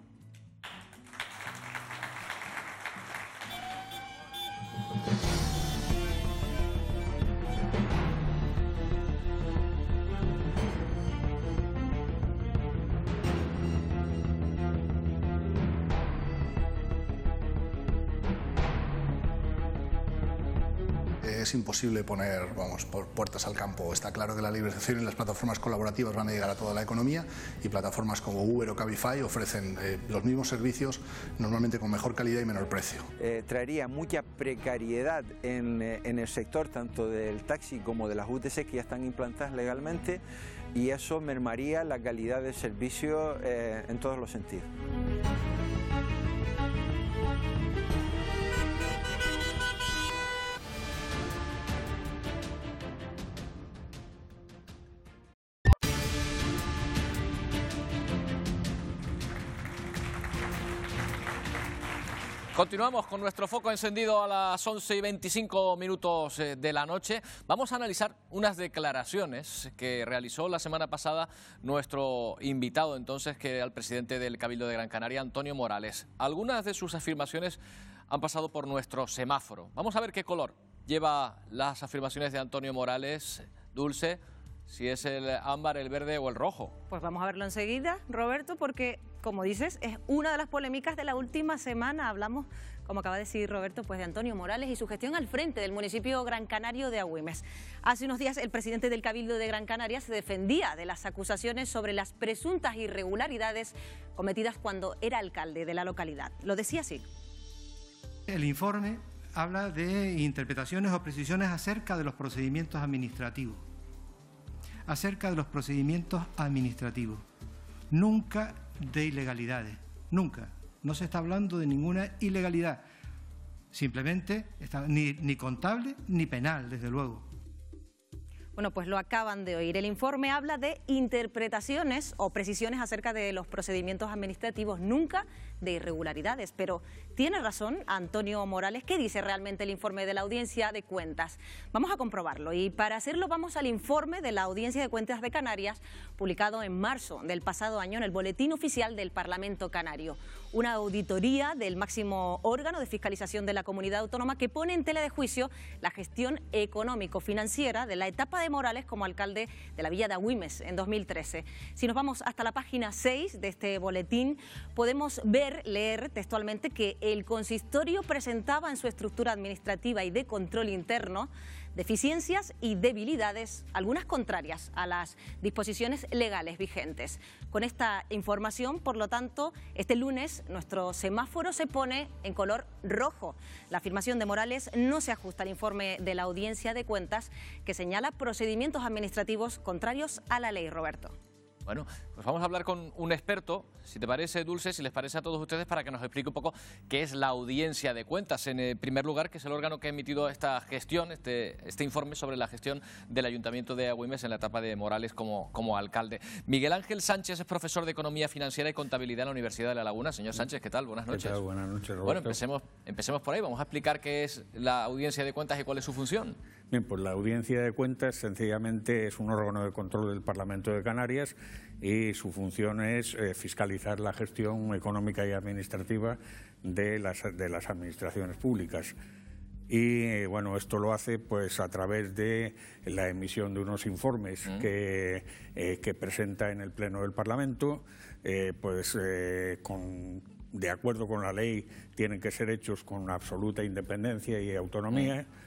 Es imposible poner, vamos, por puertas al campo. Está claro que la liberalización y las plataformas colaborativas van a llegar a toda la economía y plataformas como Uber o Cabify ofrecen eh, los mismos servicios, normalmente con mejor calidad y menor precio. Eh, traería mucha precariedad en, eh, en el sector, tanto del taxi como de las U T C que ya están implantadas legalmente, y eso mermaría la calidad del servicio eh, en todos los sentidos. Continuamos con nuestro foco encendido a las once y veinticinco minutos de la noche. Vamos a analizar unas declaraciones que realizó la semana pasada nuestro invitado entonces, que era el presidente del Cabildo de Gran Canaria, Antonio Morales. Algunas de sus afirmaciones han pasado por nuestro semáforo. Vamos a ver qué color lleva las afirmaciones de Antonio Morales. Dulce, si es el ámbar, el verde o el rojo. Pues vamos a verlo enseguida, Roberto, porque, como dices, es una de las polémicas de la última semana. Hablamos, como acaba de decir Roberto, pues de Antonio Morales y su gestión al frente del municipio gran canario de Agüimes. Hace unos días el presidente del Cabildo de Gran Canaria se defendía de las acusaciones sobre las presuntas irregularidades cometidas cuando era alcalde de la localidad. Lo decía así. El informe habla de interpretaciones o precisiones acerca de los procedimientos administrativos. acerca de los procedimientos administrativos, nunca de ilegalidades, nunca. No se está hablando de ninguna ilegalidad, simplemente está, ni, ni contable ni penal, desde luego. Bueno, pues lo acaban de oír. El informe habla de interpretaciones o precisiones acerca de los procedimientos administrativos, nunca de irregularidades. Pero tiene razón Antonio Morales. ¿Qué dice realmente el informe de la Audiencia de Cuentas? Vamos a comprobarlo y para hacerlo vamos al informe de la Audiencia de Cuentas de Canarias, publicado en marzo del pasado año en el Boletín Oficial del Parlamento Canario. Una auditoría del máximo órgano de fiscalización de la comunidad autónoma que pone en tela de juicio la gestión económico-financiera de la etapa de Morales como alcalde de la villa de Agüimes en dos mil trece. Si nos vamos hasta la página seis de este boletín, podemos ver, leer textualmente que el consistorio presentaba en su estructura administrativa y de control interno deficiencias y debilidades, algunas contrarias a las disposiciones legales vigentes. Con esta información, por lo tanto, este lunes nuestro semáforo se pone en color rojo. La afirmación de Morales no se ajusta al informe de la Audiencia de Cuentas, que señala procedimientos administrativos contrarios a la ley, Roberto. Bueno, pues vamos a hablar con un experto, si te parece, Dulce, si les parece a todos ustedes, para que nos explique un poco qué es la Audiencia de Cuentas. En el primer lugar, que es el órgano que ha emitido esta gestión, este, este informe sobre la gestión del Ayuntamiento de Agüimes en la etapa de Morales como, como alcalde. Miguel Ángel Sánchez es profesor de Economía Financiera y Contabilidad en la Universidad de La Laguna. Señor Sánchez, ¿qué tal? Buenas noches. ¿Qué tal? Buenas noches, Roberto. Bueno, empecemos, empecemos por ahí. Vamos a explicar qué es la Audiencia de Cuentas y cuál es su función. Bien, pues la Audiencia de Cuentas sencillamente es un órgano de control del Parlamento de Canarias y su función es eh, fiscalizar la gestión económica y administrativa de las, de las administraciones públicas. Y eh, bueno, esto lo hace pues a través de la emisión de unos informes mm. que, eh, que presenta en el Pleno del Parlamento, eh, pues eh, con, de acuerdo con la ley tienen que ser hechos con absoluta independencia y autonomía. Mm.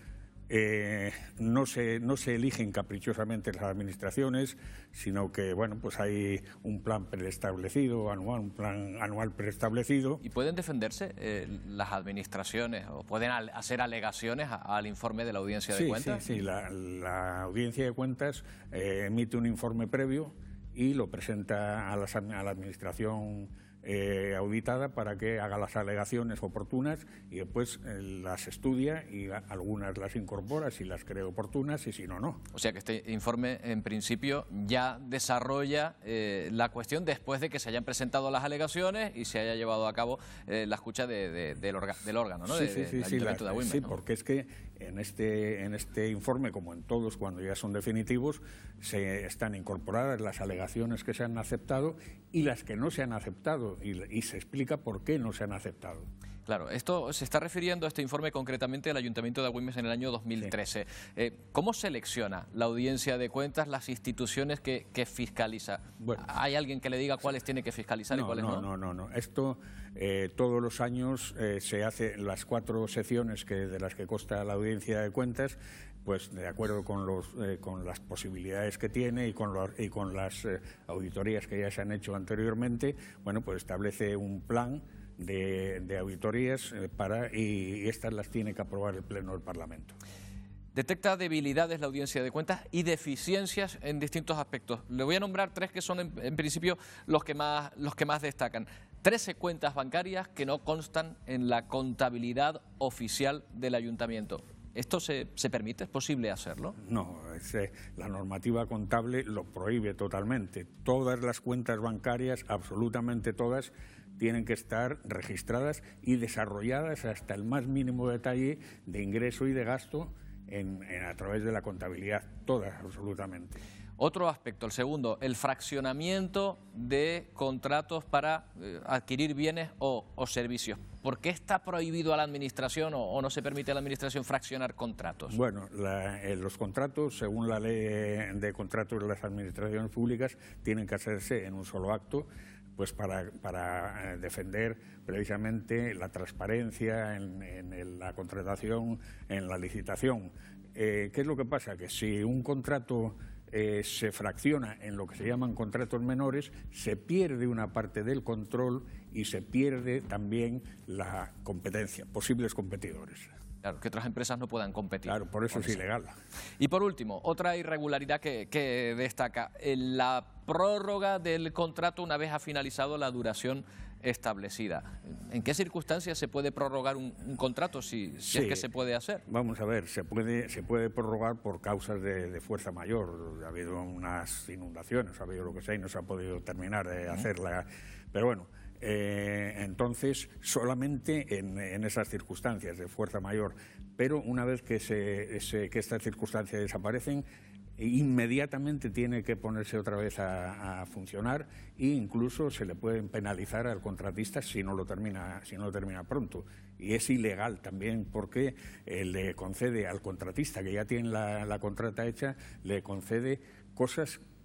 Eh, no se, no se eligen caprichosamente las administraciones, sino que bueno, pues hay un plan preestablecido, anual, un plan anual preestablecido. ¿Y pueden defenderse eh, las administraciones o pueden al, hacer alegaciones a, al informe de la Audiencia de sí, Cuentas? Sí, sí, la, la Audiencia de Cuentas eh, emite un informe previo y lo presenta a, las, a la administración Eh, auditada para que haga las alegaciones oportunas y después eh, las estudia y a, algunas las incorpora si las cree oportunas y si no, no. O sea que este informe en principio ya desarrolla eh, la cuestión después de que se hayan presentado las alegaciones y se haya llevado a cabo eh, la escucha de, de, del, orga, del órgano, ¿no? Sí, de, sí, sí, del sí, Ayuntamiento la, de Agüimes, sí ¿no? porque es que en este, en este informe, como en todos cuando ya son definitivos, se están incorporadas las alegaciones que se han aceptado y las que no se han aceptado y, y se explica por qué no se han aceptado. Claro, esto se está refiriendo a este informe concretamente del Ayuntamiento de Agüimes en el año dos mil trece. Sí. Eh, ¿Cómo selecciona la Audiencia de Cuentas las instituciones que, que fiscaliza? Bueno, ¿hay alguien que le diga cuáles tiene que fiscalizar no, y cuáles no? No, no, no, no. Esto eh, todos los años eh, se hace las cuatro secciones que, de las que consta la Audiencia de Cuentas, pues de acuerdo con, los, eh, con las posibilidades que tiene y con, lo, y con las eh, auditorías que ya se han hecho anteriormente, bueno, pues establece un plan De, de auditorías eh, para y, y estas las tiene que aprobar el Pleno del Parlamento. Detecta debilidades la Audiencia de Cuentas y deficiencias en distintos aspectos. Le voy a nombrar tres que son en, en principio los que más los que más destacan. trece cuentas bancarias que no constan en la contabilidad oficial del Ayuntamiento. ¿Esto se, se permite? ¿Es posible hacerlo? No, es, eh, la normativa contable lo prohíbe totalmente. Todas las cuentas bancarias, absolutamente todas, tienen que estar registradas y desarrolladas hasta el más mínimo detalle de ingreso y de gasto en, en, a través de la contabilidad, todas, absolutamente. Otro aspecto, el segundo, el fraccionamiento de contratos para eh, adquirir bienes o, o servicios. ¿Por qué está prohibido a la Administración o, o no se permite a la Administración fraccionar contratos? Bueno, la, eh, los contratos, según la ley de contratos de las administraciones públicas, tienen que hacerse en un solo acto, pues para, para defender precisamente la transparencia en, en la contratación, en la licitación. Eh, ¿Qué es lo que pasa? Que si un contrato eh, se fracciona en lo que se llaman contratos menores, se pierde una parte del control y se pierde también la competencia, posibles competidores. Claro, que otras empresas no puedan competir. Claro, por eso es ilegal. Y por último, otra irregularidad que, que destaca, la prórroga del contrato una vez ha finalizado la duración establecida. ¿En qué circunstancias se puede prorrogar un, un contrato si, si sí, es que se puede hacer? Vamos a ver, se puede, se puede prorrogar por causas de, de fuerza mayor. Ha habido unas inundaciones, ha habido lo que sea y no se ha podido terminar de hacerla. Pero bueno, eh, entonces solamente en, en esas circunstancias de fuerza mayor. Pero una vez que, se, se, que estas circunstancias desaparecen, inmediatamente tiene que ponerse otra vez a, a funcionar e incluso se le pueden penalizar al contratista si no lo termina, si no lo termina pronto. Y es ilegal también porque eh, le concede al contratista que ya tiene la, la contrata hecha, le concede cosas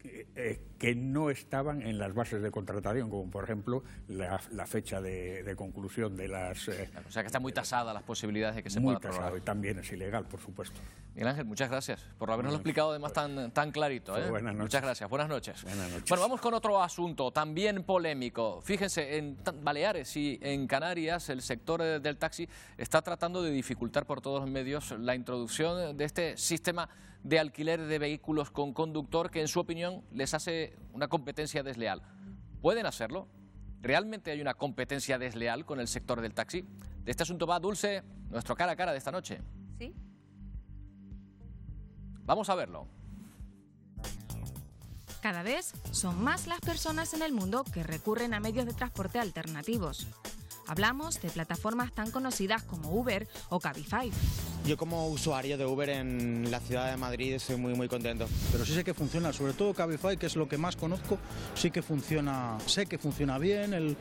que, eh, que no estaban en las bases de contratación, como por ejemplo la, la fecha de, de conclusión de las... Eh, o sea que están muy tasadas las posibilidades de que se muy pueda prorrogar. tasado, y también es ilegal, por supuesto. Miguel Ángel, muchas gracias por habernos explicado además tan, tan clarito. ¿eh? Buenas noches. Muchas gracias, buenas noches. Buenas noches. Bueno, vamos con otro asunto también polémico. Fíjense, en Baleares y en Canarias el sector del taxi está tratando de dificultar por todos los medios la introducción de este sistema de alquiler de vehículos con conductor que en su opinión les hace una competencia desleal. ¿Pueden hacerlo? ¿Realmente hay una competencia desleal con el sector del taxi? De este asunto va, Dulce, nuestro cara a cara de esta noche. Sí. Vamos a verlo. Cada vez son más las personas en el mundo que recurren a medios de transporte alternativos. Hablamos de plataformas tan conocidas como Uber o Cabify. Yo como usuario de Uber en la ciudad de Madrid estoy muy muy contento. Pero sí sé que funciona, sobre todo Cabify, que es lo que más conozco, sí que funciona, sé que funciona bien, el,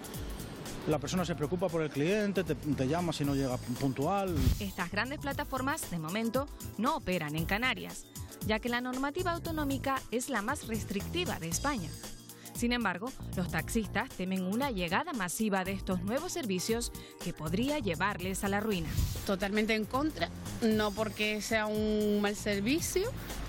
la persona se preocupa por el cliente, te, te llama si no llega puntual. Estas grandes plataformas de momento no operan en Canarias, ya que la normativa autonómica es la más restrictiva de España. Sin embargo, los taxistas temen una llegada masiva de estos nuevos servicios que podría llevarles a la ruina. Totalmente en contra, no porque sea un mal servicio,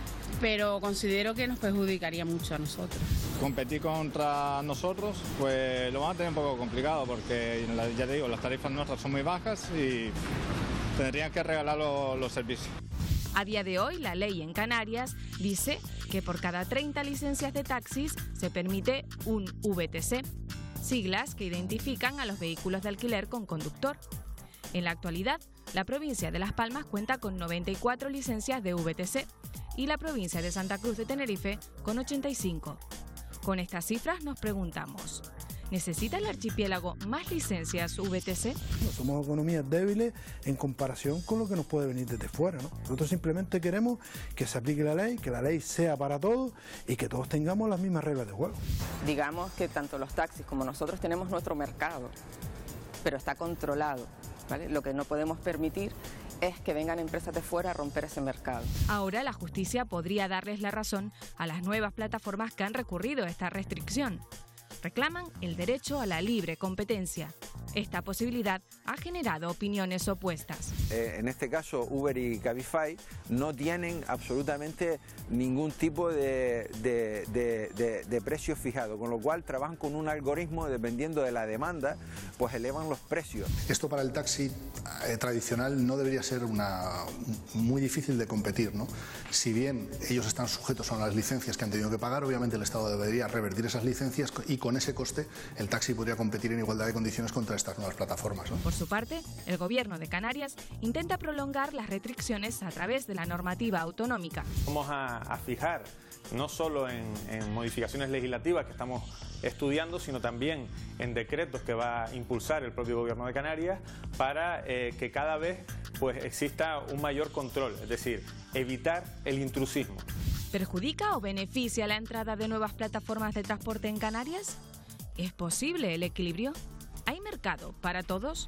pero considero que nos perjudicaría mucho a nosotros. Competir contra nosotros, pues lo van a tener un poco complicado porque, ya te digo, las tarifas nuestras son muy bajas y tendrían que regalar los, los servicios. A día de hoy, la ley en Canarias dice que por cada treinta licencias de taxis se permite un V T C, siglas que identifican a los vehículos de alquiler con conductor. En la actualidad, la provincia de Las Palmas cuenta con noventa y cuatro licencias de V T C y la provincia de Santa Cruz de Tenerife con ochenta y cinco. Con estas cifras nos preguntamos, ¿necesita el archipiélago más licencias V T C? No, somos economías débiles en comparación con lo que nos puede venir desde fuera, ¿no? Nosotros simplemente queremos que se aplique la ley, que la ley sea para todos y que todos tengamos las mismas reglas de juego. Digamos que tanto los taxis como nosotros tenemos nuestro mercado, pero está controlado, ¿vale? Lo que no podemos permitir es que vengan empresas de fuera a romper ese mercado. Ahora la justicia podría darles la razón a las nuevas plataformas que han recurrido a esta restricción. Reclaman el derecho a la libre competencia. Esta posibilidad ha generado opiniones opuestas. Eh, en este caso, Uber y Cabify no tienen absolutamente ningún tipo de, de, de, de, de precio fijado, con lo cual trabajan con un algoritmo, dependiendo de la demanda, pues elevan los precios. Esto para el taxi eh, tradicional no debería ser una, muy difícil de competir, ¿no? Si bien ellos están sujetos a las licencias que han tenido que pagar, obviamente el Estado debería revertir esas licencias y con ese coste el taxi podría competir en igualdad de condiciones contra estas nuevas plataformas, ¿no? Por su parte, el Gobierno de Canarias intenta prolongar las restricciones a través de la normativa autonómica. Vamos a, a fijar no solo en, en modificaciones legislativas que estamos estudiando, sino también en decretos que va a impulsar el propio Gobierno de Canarias para eh, que cada vez pues, exista un mayor control, es decir, evitar el intrusismo. ¿Perjudica o beneficia la entrada de nuevas plataformas de transporte en Canarias? ¿Es posible el equilibrio? ¿Hay mercado para todos?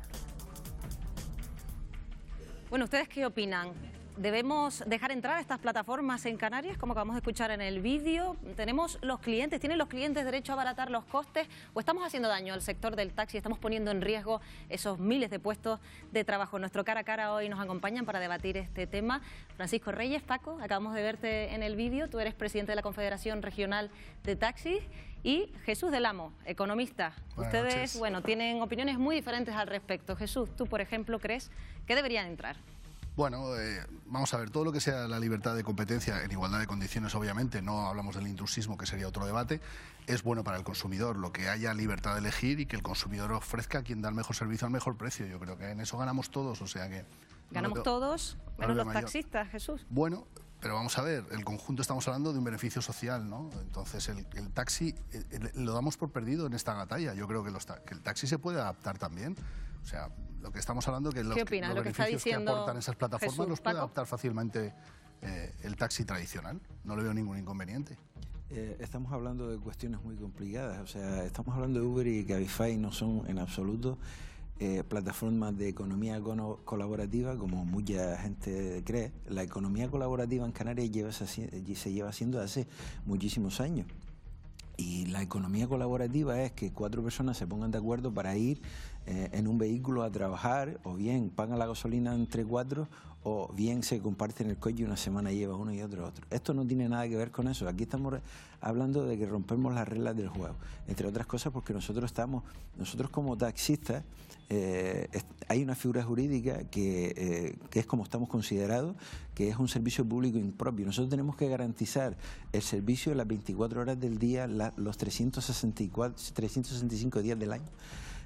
Bueno, ¿ustedes qué opinan? ¿Debemos dejar entrar a estas plataformas en Canarias, como acabamos de escuchar en el vídeo? ¿Tenemos los clientes, tienen los clientes derecho a abaratar los costes? ¿O estamos haciendo daño al sector del taxi? ¿Estamos poniendo en riesgo esos miles de puestos de trabajo? Nuestro cara a cara hoy nos acompañan para debatir este tema. Francisco Reyes, Paco, acabamos de verte en el vídeo. Tú eres presidente de la Confederación Regional de Taxis. Y Jesús del Amo, economista. Buenas Ustedes, noches. bueno, tienen opiniones muy diferentes al respecto. Jesús, tú, por ejemplo, ¿crees que deberían entrar? Bueno, eh, vamos a ver, todo lo que sea la libertad de competencia en igualdad de condiciones, obviamente, no hablamos del intrusismo, que sería otro debate, es bueno para el consumidor, lo que haya libertad de elegir y que el consumidor ofrezca a quien da el mejor servicio al mejor precio. Yo creo que en eso ganamos todos, o sea que... Ganamos no veo, todos, no menos veo los mayor. taxistas, Jesús. Bueno, pero vamos a ver, el conjunto estamos hablando de un beneficio social, ¿no? Entonces el, el taxi el, el, lo damos por perdido en esta batalla. Yo creo que, los, que el taxi se puede adaptar también. O sea, lo que estamos hablando que los, ¿Qué opinas? los Lo que está beneficios que, diciendo aportan esas plataformas Jesús, los puede Paco. adaptar fácilmente eh, el taxi tradicional. No le veo ningún inconveniente. Eh, estamos hablando de cuestiones muy complicadas, o sea, estamos hablando de Uber y Cabify, no son en absoluto eh, plataformas de economía colaborativa, como mucha gente cree. La economía colaborativa en Canarias lleva, se lleva haciendo hace muchísimos años. Y la economía colaborativa es que cuatro personas se pongan de acuerdo para ir eh, en un vehículo a trabajar, o bien pagan la gasolina entre cuatro, o bien se comparten el coche y una semana lleva uno y otro otro. Esto no tiene nada que ver con eso. Aquí estamos hablando de que rompemos las reglas del juego, entre otras cosas porque nosotros estamos, nosotros como taxistas, eh, hay una figura jurídica que, eh, que es como estamos considerados, que es un servicio público impropio. Nosotros tenemos que garantizar el servicio las veinticuatro horas del día, la, los trescientos sesenta y cuatro, trescientos sesenta y cinco días del año,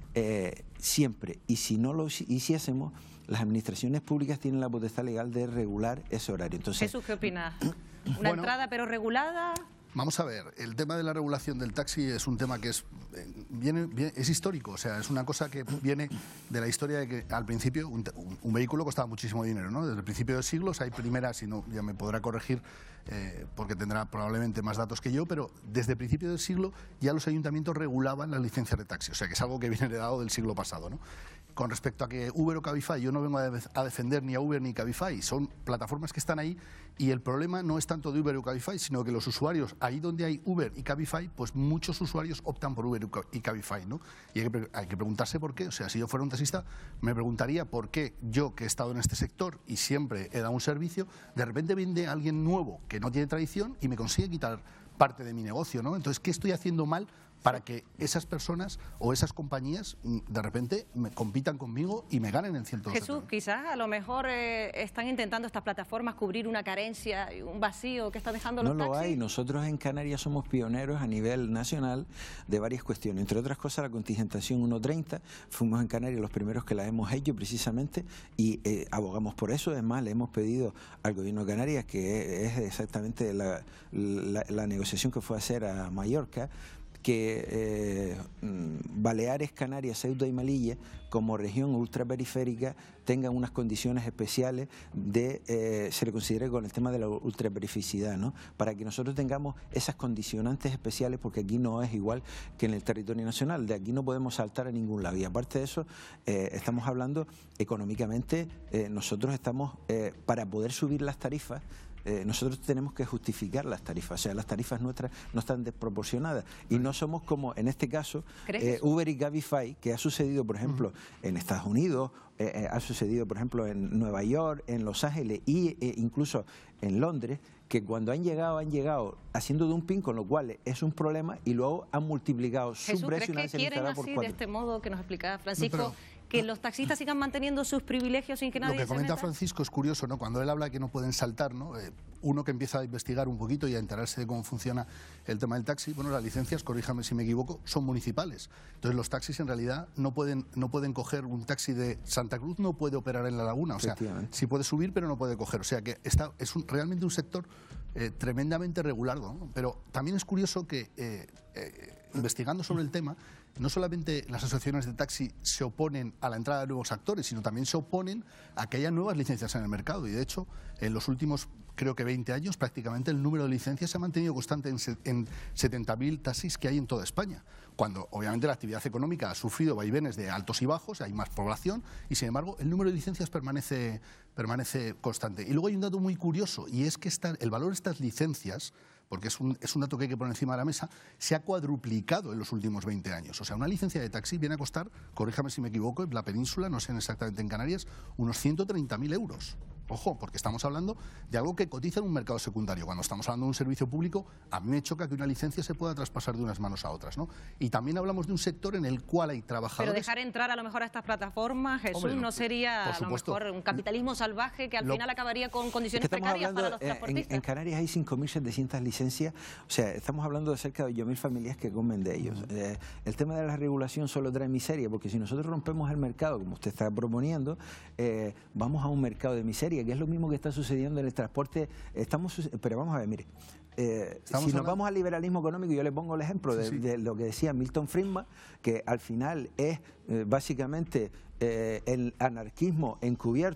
eh, siempre. Y si no lo hiciésemos, las administraciones públicas tienen la potestad legal de regular ese horario. Entonces, Jesús, ¿qué opinas? ¿Una Bueno, entrada pero regulada? Vamos a ver, el tema de la regulación del taxi es un tema que es, eh, viene, viene, es histórico, o sea, es una cosa que viene de la historia de que al principio un, un, un vehículo costaba muchísimo dinero, ¿no? Desde el principio de siglos hay primeras, si no, ya me podrá corregir eh, porque tendrá probablemente más datos que yo, pero desde el principio del siglo ya los ayuntamientos regulaban las licencias de taxi, o sea, que es algo que viene heredado del siglo pasado, ¿no? Con respecto a que Uber o Cabify, yo no vengo a defender ni a Uber ni a Cabify, son plataformas que están ahí y el problema no es tanto de Uber o Cabify, sino que los usuarios, ahí donde hay Uber y Cabify, pues muchos usuarios optan por Uber y Cabify, ¿no? Y hay que, hay que preguntarse por qué. O sea, si yo fuera un taxista, me preguntaría por qué yo, que he estado en este sector y siempre he dado un servicio, de repente viene alguien nuevo que no tiene tradición y me consigue quitar parte de mi negocio, ¿no? Entonces, ¿qué estoy haciendo mal para que esas personas o esas compañías de repente me compitan conmigo y me ganen en cierto Jesús, quizás a lo mejor eh, están intentando estas plataformas cubrir una carencia, un vacío que están dejando los taxis? No lo hay. Nosotros en Canarias somos pioneros a nivel nacional de varias cuestiones. Entre otras cosas, la contingentación uno treinta. Fuimos en Canarias los primeros que la hemos hecho precisamente y eh, abogamos por eso. Además, le hemos pedido al gobierno de Canarias, que es exactamente la, la, la negociación que fue a hacer a Mallorca, que eh, Baleares, Canarias, Ceuta y Melilla, como región ultraperiférica, tengan unas condiciones especiales de, eh, se le considere con el tema de la ultraperificidad, ¿no? Para que nosotros tengamos esas condicionantes especiales, porque aquí no es igual que en el territorio nacional, de aquí no podemos saltar a ningún lado. Y aparte de eso, eh, estamos hablando económicamente, eh, nosotros estamos, eh, para poder subir las tarifas, Eh, nosotros tenemos que justificar las tarifas, o sea, las tarifas nuestras no están desproporcionadas y no somos como, en este caso, eh, Uber y Cabify, que ha sucedido, por ejemplo, uh-huh. en Estados Unidos, eh, eh, ha sucedido, por ejemplo, en Nueva York, en Los Ángeles e eh, incluso en Londres, que cuando han llegado, han llegado haciendo dumping, con lo cual es un problema, y luego han multiplicado su Jesús, precio ¿crees que quieren así, de este modo que nos explicaba Francisco, no, pero, que los taxistas sigan manteniendo sus privilegios sin que nadie se meta? Lo que comenta Francisco es curioso, ¿no? Cuando él habla que no pueden saltar, ¿no? Eh, uno que empieza a investigar un poquito y a enterarse de cómo funciona el tema del taxi, bueno, las licencias, corríjame si me equivoco, son municipales. Entonces los taxis en realidad no pueden, no pueden coger un taxi de Santa Cruz, no puede operar en La Laguna, o sea, sí puede subir pero no puede coger, o sea que está, es un, realmente un sector eh, tremendamente regular, ¿no? Pero también es curioso que eh, eh, investigando sobre el tema, no solamente las asociaciones de taxi se oponen a la entrada de nuevos actores, sino también se oponen a que haya nuevas licencias en el mercado. Y de hecho, en los últimos, creo que veinte años, prácticamente el número de licencias se ha mantenido constante en, en setenta mil taxis que hay en toda España. Cuando obviamente la actividad económica ha sufrido vaivenes de altos y bajos, hay más población y sin embargo el número de licencias permanece, permanece constante. Y luego hay un dato muy curioso y es que esta, el valor de estas licencias, porque es un, es un dato que hay que poner encima de la mesa, se ha cuadruplicado en los últimos veinte años. O sea, una licencia de taxi viene a costar, corríjame si me equivoco, en la península, no sé exactamente en Canarias, unos ciento treinta mil euros. Ojo, porque estamos hablando de algo que cotiza en un mercado secundario. Cuando estamos hablando de un servicio público, a mí me choca que una licencia se pueda traspasar de unas manos a otras, ¿no? Y también hablamos de un sector en el cual hay trabajadores... Pero dejar entrar a lo mejor a estas plataformas, Jesús, Hombre, no, no sería a lo mejor un capitalismo salvaje que al lo, final acabaría con condiciones precarias hablando, para los transportistas. En, en Canarias hay cinco mil setecientas licencias, o sea, estamos hablando de cerca de ocho mil familias que comen de ellos. Uh-huh. eh, el tema de la regulación solo trae miseria, porque si nosotros rompemos el mercado, como usted está proponiendo, eh, vamos a un mercado de miseria, que es lo mismo que está sucediendo en el transporte. Estamos, pero vamos a ver, mire, eh, si nos hablando... vamos al liberalismo económico, yo le pongo el ejemplo sí, de, sí. de lo que decía Milton Friedman, que al final es eh, básicamente eh, el anarquismo encubierto,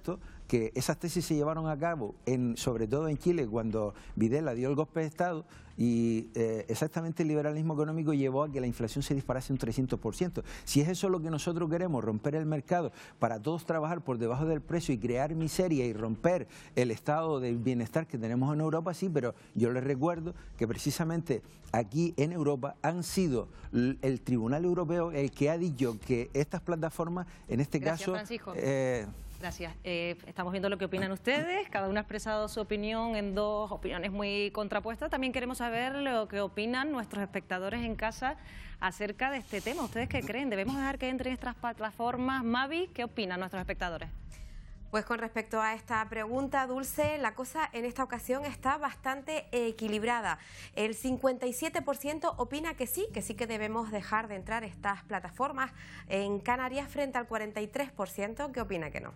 que esas tesis se llevaron a cabo, en, sobre todo en Chile, cuando Videla dio el golpe de Estado, y eh, exactamente el liberalismo económico llevó a que la inflación se disparase un trescientos por ciento. Si es eso lo que nosotros queremos, romper el mercado para todos trabajar por debajo del precio y crear miseria y romper el estado de bienestar que tenemos en Europa, sí, pero yo les recuerdo que precisamente aquí en Europa han sido el Tribunal Europeo el que ha dicho que estas plataformas, en este Gracias, caso... Francisco. Eh, Gracias. Eh, estamos viendo lo que opinan ustedes. Cada uno ha expresado su opinión en dos opiniones muy contrapuestas. También queremos saber lo que opinan nuestros espectadores en casa acerca de este tema. ¿Ustedes qué creen? ¿Debemos dejar que entren estas plataformas? Mavi, ¿qué opinan nuestros espectadores? Pues con respecto a esta pregunta, Dulce, la cosa en esta ocasión está bastante equilibrada. El cincuenta y siete por ciento opina que sí, que sí que debemos dejar de entrar estas plataformas en Canarias, frente al cuarenta y tres por ciento que opina que no.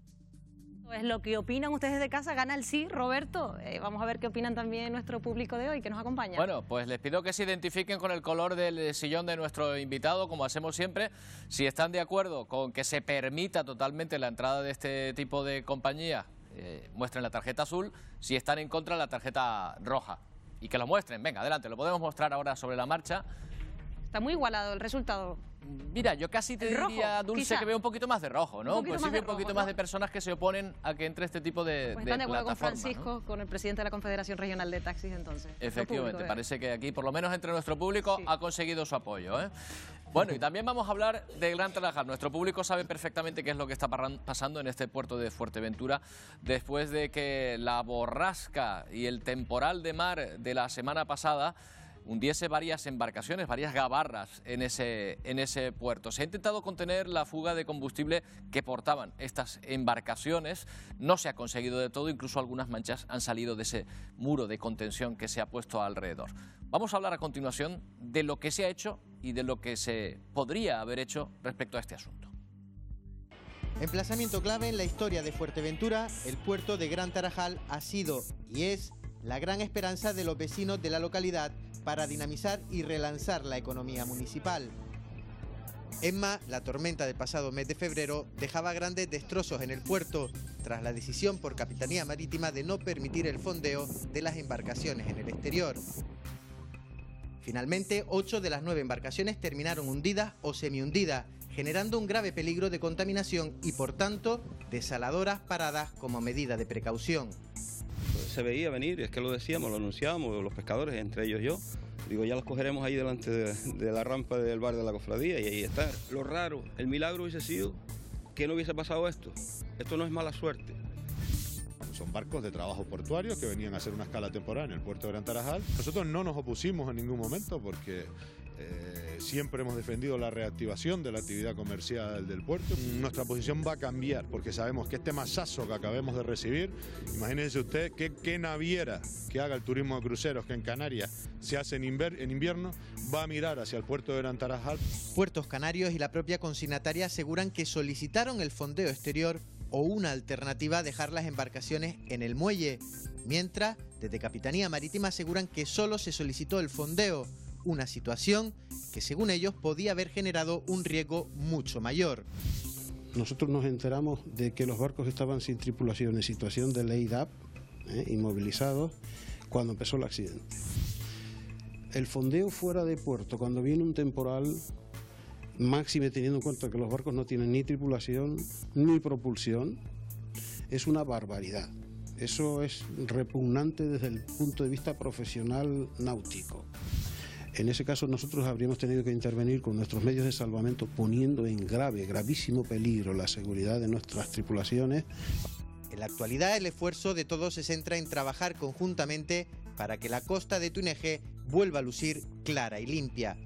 Es lo que opinan ustedes de casa, gana el sí, Roberto. Eh, vamos a ver qué opinan también nuestro público de hoy que nos acompaña. Bueno, pues les pido que se identifiquen con el color del sillón de nuestro invitado, como hacemos siempre. Si están de acuerdo con que se permita totalmente la entrada de este tipo de compañía, eh, muestren la tarjeta azul. Si están en contra, la tarjeta roja. Y que lo muestren. Venga, adelante, lo podemos mostrar ahora sobre la marcha. Está muy igualado el resultado. Mira, yo casi te rojo, diría, Dulce, quizá. que veo un poquito más de rojo, ¿no? Un poquito Pues sí más veo de un poquito rojo, más ¿no? de personas que se oponen a que entre este tipo de, Pues de están de acuerdo con plataformas, Francisco, ¿no? con el presidente de la Confederación Regional de Taxis, entonces. Efectivamente, parece que aquí, por lo menos entre nuestro público, ha conseguido su apoyo, ¿eh? Bueno, y también vamos a hablar de Gran Tarajal. Nuestro público sabe perfectamente qué es lo que está pasando en este puerto de Fuerteventura después de que la borrasca y el temporal de mar de la semana pasada hundiese varias embarcaciones, varias gabarras en ese, en ese puerto. Se ha intentado contener la fuga de combustible que portaban estas embarcaciones. No se ha conseguido de todo, incluso algunas manchas han salido de ese muro de contención que se ha puesto alrededor. Vamos a hablar a continuación de lo que se ha hecho y de lo que se podría haber hecho respecto a este asunto. Emplazamiento clave en la historia de Fuerteventura, el puerto de Gran Tarajal ha sido y es la gran esperanza de los vecinos de la localidad para dinamizar y relanzar la economía municipal. Emma, la tormenta del pasado mes de febrero dejaba grandes destrozos en el puerto tras la decisión por Capitanía Marítima de no permitir el fondeo de las embarcaciones en el exterior. Finalmente, ocho de las nueve embarcaciones terminaron hundidas o semi-hundidas, generando un grave peligro de contaminación y, por tanto, desaladoras paradas como medida de precaución. Se veía venir, es que lo decíamos, lo anunciábamos, los pescadores, entre ellos yo. Digo, ya los cogeremos ahí delante de, de la rampa del bar de la cofradía y ahí está. Lo raro, el milagro hubiese sido que no hubiese pasado esto. Esto no es mala suerte. Son barcos de trabajo portuario que venían a hacer una escala temporal en el puerto de Gran Tarajal. Nosotros no nos opusimos en ningún momento porque eh, siempre hemos defendido la reactivación de la actividad comercial del puerto. Nuestra posición va a cambiar porque sabemos que este masazo que acabamos de recibir, imagínense usted que qué naviera que haga el turismo de cruceros que en Canarias se hace en, inver en invierno, va a mirar hacia el puerto de Gran Tarajal. Puertos Canarios y la propia consignataria aseguran que solicitaron el fondeo exterior o una alternativa a dejar las embarcaciones en el muelle, mientras desde Capitanía Marítima aseguran que solo se solicitó el fondeo, una situación que según ellos podía haber generado un riesgo mucho mayor. Nosotros nos enteramos de que los barcos estaban sin tripulación en situación de laid up, eh, inmovilizados, cuando empezó el accidente. El fondeo fuera de puerto, cuando viene un temporal, máxime teniendo en cuenta que los barcos no tienen ni tripulación ni propulsión, es una barbaridad. Eso es repugnante desde el punto de vista profesional náutico. En ese caso nosotros habríamos tenido que intervenir con nuestros medios de salvamento poniendo en grave, gravísimo peligro la seguridad de nuestras tripulaciones. En la actualidad el esfuerzo de todos se centra en trabajar conjuntamente para que la costa de Túnez vuelva a lucir clara y limpia.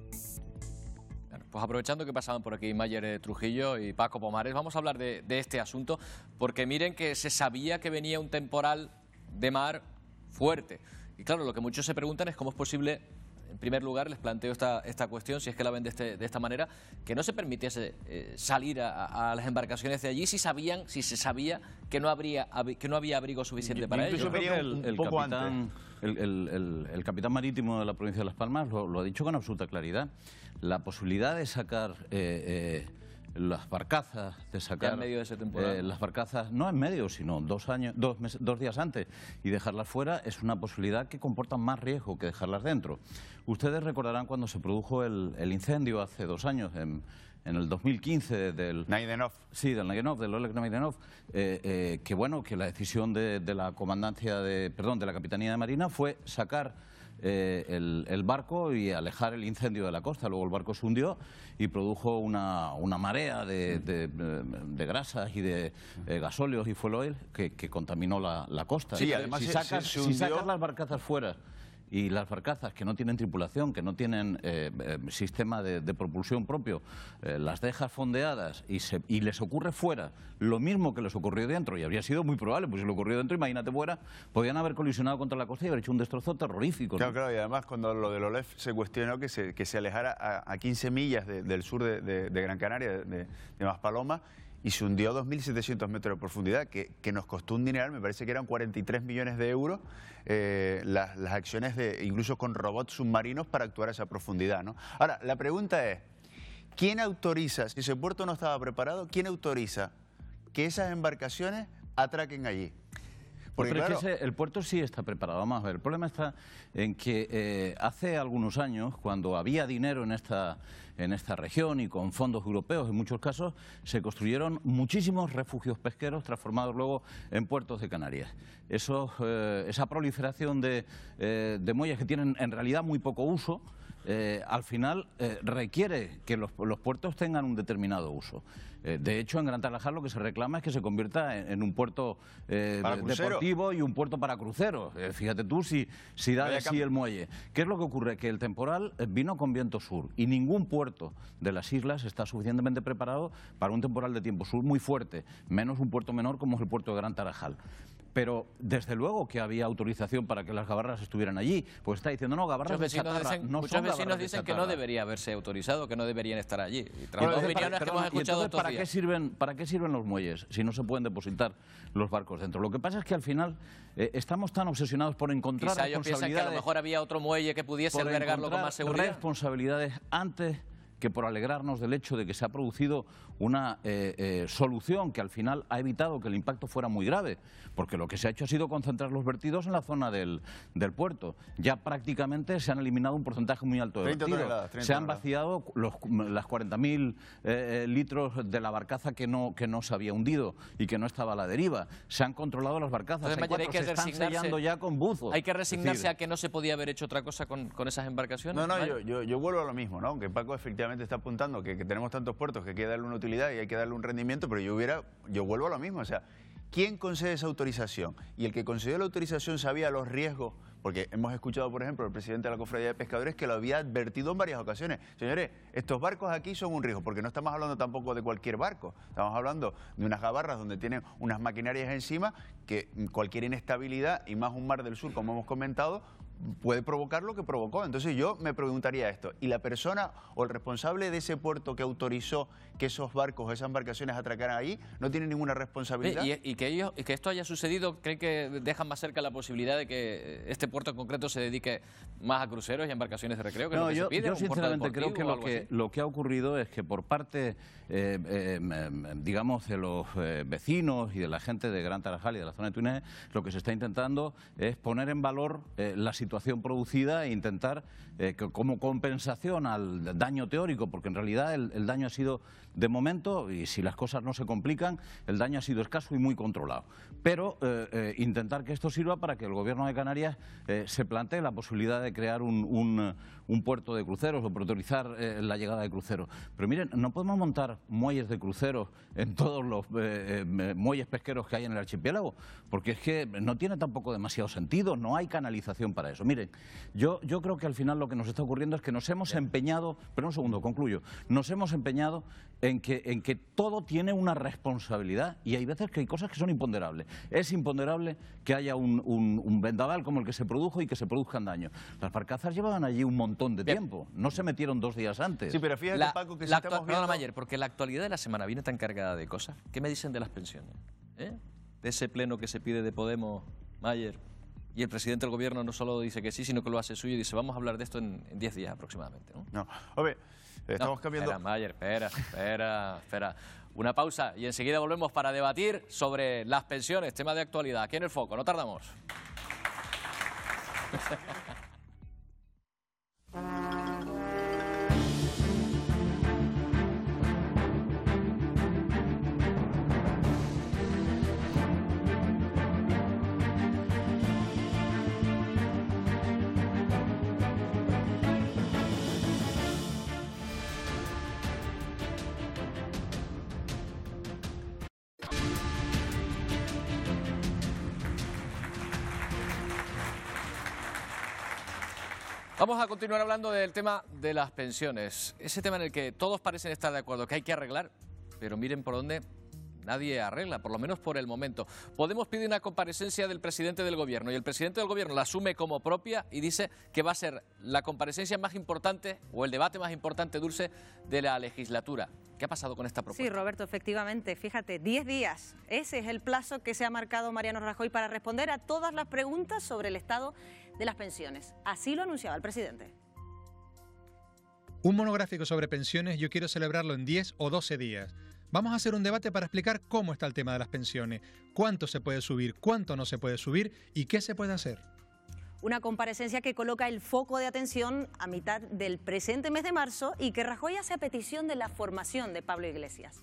Pues aprovechando que pasaban por aquí Mayer Trujillo y Paco Pomares, vamos a hablar de, de este asunto, porque miren que se sabía que venía un temporal de mar fuerte. Y claro, lo que muchos se preguntan es cómo es posible, en primer lugar, les planteo esta, esta cuestión, si es que la ven de, este, de esta manera, que no se permitiese eh, salir a, a las embarcaciones de allí si sabían, si se sabía que no, habría, que no había abrigo suficiente para ellos. Yo creo que el, el, capitán, el, el, el, el capitán marítimo de la provincia de Las Palmas lo, lo ha dicho con absoluta claridad. La posibilidad de sacar eh, eh, las barcazas, de sacar ya en medio de ese temporal. eh, las barcazas, no en medio, sino dos años, dos, meses, dos días antes, y dejarlas fuera es una posibilidad que comporta más riesgo que dejarlas dentro. Ustedes recordarán cuando se produjo el, el incendio hace dos años, en, en el dos mil quince del Naidenov. Sí, del Naidenov, del Oleg Naidenov, eh, eh, que bueno, que la decisión de, de la comandancia de, perdón, de la Capitanía de Marina fue sacar Eh, el, el barco y alejar el incendio de la costa. Luego el barco se hundió y produjo una, una marea de, de, de grasas y de eh, gasóleos y fuel oil que, que contaminó la, la costa. Sí, además si se- sacas, se- se si hundió- sacas las barcazas fuera y las barcazas que no tienen tripulación, que no tienen eh, eh, sistema de, de propulsión propio, eh, las dejas fondeadas y, se, y les ocurre fuera lo mismo que les ocurrió dentro, y habría sido muy probable, pues si le ocurrió dentro, imagínate fuera, podían haber colisionado contra la costa y haber hecho un destrozo terrorífico, ¿no? Claro, claro, y además cuando lo del Olef se cuestionó que se, que se alejara a, a quince millas de- del sur de, de- de Gran Canaria, de, de, de Maspaloma, y se hundió a dos mil setecientos metros de profundidad, que, que nos costó un dineral, me parece que eran cuarenta y tres millones de euros, eh, las, las acciones de, incluso con robots submarinos para actuar a esa profundidad, ¿no? Ahora, la pregunta es, ¿quién autoriza, si ese puerto no estaba preparado, quién autoriza que esas embarcaciones atraquen allí? Porque, Pero es claro, que ese- el puerto sí está preparado. Vamos a ver, el problema está en que eh, hace algunos años, cuando había dinero en esta, en esta región y con fondos europeos en muchos casos, se construyeron muchísimos refugios pesqueros transformados luego en puertos de Canarias. Eso, eh, esa proliferación de, eh, de muelles que tienen en realidad muy poco uso, eh, al final eh, requiere que los, los puertos tengan un determinado uso. Eh, de hecho, en Gran Tarajal lo que se reclama es que se convierta en, en un puerto eh, Para de- cruceros. deportivo y un puerto para cruceros. Eh, fíjate tú si, si da Vaya de sí cambio. el muelle. ¿Qué es lo que ocurre? Que el temporal eh, vino con viento sur y ningún puerto de las islas está suficientemente preparado para un temporal de tiempo sur muy fuerte, menos un puerto menor como es el puerto de Gran Tarajal. Pero desde luego que había autorización para que las gabarras estuvieran allí. Pues está diciendo, no, gabarras Muchos de vecinos chatarra, dicen, no muchos son vecinos gabarras de dicen que no chatarra. debería haberse autorizado, que no deberían estar allí. Y tras Bueno, dos entonces, opiniones que perdona, hemos y escuchado entonces, estos ¿para qué días. sirven, ¿para qué sirven los muelles si no se pueden depositar los barcos dentro? Lo que pasa es que al final eh, estamos tan obsesionados por encontrar Quizá ellos piensan que a lo responsabilidades, mejor había otro muelle que pudiese por albergarlo con encontrar más seguridad. responsabilidades antes que por alegrarnos del hecho de que se ha producido una eh, eh, solución que al final ha evitado que el impacto fuera muy grave, porque lo que se ha hecho ha sido concentrar los vertidos en la zona del, del puerto. Ya prácticamente se han eliminado un porcentaje muy alto de treinta vertidos. toneladas, treinta Se han toneladas. vaciado los, las cuarenta mil eh, eh, litros de la barcaza que no, que no se había hundido y que no estaba a la deriva. Se han controlado las barcazas. Entonces, Hay Mayer, hay cuatro, que se están resignarse- sellando ya con buzos. Hay que Es resignarse decir, a que no se podía haber hecho otra cosa con, con esas embarcaciones. No, no, ¿vale? yo, yo, yo vuelvo a lo mismo, ¿no? Que Paco efectivamente está apuntando que, que tenemos tantos puertos que hay que darle una utilidad y hay que darle un rendimiento, pero yo hubiera, yo vuelvo a lo mismo, o sea, ¿quién concede esa autorización? Y el que concedió la autorización sabía los riesgos, porque hemos escuchado, por ejemplo, al presidente de la Cofradía de Pescadores que lo había advertido en varias ocasiones. Señores, estos barcos aquí son un riesgo, porque no estamos hablando tampoco de cualquier barco, estamos hablando de unas gabarras donde tienen unas maquinarias encima que cualquier inestabilidad, y más un mar del sur, como hemos comentado, puede provocar lo que provocó. Entonces yo me preguntaría esto, ¿y la persona o el responsable de ese puerto que autorizó que esos barcos, esas embarcaciones atracaran ahí, no tiene ninguna responsabilidad? Y, y que ellos, y que esto haya sucedido, ¿creen que dejan más cerca la posibilidad de que este puerto en concreto se dedique más a cruceros y a embarcaciones de recreo? Que es No, lo que yo, se pide, yo un puerto sinceramente creo deportivo que o lo algo que así. lo que ha ocurrido es que por parte, eh, eh, em, digamos, de los eh, vecinos y de la gente de Gran Tarajal y de la zona de Túnez, lo que se está intentando es poner en valor eh, la situación producida e intentar, eh, que como compensación al daño teórico, porque en realidad el, el daño ha sido, de momento, y si las cosas no se complican, el daño ha sido escaso y muy controlado. Pero eh, eh, intentar que esto sirva para que el Gobierno de Canarias eh, se plantee la posibilidad de crear un, un, un puerto de cruceros o por autorizar eh, la llegada de cruceros. Pero miren, no podemos montar muelles de cruceros en todos los eh, eh, muelles pesqueros que hay en el archipiélago, porque es que no tiene tampoco demasiado sentido, no hay canalización para eso. Miren, yo, yo creo que al final lo que nos está ocurriendo es que nos hemos empeñado, pero un segundo, concluyo, nos hemos empeñado en que, en que todo tiene una responsabilidad y hay veces que hay cosas que son imponderables. Es imponderable que haya un, un, un vendaval como el que se produjo y que se produzcan daños. Las barcazas llevaban allí un montón de tiempo, no se metieron dos días antes. Sí, pero fíjate, La- Paco, que si la estamos actua- perdona, viendo... Mayer, porque la actualidad de la semana viene tan cargada de cosas. ¿Qué me dicen de las pensiones? ¿Eh? De ese pleno que se pide de Podemos, Mayer. Y el presidente del gobierno no solo dice que sí, sino que lo hace suyo y dice, vamos a hablar de esto en diez días aproximadamente, ¿no? No, hombre, Estamos no, cambiando... Espera, Mayer, espera, espera, espera. Una pausa y enseguida volvemos para debatir sobre las pensiones, tema de actualidad. Aquí en El Foco, no tardamos. Vamos a continuar hablando del tema de las pensiones. Ese tema en el que todos parecen estar de acuerdo, que hay que arreglar, pero miren por dónde nadie arregla, por lo menos por el momento. Podemos pedir una comparecencia del presidente del gobierno y el presidente del gobierno la asume como propia y dice que va a ser la comparecencia más importante o el debate más importante, Dulce, de la legislatura. ¿Qué ha pasado con esta propuesta? Sí, Roberto, efectivamente. Fíjate, diez días. Ese es el plazo que se ha marcado Mariano Rajoy para responder a todas las preguntas sobre el estado de las pensiones. Así lo anunciaba el presidente. Un monográfico sobre pensiones yo quiero celebrarlo en diez o doce días. Vamos a hacer un debate para explicar cómo está el tema de las pensiones, cuánto se puede subir, cuánto no se puede subir y qué se puede hacer. Una comparecencia que coloca el foco de atención a mitad del presente mes de marzo y que Rajoy hace a petición de la formación de Pablo Iglesias.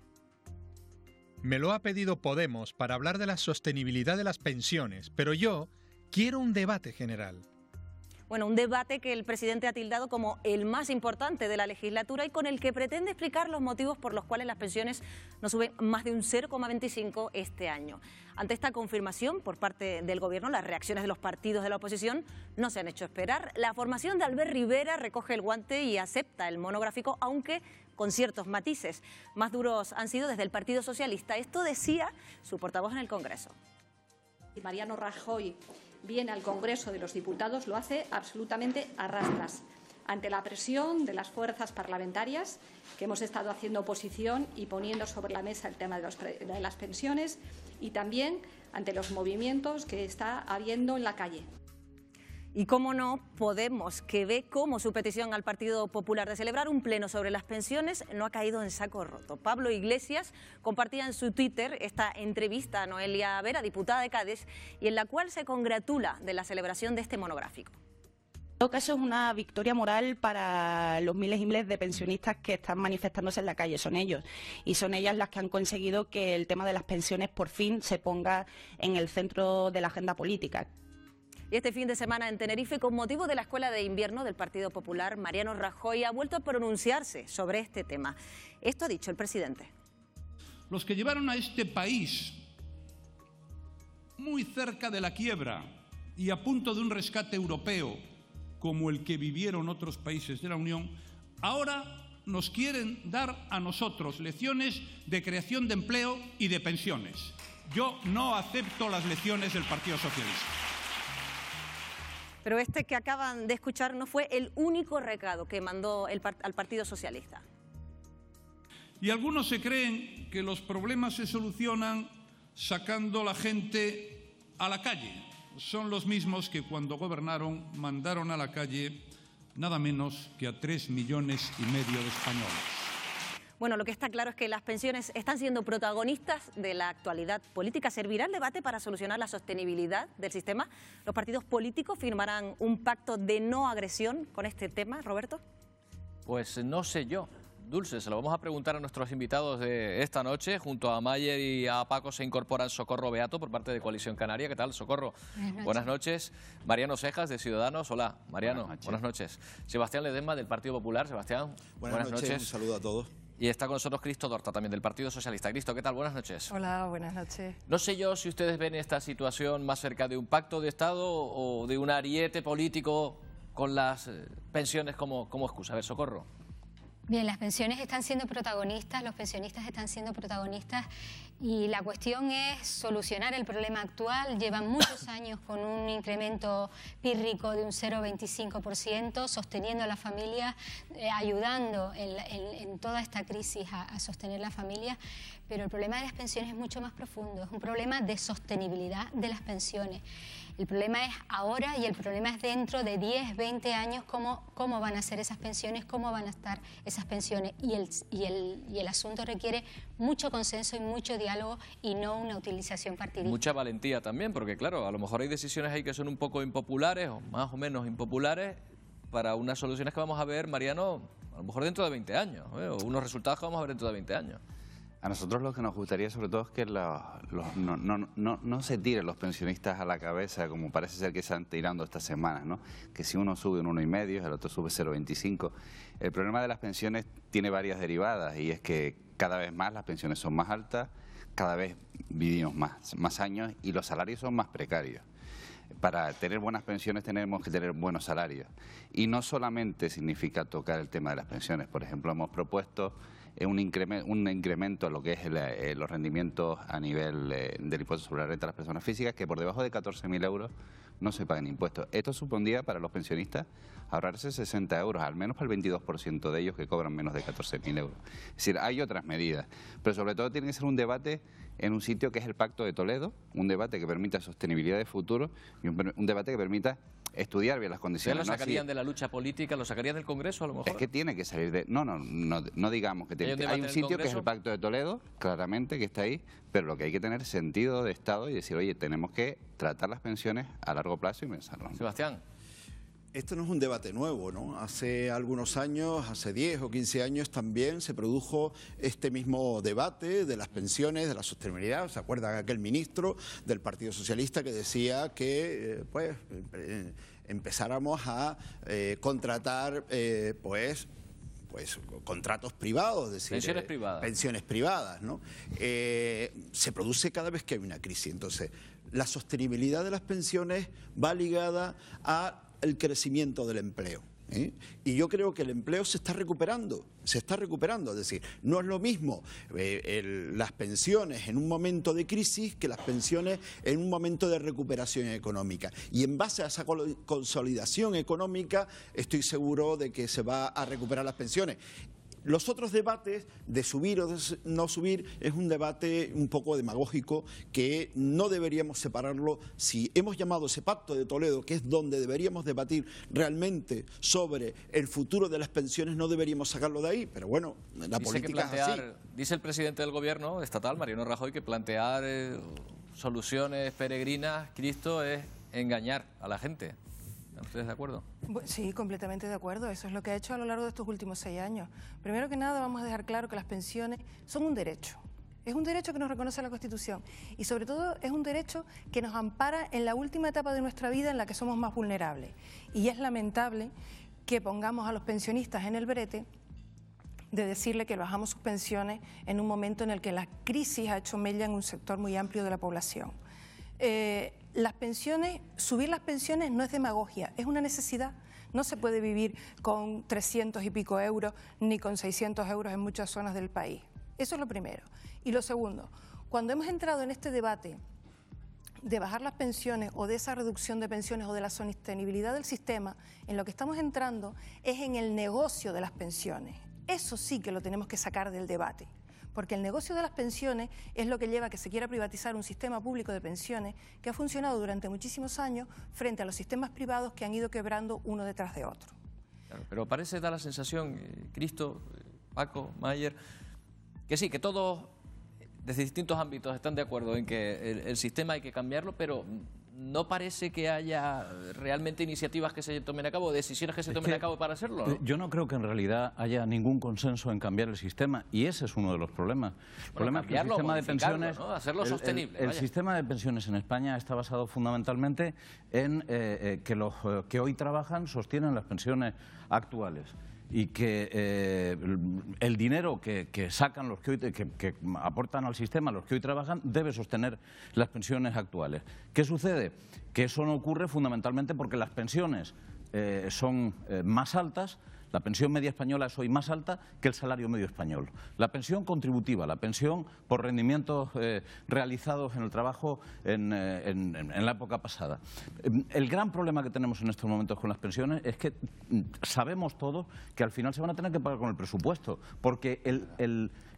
Me lo ha pedido Podemos para hablar de la sostenibilidad de las pensiones, pero yo quiero un debate general. Bueno, un debate que el presidente ha tildado como el más importante de la legislatura y con el que pretende explicar los motivos por los cuales las pensiones no suben más de un cero coma veinticinco este año. Ante esta confirmación por parte del gobierno, las reacciones de los partidos de la oposición no se han hecho esperar. La formación de Albert Rivera recoge el guante y acepta el monográfico, aunque con ciertos matices. Más duros han sido desde el Partido Socialista. Esto decía su portavoz en el Congreso. Mariano Rajoy viene al Congreso de los Diputados, lo hace absolutamente a rastras, ante la presión de las fuerzas parlamentarias que hemos estado haciendo oposición y poniendo sobre la mesa el tema de, los, de las pensiones y también ante los movimientos que está habiendo en la calle. Y cómo no, Podemos, que ve cómo su petición al Partido Popular de celebrar un pleno sobre las pensiones no ha caído en saco roto. Pablo Iglesias compartía en su Twitter esta entrevista a Noelia Vera, diputada de Cádiz, y en la cual se congratula de la celebración de este monográfico. Creo que eso es una victoria moral para los miles y miles de pensionistas que están manifestándose en la calle, son ellos. Y son ellas las que han conseguido que el tema de las pensiones por fin se ponga en el centro de la agenda política. Y este fin de semana en Tenerife, con motivo de la Escuela de Invierno del Partido Popular, Mariano Rajoy ha vuelto a pronunciarse sobre este tema. Esto ha dicho el presidente. Los que llevaron a este país muy cerca de la quiebra y a punto de un rescate europeo, como el que vivieron otros países de la Unión, ahora nos quieren dar a nosotros lecciones de creación de empleo y de pensiones. Yo no acepto las lecciones del Partido Socialista. Pero este que acaban de escuchar no fue el único recado que mandó el, al Partido Socialista. Y algunos se creen que los problemas se solucionan sacando la gente a la calle. Son los mismos que cuando gobernaron mandaron a la calle nada menos que a tres millones y medio de españoles. Bueno, lo que está claro es que las pensiones están siendo protagonistas de la actualidad política. ¿Servirá el debate para solucionar la sostenibilidad del sistema? ¿Los partidos políticos firmarán un pacto de no agresión con este tema, Roberto? Pues no sé yo. Dulce, se lo vamos a preguntar a nuestros invitados de esta noche. Junto a Mayer y a Paco se incorporan Socorro Beato por parte de Coalición Canaria. ¿Qué tal, Socorro? Buenas noches. Buenas noches. Mariano Cejas, de Ciudadanos. Hola, Mariano. Buenas noches. Buenas noches. Sebastián Ledesma, del Partido Popular. Sebastián. Buenas, Buenas noches. noches. Un saludo a todos. Y está con nosotros Cristo Dorta, también del Partido Socialista. Cristo, ¿qué tal? Buenas noches. Hola, buenas noches. No sé yo si ustedes ven esta situación más cerca de un pacto de Estado o de un ariete político con las pensiones como, como excusa. A ver, Socorro. Bien, las pensiones están siendo protagonistas, los pensionistas están siendo protagonistas y la cuestión es solucionar el problema actual. Llevan muchos años con un incremento pírrico de un cero coma veinticinco por ciento, sosteniendo a las familias, eh, ayudando en, en, en toda esta crisis a, a sostener las familias, pero el problema de las pensiones es mucho más profundo, es un problema de sostenibilidad de las pensiones. El problema es ahora y el problema es dentro de diez, veinte años, cómo, cómo van a ser esas pensiones, cómo van a estar esas esas pensiones y el, y, el, y el asunto requiere mucho consenso y mucho diálogo y no una utilización partidista. Mucha valentía también, porque claro, a lo mejor hay decisiones ahí que son un poco impopulares o más o menos impopulares para unas soluciones que vamos a ver, Mariano, a lo mejor dentro de veinte años, ¿eh? O unos resultados que vamos a ver dentro de veinte años. A nosotros lo que nos gustaría sobre todo es que los, los, no, no, no, no se tiren los pensionistas a la cabeza como parece ser que están tirando estas semanas, ¿no? Que si uno sube un uno y medio, el otro sube cero coma veinticinco. El problema de las pensiones tiene varias derivadas y es que cada vez más las pensiones son más altas, cada vez vivimos más, más años y los salarios son más precarios. Para tener buenas pensiones tenemos que tener buenos salarios. Y no solamente significa tocar el tema de las pensiones. Por ejemplo, hemos propuesto un incremento, un incremento en lo que es el, eh, los rendimientos a nivel eh, del impuesto sobre la renta de las personas físicas, que por debajo de catorce mil euros no se paguen impuestos. Esto supondría para los pensionistas ahorrarse sesenta euros, al menos para el veintidós por ciento de ellos que cobran menos de catorce mil euros. Es decir, hay otras medidas, pero sobre todo tiene que ser un debate en un sitio que es el Pacto de Toledo, un debate que permita sostenibilidad de futuro y un, un debate que permita estudiar bien las condiciones. ¿Lo sacarían ¿no? de la lucha política? ¿Lo sacarían del Congreso a lo mejor? Es que tiene que salir de... No, no, no, no digamos que tiene... Hay un, hay un sitio que es el Pacto de Toledo, claramente, que está ahí, pero lo que hay que tener sentido de Estado y decir, oye, tenemos que tratar las pensiones a largo plazo y pensarlo. Sebastián. Esto no es un debate nuevo, ¿no? Hace algunos años, hace diez o quince años también se produjo este mismo debate de las pensiones, de la sostenibilidad. ¿Se acuerdan aquel ministro del Partido Socialista que decía que, eh, pues, eh, empezáramos a eh, contratar, eh, pues, pues contratos privados, es decir, pensiones eh, privadas. Pensiones privadas, ¿no? Eh, se produce cada vez que hay una crisis. Entonces, la sostenibilidad de las pensiones va ligada a el crecimiento del empleo. ¿eh? Y yo creo que el empleo se está recuperando, se está recuperando, es decir, no es lo mismo eh, el, las pensiones en un momento de crisis que las pensiones en un momento de recuperación económica. Y en base a esa consolidación económica estoy seguro de que se va a recuperar las pensiones. Los otros debates de subir o de no subir es un debate un poco demagógico que no deberíamos separarlo. Si hemos llamado ese Pacto de Toledo, que es donde deberíamos debatir realmente sobre el futuro de las pensiones, no deberíamos sacarlo de ahí, pero bueno, la dice política plantear, es así. Dice el presidente del gobierno estatal, Mariano Rajoy, que plantear eh, soluciones peregrinas, Cristo, es engañar a la gente. ¿Están ustedes de acuerdo? Sí, completamente de acuerdo. Eso es lo que ha hecho a lo largo de estos últimos seis años. Primero que nada, vamos a dejar claro que las pensiones son un derecho. Es un derecho que nos reconoce la Constitución y sobre todo es un derecho que nos ampara en la última etapa de nuestra vida en la que somos más vulnerables. Y es lamentable que pongamos a los pensionistas en el brete de decirle que bajamos sus pensiones en un momento en el que la crisis ha hecho mella en un sector muy amplio de la población. Eh, las pensiones, subir las pensiones no es demagogia, es una necesidad. No se puede vivir con trescientos y pico euros ni con seiscientos euros en muchas zonas del país. Eso es lo primero. Y lo segundo, cuando hemos entrado en este debate de bajar las pensiones o de esa reducción de pensiones o de la sostenibilidad del sistema, en lo que estamos entrando es en el negocio de las pensiones. Eso sí que lo tenemos que sacar del debate. Porque el negocio de las pensiones es lo que lleva a que se quiera privatizar un sistema público de pensiones que ha funcionado durante muchísimos años frente a los sistemas privados que han ido quebrando uno detrás de otro. Claro, pero parece, da la sensación, eh, Cristo, eh, Paco, Mayer, que sí, que todos desde distintos ámbitos están de acuerdo en que el, el sistema hay que cambiarlo, pero no parece que haya realmente iniciativas que se tomen a cabo, decisiones que se tomen que, a cabo para hacerlo, ¿no? Yo no creo que en realidad haya ningún consenso en cambiar el sistema y ese es uno de los problemas. El bueno, problema es que el sistema de pensiones, ¿no? Hacerlo el, sostenible. El, el sistema de pensiones en España está basado fundamentalmente en eh, eh, que los eh, que hoy trabajan sostienen las pensiones actuales. Y que eh, el dinero que, que sacan los que hoy que, que aportan al sistema los que hoy trabajan debe sostener las pensiones actuales. ¿Qué sucede? Que eso no ocurre fundamentalmente porque las pensiones eh, son eh, más altas. La pensión media española es hoy más alta que el salario medio español. La pensión contributiva, la pensión por rendimientos eh, realizados en el trabajo en, eh, en, en la época pasada. El gran problema que tenemos en estos momentos con las pensiones es que sabemos todos que al final se van a tener que pagar con el presupuesto, porque el, el,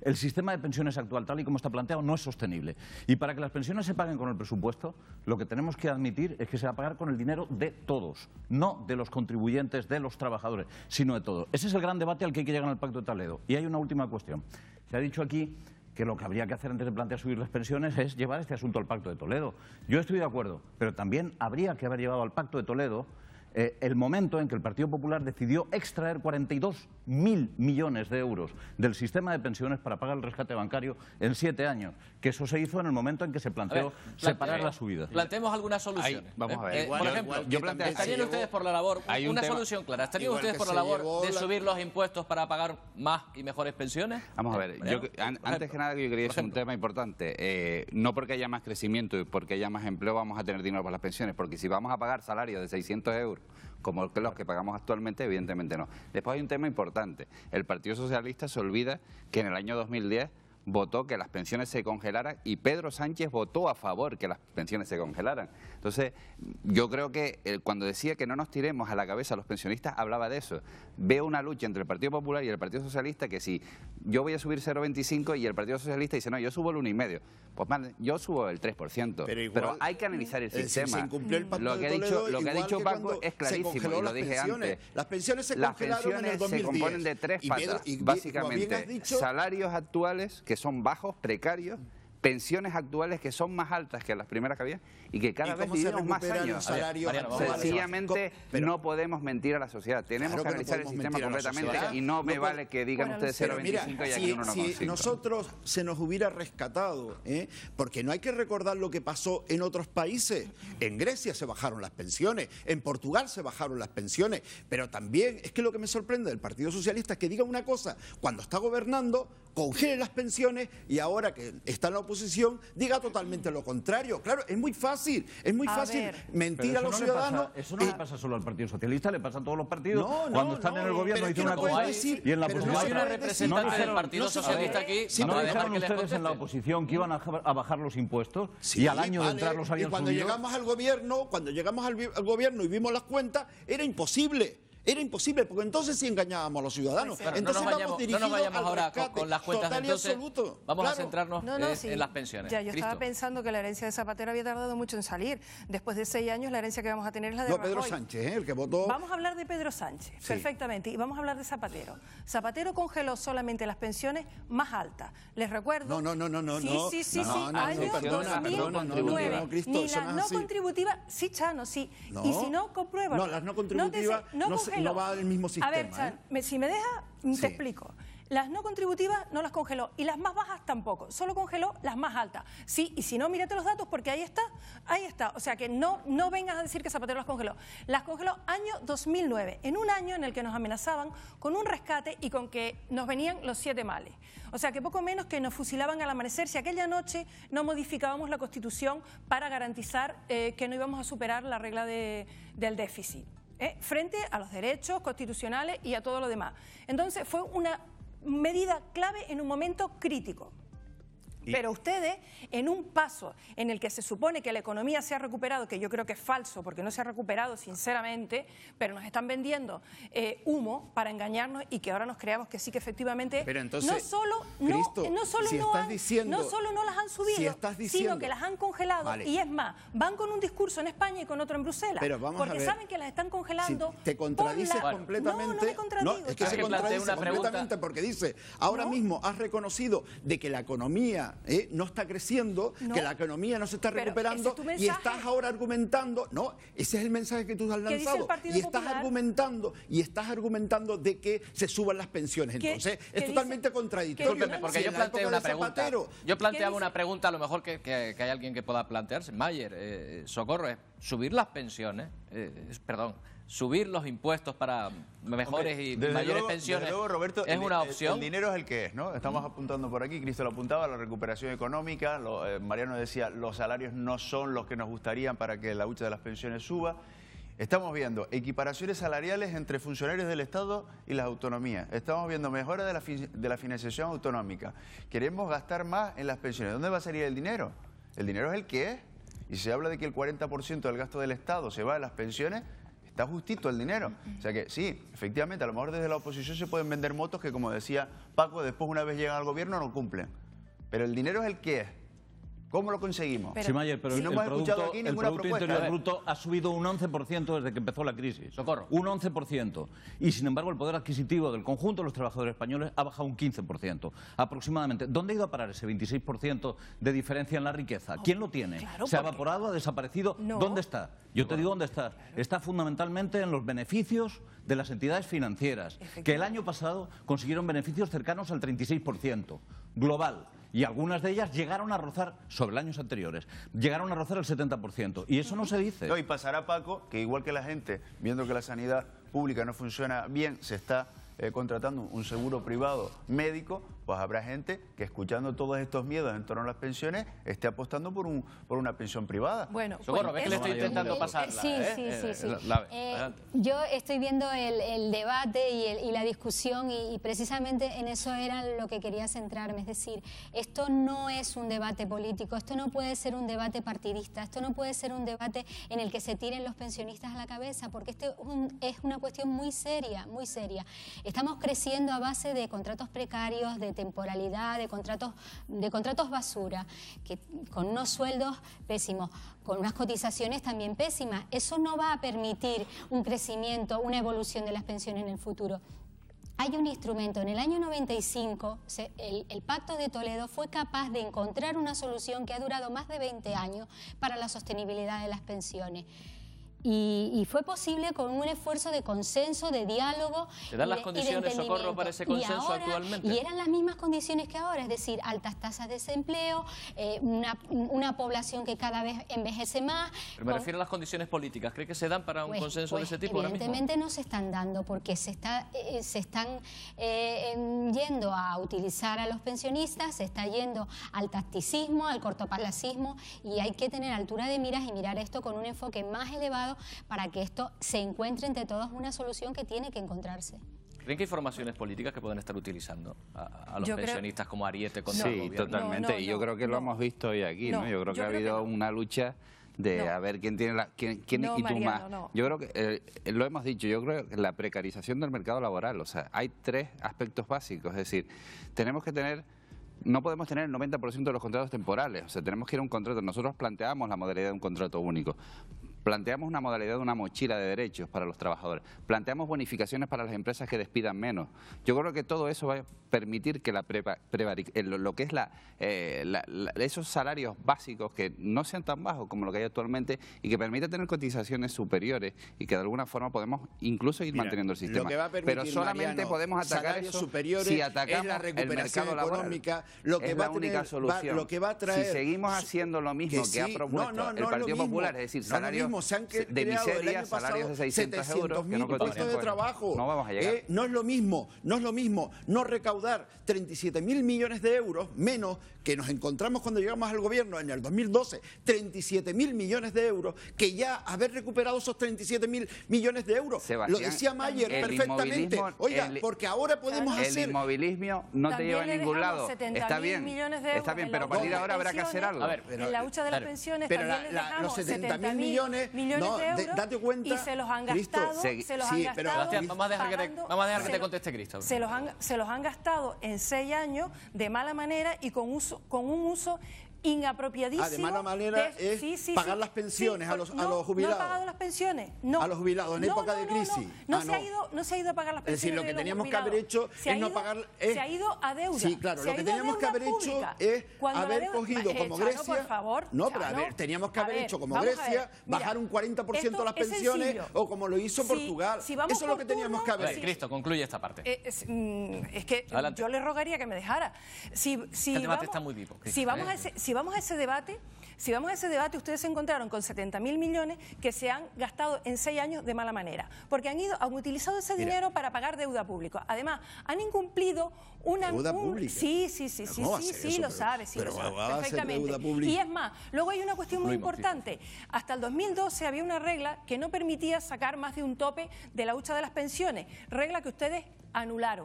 el sistema de pensiones actual, tal y como está planteado, no es sostenible. Y para que las pensiones se paguen con el presupuesto, lo que tenemos que admitir es que se va a pagar con el dinero de todos, no de los contribuyentes, de los trabajadores, sino de todos. Ese es el gran debate al que hay que llegar en el Pacto de Toledo. Y hay una última cuestión. Se ha dicho aquí que lo que habría que hacer antes de plantear subir las pensiones es llevar este asunto al Pacto de Toledo. Yo estoy de acuerdo, pero también habría que haber llevado al Pacto de Toledo eh, el momento en que el Partido Popular decidió extraer cuarenta y dos mil millones de euros del sistema de pensiones para pagar el rescate bancario en siete años, que eso se hizo en el momento en que se planteó ver, separar plante- las subidas. Planteemos algunas soluciones. Ahí, vamos a ver. Eh, Igual- por igual ejemplo, que yo planteo- estarían se ustedes llevó- por la labor, hay un una tema- solución clara, estarían igual ustedes que por la se labor llevó de la- subir los impuestos para pagar más y mejores pensiones. Vamos a ver, yo, Mariano, an- por antes que nada yo quería decir un tema importante. Eh, no porque haya más crecimiento y porque haya más empleo vamos a tener dinero para las pensiones, porque si vamos a pagar salarios de seiscientos euros, como los que pagamos actualmente, evidentemente no. Después hay un tema importante. El Partido Socialista se olvida que en el año dos mil diez votó que las pensiones se congelaran y Pedro Sánchez votó a favor que las pensiones se congelaran. Entonces, yo creo que eh, cuando decía que no nos tiremos a la cabeza a los pensionistas, hablaba de eso. Veo una lucha entre el Partido Popular y el Partido Socialista que si yo voy a subir cero coma veinticinco y el Partido Socialista dice, no, yo subo el uno coma cinco, pues man, yo subo el tres por ciento. Pero, Pero igual, hay que analizar el es decir, sistema. se incumplió el Pacto lo de que ha Toledo, dicho, lo que ha igual dicho que Paco cuando es se clarísimo, congeló y lo las dije pensiones. antes. Las pensiones se Las congelaron en el pensiones dos mil se diez. componen de tres Y Pedro- patas, y- y- como básicamente. bien has dicho- Salarios actuales que son bajos, precarios, pensiones actuales que son más altas que las primeras que había y que cada ¿Y vez cómo se vivimos más recuperan años. los salarios actuales? Sencillamente Pero- no podemos mentir a la sociedad. Tenemos Claro que que no analizar el podemos sistema mentir a la completamente sociedad. y no me No vale puede- que digan Bueno, ustedes pero cero coma mira, veinticinco y si- aquí uno coma si cinco. nosotros se nos hubiera rescatado, ¿eh? Porque no hay que recordar lo que pasó en otros países. En Grecia se bajaron las pensiones, en Portugal se bajaron las pensiones, pero también es que lo que me sorprende del Partido Socialista es que diga una cosa, cuando está gobernando, congele las pensiones y ahora que está en la oposición, diga totalmente lo contrario. Claro, es muy fácil, es muy A fácil ver. mentir Pero a eso los no le ciudadanos. pasa- eso no Eh, le pasa solo al Partido Socialista, le pasa a todos los partidos. No, no, Cuando están no, en el gobierno pero es dicen que una no cosa puedes decir- y en la pero no oposición hay una otra. representante No del dijeron- Partido no se- Socialista aquí, ¿No sí, para dijeron dejar que les ustedes en la conteste. oposición que iban a, a bajar los impuestos Sí, y al año vale, de entrar los y habían cuando subido? llegamos al gobierno, cuando llegamos al, vi- al gobierno y vimos las cuentas, era imposible. Era imposible, porque entonces sí engañábamos a los ciudadanos. Claro, entonces no nos vamos vayamos, no dirigidos nos vayamos al ahora con, rescate con las cuentas total y entonces. absoluto. Vamos a Claro. centrarnos No, no, eh, sí. en las pensiones. Ya, yo estaba Cristo. pensando que la herencia de Zapatero había tardado mucho en salir. Después de seis años, la herencia que vamos a tener es la de No, Pedro Rajoy. Sánchez, ¿eh? el que votó. Vamos a hablar de Pedro Sánchez, Sí. perfectamente, y vamos a hablar de Zapatero. Zapatero congeló solamente las pensiones más altas. Les recuerdo... No, no, no, no, no. Sí, no. sí, sí, no, sí, no, no, año perdona, perdona, no, no, dos mil nueve. no, Cristo, Ni eso la no es no así. contributiva, sí, Chano, sí. No. Y si no, compruébalo. No, las no contributivas no se- congeló. no va del mismo sistema, A ver, Chan, ¿eh? me- si me deja, te Sí. explico. Las no contributivas no las congeló y las más bajas tampoco, solo congeló las más altas. Sí, y si no, mírate los datos porque ahí está, ahí está. O sea que no, no vengas a decir que Zapatero las congeló. Las congeló año dos mil nueve, en un año en el que nos amenazaban con un rescate y con que nos venían los siete males. O sea que poco menos que nos fusilaban al amanecer si aquella noche no modificábamos la Constitución para garantizar eh, que no íbamos a superar la regla de- del déficit. ¿eh? Frente a los derechos constitucionales y a todo lo demás. Entonces fue una medida clave en un momento crítico. Pero ustedes, en un paso en el que se supone que la economía se ha recuperado, que yo creo que es falso, porque no se ha recuperado sinceramente, pero nos están vendiendo eh, humo para engañarnos y que ahora nos creamos que sí que efectivamente Pero entonces, no solo no, Cristo, no solo si no, estás han, diciendo- no solo no las han subido, si estás sino diciendo- que las han congelado. Vale. Y es más, van con un discurso en España y con otro en Bruselas, Pero vamos a porque ver. saben que las están congelando. Si te contradices por la- completamente. No, no me contradigo. es que Chano. se contradice completamente porque dice, ahora mismo has reconocido de que la economía eh, no está creciendo, No. que la economía no se está Pero recuperando ese es tu y mensaje. estás ahora argumentando, no, ese es el mensaje que tú has ¿Qué dice el lanzado Partido y estás Popular? argumentando y estás argumentando de que se suban las pensiones. ¿Qué- Entonces, qué es totalmente dice- contradictorio. Discúlpeme, porque Si yo en la planteo época una de pregunta. Zapatero- Yo planteaba ¿Qué una dice? pregunta, a lo mejor que, que- que hay alguien que pueda plantearse. Mayer, eh, Socorro, es subir las pensiones, eh, es- perdón, subir los impuestos para mejores Hombre, y desde mayores luego- pensiones. desde luego, Roberto, es el- una el- opción. El, dinero es el que es, ¿no? Estamos apuntando por aquí, Cristo lo apuntaba, la recuperación económica, lo- eh, Mariano decía, los salarios no son los que nos gustarían para que la hucha de las pensiones suba. Estamos viendo equiparaciones salariales entre funcionarios del Estado y las autonomías. Estamos viendo mejora de la, fi- de la financiación autonómica. Queremos gastar más en las pensiones. ¿Dónde va a salir el dinero? El dinero es el que es. Y se habla de que el cuarenta por ciento del gasto del Estado se va a las pensiones. está justito el dinero. O sea que sí, efectivamente, a lo mejor desde la oposición se pueden vender motos que, como decía Paco, después una vez llegan al gobierno no cumplen. Pero el dinero es el que es. ¿Cómo lo conseguimos? Pero, sí, Mayer, pero si no el, hemos producto, escuchado aquí el ninguna Producto propuesta. Interior Bruto ha subido un once por ciento desde que empezó la crisis. Socorro. Un once por ciento. Y sin embargo el poder adquisitivo del conjunto de los trabajadores españoles ha bajado un quince por ciento aproximadamente. ¿Dónde ha ido a parar ese veintiséis por ciento de diferencia en la riqueza? ¿Quién lo tiene? Claro, ¿Se ha porque... evaporado? ¿Ha desaparecido? No. ¿Dónde está? Yo te digo dónde está. Está fundamentalmente en los beneficios de las entidades financieras, que el año pasado consiguieron beneficios cercanos al treinta y seis por ciento global. Y algunas de ellas llegaron a rozar, sobre años anteriores, llegaron a rozar el setenta por ciento. Y eso no se dice. No, y pasará, Paco, que igual que la gente, viendo que la sanidad pública no funciona bien, se está eh, contratando un seguro privado médico, pues habrá gente que, escuchando todos estos miedos en torno a las pensiones, esté apostando por un por una pensión privada. Bueno, Socorro, ves que le estoy intentando pasarla. Sí, ¿eh? sí, sí. sí. Eh, la, eh, yo estoy viendo el, el debate y, el, y la discusión y, y precisamente en eso era lo que quería centrarme. Es decir, esto no es un debate político, esto no puede ser un debate partidista, esto no puede ser un debate en el que se tiren los pensionistas a la cabeza, porque esto es, un, es una cuestión muy seria, muy seria. Estamos creciendo a base de contratos precarios, de temporalidad, de contratos, de contratos basura, que con unos sueldos pésimos, con unas cotizaciones también pésimas. Eso no va a permitir un crecimiento, una evolución de las pensiones en el futuro. Hay un instrumento, en el año noventa y cinco, se, el, el Pacto de Toledo fue capaz de encontrar una solución que ha durado más de veinte años para la sostenibilidad de las pensiones. Y, y fue posible con un esfuerzo de consenso, de diálogo. ¿Te dan y las de, condiciones, Socorro, para ese consenso y ahora, actualmente? Y eran las mismas condiciones que ahora, es decir, altas tasas de desempleo, eh, una, una población que cada vez envejece más. Pero me con... refiero a las condiciones políticas. ¿Cree que se dan para un Pues, consenso pues, de ese tipo ahora mismo? Evidentemente no se están dando porque se, está, eh, se están eh, yendo a utilizar a los pensionistas, se está yendo al tacticismo, al cortoplacismo y hay que tener altura de miras y mirar esto con un enfoque más elevado para que esto se encuentre entre todos una solución que tiene que encontrarse. ¿Creen que hay formaciones políticas que pueden estar utilizando a, a los Yo pensionistas creo... como ariete contra sí, el gobierno? totalmente. No, no, y yo no, creo que no. lo hemos visto hoy aquí, ¿no? No, Yo creo yo que ha creo habido que no. una lucha de No. a ver quién tiene la quién, quién No, y tú Mariano, más. no. Yo creo que eh, lo hemos dicho, yo creo que la precarización del mercado laboral, o sea, hay tres aspectos básicos, es decir, tenemos que tener no podemos tener el noventa por ciento de los contratos temporales, o sea, tenemos que ir a un contrato. Nosotros planteamos la modalidad de un contrato único. Planteamos una modalidad de una mochila de derechos para los trabajadores. Planteamos bonificaciones para las empresas que despidan menos. Yo creo que todo eso va a permitir que la prepa, prevari, lo que es la, eh, la, la, esos salarios básicos que no sean tan bajos como lo que hay actualmente y que permita tener cotizaciones superiores y que de alguna forma podemos incluso ir Mira, manteniendo el sistema. Lo que va a permitir, Pero solamente Mariano, podemos atacar salarios eso superiores si atacamos es la recuperación el mercado económica. Lo que es va la a tener, única solución. Va, lo que va a traer, si seguimos haciendo lo mismo que, que sí, ha propuesto no, no, no el Partido lo Popular, mismo, es decir, no salarios lo mismo, se han de creado el miseria, año pasado salarios de seiscientos euros que no puestos de cotización. trabajo. No vamos a llegar. Eh, no es lo mismo, no es lo mismo no recaudar treinta y siete mil millones de euros menos que nos encontramos cuando llegamos al gobierno en el dos mil doce, treinta y siete mil millones de euros, que ya haber recuperado esos treinta y siete mil millones de euros. Sebastián, lo decía Mayer el perfectamente. Oiga, el, porque ahora podemos el hacer... El inmovilismo no te También lleva a le ningún dejamos lado. setenta Está mil bien, millones de está euros bien, en pero a la partir de hucha ahora de habrá que hacer pensiones. algo. A ver, en la hucha de las pensiones pero también la, le la, dejamos los setenta mil millones, millones, no, de euros de, date cuenta, y se los han Cristo, gastado, se, se los sí, han gastado pero, Sebastián, vamos a dejar que te, pagando, vamos a dejar que se te lo- conteste Cristo. Se los, han, se los han gastado en seis años de mala manera y con, uso, con un uso inapropiadísimo. Ah, de mala manera de- es sí, sí, pagar sí, las pensiones sí, a los, a no, los jubilados. No ha pagado las pensiones, no. A los jubilados en No, época no, de no, crisis. No, no, Ah, se no. Ha ido, no se ha ido a pagar las Es decir, pensiones lo que de los teníamos que jubilados. haber hecho Se ha es no ido- pagar- es- Se ha ido a deuda. Sí, claro, Se lo ha que ido a teníamos que deuda haber hecho pública. es Cuando la haber deuda- cogido eh, como Chano, Grecia. por favor, no, pero a Chano, ver, teníamos que a haber ver, hecho como vamos a Grecia, ver, mira, bajar un cuarenta por ciento esto las es pensiones sencillo. o como lo hizo Si- Portugal. si vamos Eso es lo por que teníamos que turno, haber A ver, Cristo, concluye esta parte. Eh, es, mm, es que Adelante. yo le rogaría que me dejara. Si, si El debate vamos, está muy vivo, Cristo, si vamos ¿eh? a ese, si vamos a ese debate, si vamos a ese debate, ustedes se encontraron con setenta mil millones que se han gastado en seis años de mala manera, porque han ido, han utilizado ese Mira. dinero para pagar deuda pública. Además, han incumplido una ¿Deuda un- pública? Sí, sí, sí, ¿Pero sí, cómo va a sí, ser sí, eso? lo Pero- sabe, sí, pero lo sabe va a ser perfectamente. deuda pública. Y es más, luego hay una cuestión muy Concluimos, importante. Hasta el dos mil doce había una regla que no permitía sacar más de un tope de la hucha de las pensiones, regla que ustedes anularon.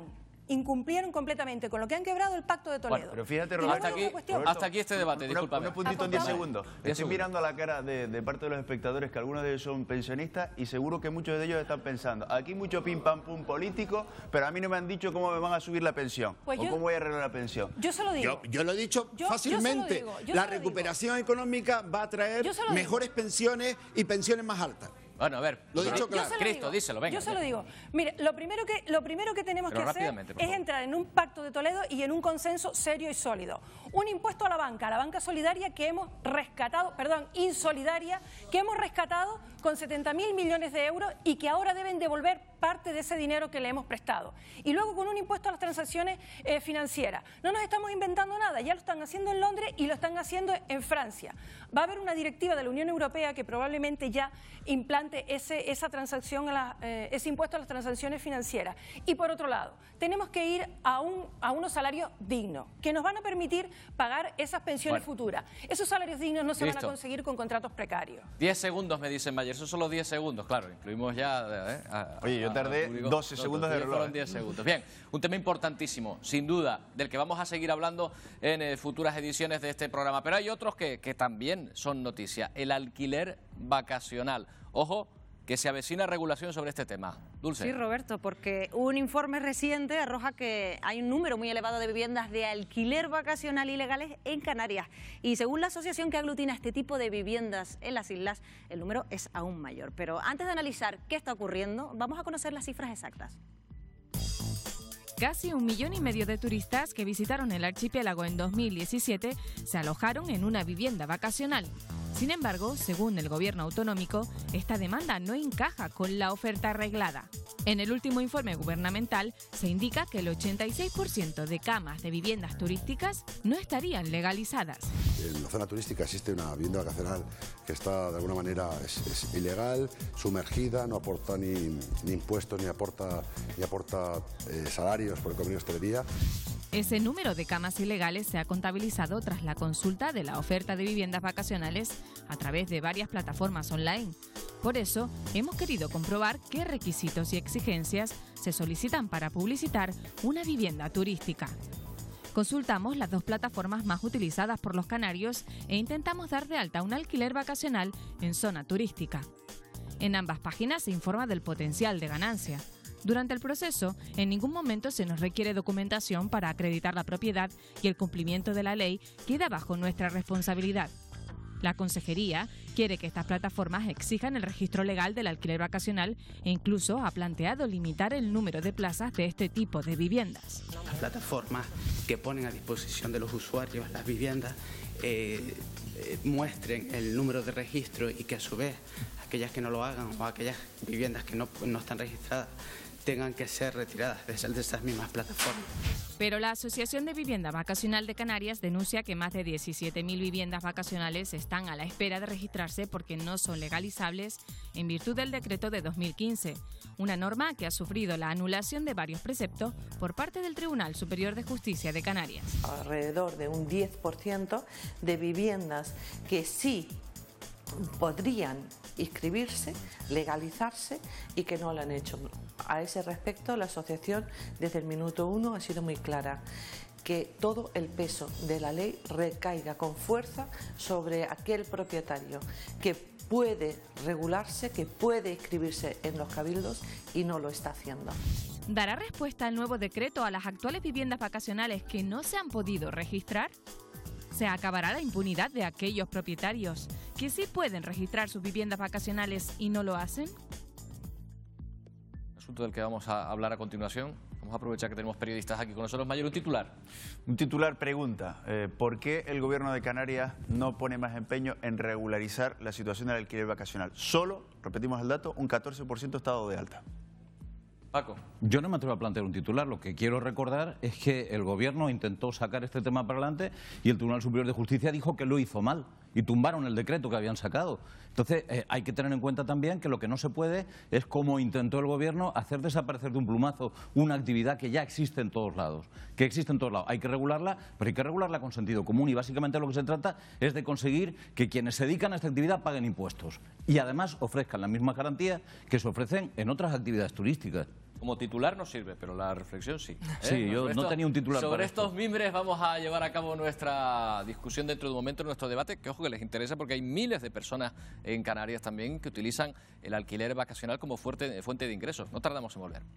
incumplieron completamente, con lo que han quebrado el Pacto de Toledo. Bueno, pero fíjate, Y Roberto, luego hasta aquí, una cuestión- hasta aquí este debate, Una- discúlpame. Un puntito en diez Acontame. segundos. Diez Estoy segundos. mirando a la cara de, de parte de los espectadores, que algunos de ellos son pensionistas y seguro que muchos de ellos están pensando, aquí mucho pim pam pum político, pero a mí no me han dicho cómo me van a subir la pensión Pues o yo- cómo voy a arreglar la pensión. Yo se lo digo. Yo, yo lo he dicho Yo- yo se lo fácilmente. digo, yo la se lo digo. recuperación económica va a traer Yo se lo digo. mejores pensiones y pensiones más altas. Bueno, a ver, Lo he dicho Yo claro. se lo Cristo, digo, díselo, venga. Yo se lo digo. Mire, lo primero que, lo primero que tenemos Pero que hacer rápidamente, por es favor. entrar en un pacto de Toledo y en un consenso serio y sólido. Un impuesto a la banca, a la banca solidaria que hemos rescatado, perdón, insolidaria, que hemos rescatado con setenta mil millones de euros y que ahora deben devolver parte de ese dinero que le hemos prestado. Y luego con un impuesto a las transacciones eh, financieras. No nos estamos inventando nada, ya lo están haciendo en Londres y lo están haciendo en Francia. Va a haber una directiva de la Unión Europea que probablemente ya implante ese, esa transacción, a la, eh, ese impuesto a las transacciones financieras. Y por otro lado, tenemos que ir a, un, a unos salarios dignos, que nos van a permitir pagar esas pensiones Bueno. futuras. Esos salarios dignos no se van Listo. a conseguir con contratos precarios. diez segundos, me dicen Mayer. Esos son los diez segundos, claro. Incluimos ya... eh, a- Oye, yo a- tardé al público. doce No, segundos de los tuyos reloj, fueron ¿eh? diez segundos. Bien, un tema importantísimo, sin duda, del que vamos a seguir hablando en eh, futuras ediciones de este programa. Pero hay otros que, que también son noticia. El alquiler vacacional. Ojo, que se avecina regulación sobre este tema. Dulce. Sí, Roberto, porque un informe reciente arroja que hay un número muy elevado de viviendas de alquiler vacacional ilegales en Canarias. Y según la asociación que aglutina este tipo de viviendas en las islas, el número es aún mayor. Pero antes de analizar qué está ocurriendo, vamos a conocer las cifras exactas. Casi un millón y medio de turistas que visitaron el archipiélago en dos mil diecisiete se alojaron en una vivienda vacacional. Sin embargo, según el gobierno autonómico, esta demanda no encaja con la oferta arreglada. En el último informe gubernamental se indica que el ochenta y seis por ciento de camas de viviendas turísticas no estarían legalizadas. En la zona turística existe una vivienda vacacional que está de alguna manera es, es ilegal, sumergida, no aporta ni, ni impuestos ni aporta, ni aporta eh, salarios por el convenio de hostelería. Ese número de camas ilegales se ha contabilizado tras la consulta de la oferta de viviendas vacacionales a través de varias plataformas online. Por eso, hemos querido comprobar qué requisitos y exigencias se solicitan para publicitar una vivienda turística. Consultamos las dos plataformas más utilizadas por los canarios e intentamos dar de alta un alquiler vacacional en zona turística. En ambas páginas se informa del potencial de ganancia. Durante el proceso, en ningún momento se nos requiere documentación para acreditar la propiedad y el cumplimiento de la ley queda bajo nuestra responsabilidad. La Consejería quiere que estas plataformas exijan el registro legal del alquiler vacacional e incluso ha planteado limitar el número de plazas de este tipo de viviendas. Las plataformas que ponen a disposición de los usuarios las viviendas eh, eh, muestren el número de registro y que a su vez aquellas que no lo hagan o aquellas viviendas que no, no están registradas tengan que ser retiradas de esas, de esas mismas plataformas. Pero la Asociación de Vivienda Vacacional de Canarias denuncia que más de diecisiete mil viviendas vacacionales están a la espera de registrarse porque no son legalizables en virtud del decreto de dos mil quince, una norma que ha sufrido la anulación de varios preceptos por parte del Tribunal Superior de Justicia de Canarias. Alrededor de un diez por ciento de viviendas que sí podrían inscribirse, legalizarse y que no lo han hecho. A ese respecto, la asociación desde el minuto uno ha sido muy clara, que todo el peso de la ley recaiga con fuerza sobre aquel propietario que puede regularse, que puede inscribirse en los cabildos y no lo está haciendo. ¿Dará respuesta el nuevo decreto a las actuales viviendas vacacionales que no se han podido registrar? ¿Se acabará la impunidad de aquellos propietarios que sí pueden registrar sus viviendas vacacionales y no lo hacen? Asunto del que vamos a hablar a continuación. Vamos a aprovechar que tenemos periodistas aquí con nosotros. Mayor, un titular. Un titular pregunta, eh, ¿por qué el gobierno de Canarias no pone más empeño en regularizar la situación del alquiler vacacional? Solo, repetimos el dato, un catorce por ciento estado de alta. Paco. Yo no me atrevo a plantear un titular. Lo que quiero recordar es que el gobierno intentó sacar este tema para adelante y el Tribunal Superior de Justicia dijo que lo hizo mal y tumbaron el decreto que habían sacado. Entonces eh, hay que tener en cuenta también que lo que no se puede es, como intentó el gobierno, hacer desaparecer de un plumazo una actividad que ya existe en todos lados, que existe en todos lados. Hay que regularla, pero hay que regularla con sentido común y básicamente lo que se trata es de conseguir que quienes se dedican a esta actividad paguen impuestos y además ofrezcan las mismas garantías que se ofrecen en otras actividades turísticas. Como titular no sirve, pero la reflexión sí. ¿eh? Sí, yo no tenía un titular Sobre para estos esto. mimbres vamos a llevar a cabo nuestra discusión dentro de un momento, nuestro debate, que ojo que les interesa porque hay miles de personas en Canarias también que utilizan el alquiler vacacional como fuerte, fuente de ingresos. No tardamos en volver.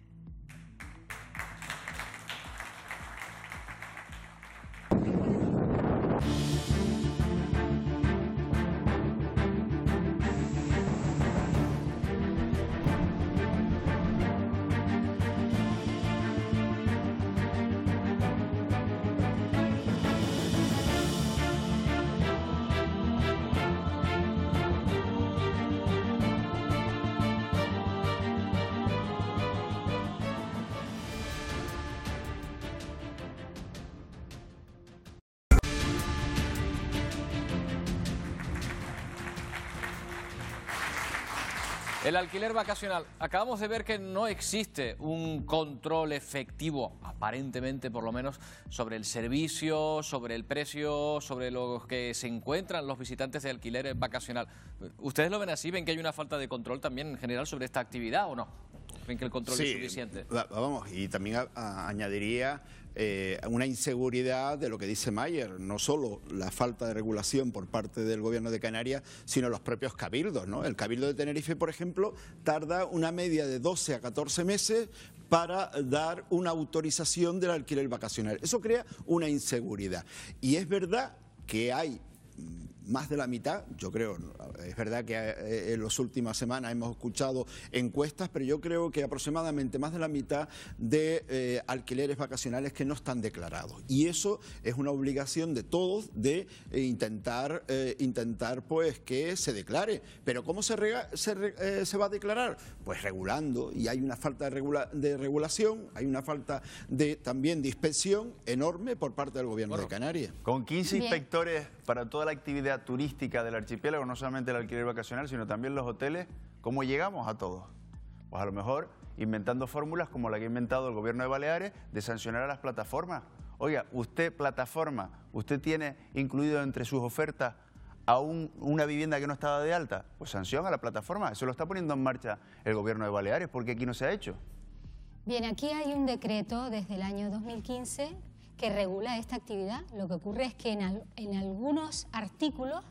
El alquiler vacacional. Acabamos de ver que no existe un control efectivo, aparentemente por lo menos, sobre el servicio, sobre el precio, sobre lo que se encuentran los visitantes de alquiler vacacional. ¿Ustedes lo ven así? ¿Ven que hay una falta de control también en general sobre esta actividad o no? ¿Ven que el control sí, es suficiente? Vamos, y también a, a, añadiría eh, una inseguridad de lo que dice Mayer, no solo la falta de regulación por parte del Gobierno de Canarias, sino los propios cabildos, ¿no? El Cabildo de Tenerife, por ejemplo, tarda una media de doce a catorce meses para dar una autorización del alquiler vacacional. Eso crea una inseguridad. Y es verdad que hay más de la mitad, yo creo, es verdad que en las últimas semanas hemos escuchado encuestas, pero yo creo que aproximadamente más de la mitad de eh, alquileres vacacionales que no están declarados. Y eso es una obligación de todos de eh, intentar, eh, intentar pues que se declare. Pero ¿cómo se, rega, se, eh, se va a declarar? Pues regulando, y hay una falta de, regula, de regulación, hay una falta de también de inspección enorme por parte del Gobierno bueno, de Canarias. Con quince Bien. inspectores para toda la actividad turística del archipiélago, no solamente el alquiler vacacional, sino también los hoteles, ¿cómo llegamos a todos? Pues a lo mejor inventando fórmulas como la que ha inventado el Gobierno de Baleares de sancionar a las plataformas. Oiga, usted, plataforma, usted tiene incluido entre sus ofertas a un, una vivienda que no estaba de alta, pues sanción a la plataforma. Eso lo está poniendo en marcha el Gobierno de Baleares, porque aquí no se ha hecho. Bien, aquí hay un decreto desde el año dos mil quince que regula esta actividad. Lo que ocurre es que en, al, en algunos artículos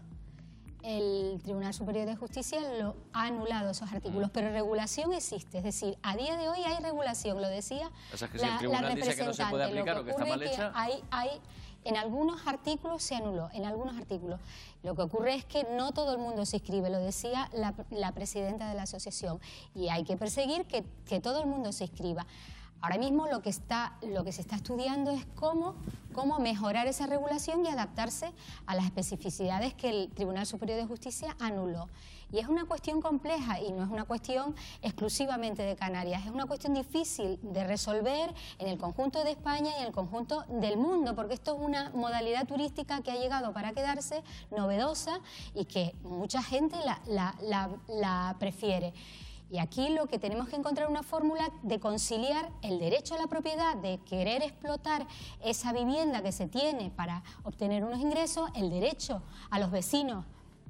el Tribunal Superior de Justicia lo ha anulado esos artículos, pero regulación existe, es decir, a día de hoy hay regulación, lo decía o sea, que la, si el tribunal la representante. Dice que no se puede aplicar o que está mal hecha. Hay, hay, en algunos artículos se anuló, en algunos artículos. Lo que ocurre es que no todo el mundo se inscribe, lo decía la, la presidenta de la asociación, y hay que perseguir que, que todo el mundo se inscriba. Ahora mismo lo que, está, lo que se está estudiando es cómo, cómo mejorar esa regulación y adaptarse a las especificidades que el Tribunal Superior de Justicia anuló. Y es una cuestión compleja y no es una cuestión exclusivamente de Canarias, es una cuestión difícil de resolver en el conjunto de España y en el conjunto del mundo, porque esto es una modalidad turística que ha llegado para quedarse, novedosa y que mucha gente la, la, la, la prefiere. Y aquí lo que tenemos que encontrar una fórmula de conciliar el derecho a la propiedad, de querer explotar esa vivienda que se tiene para obtener unos ingresos, el derecho a los vecinos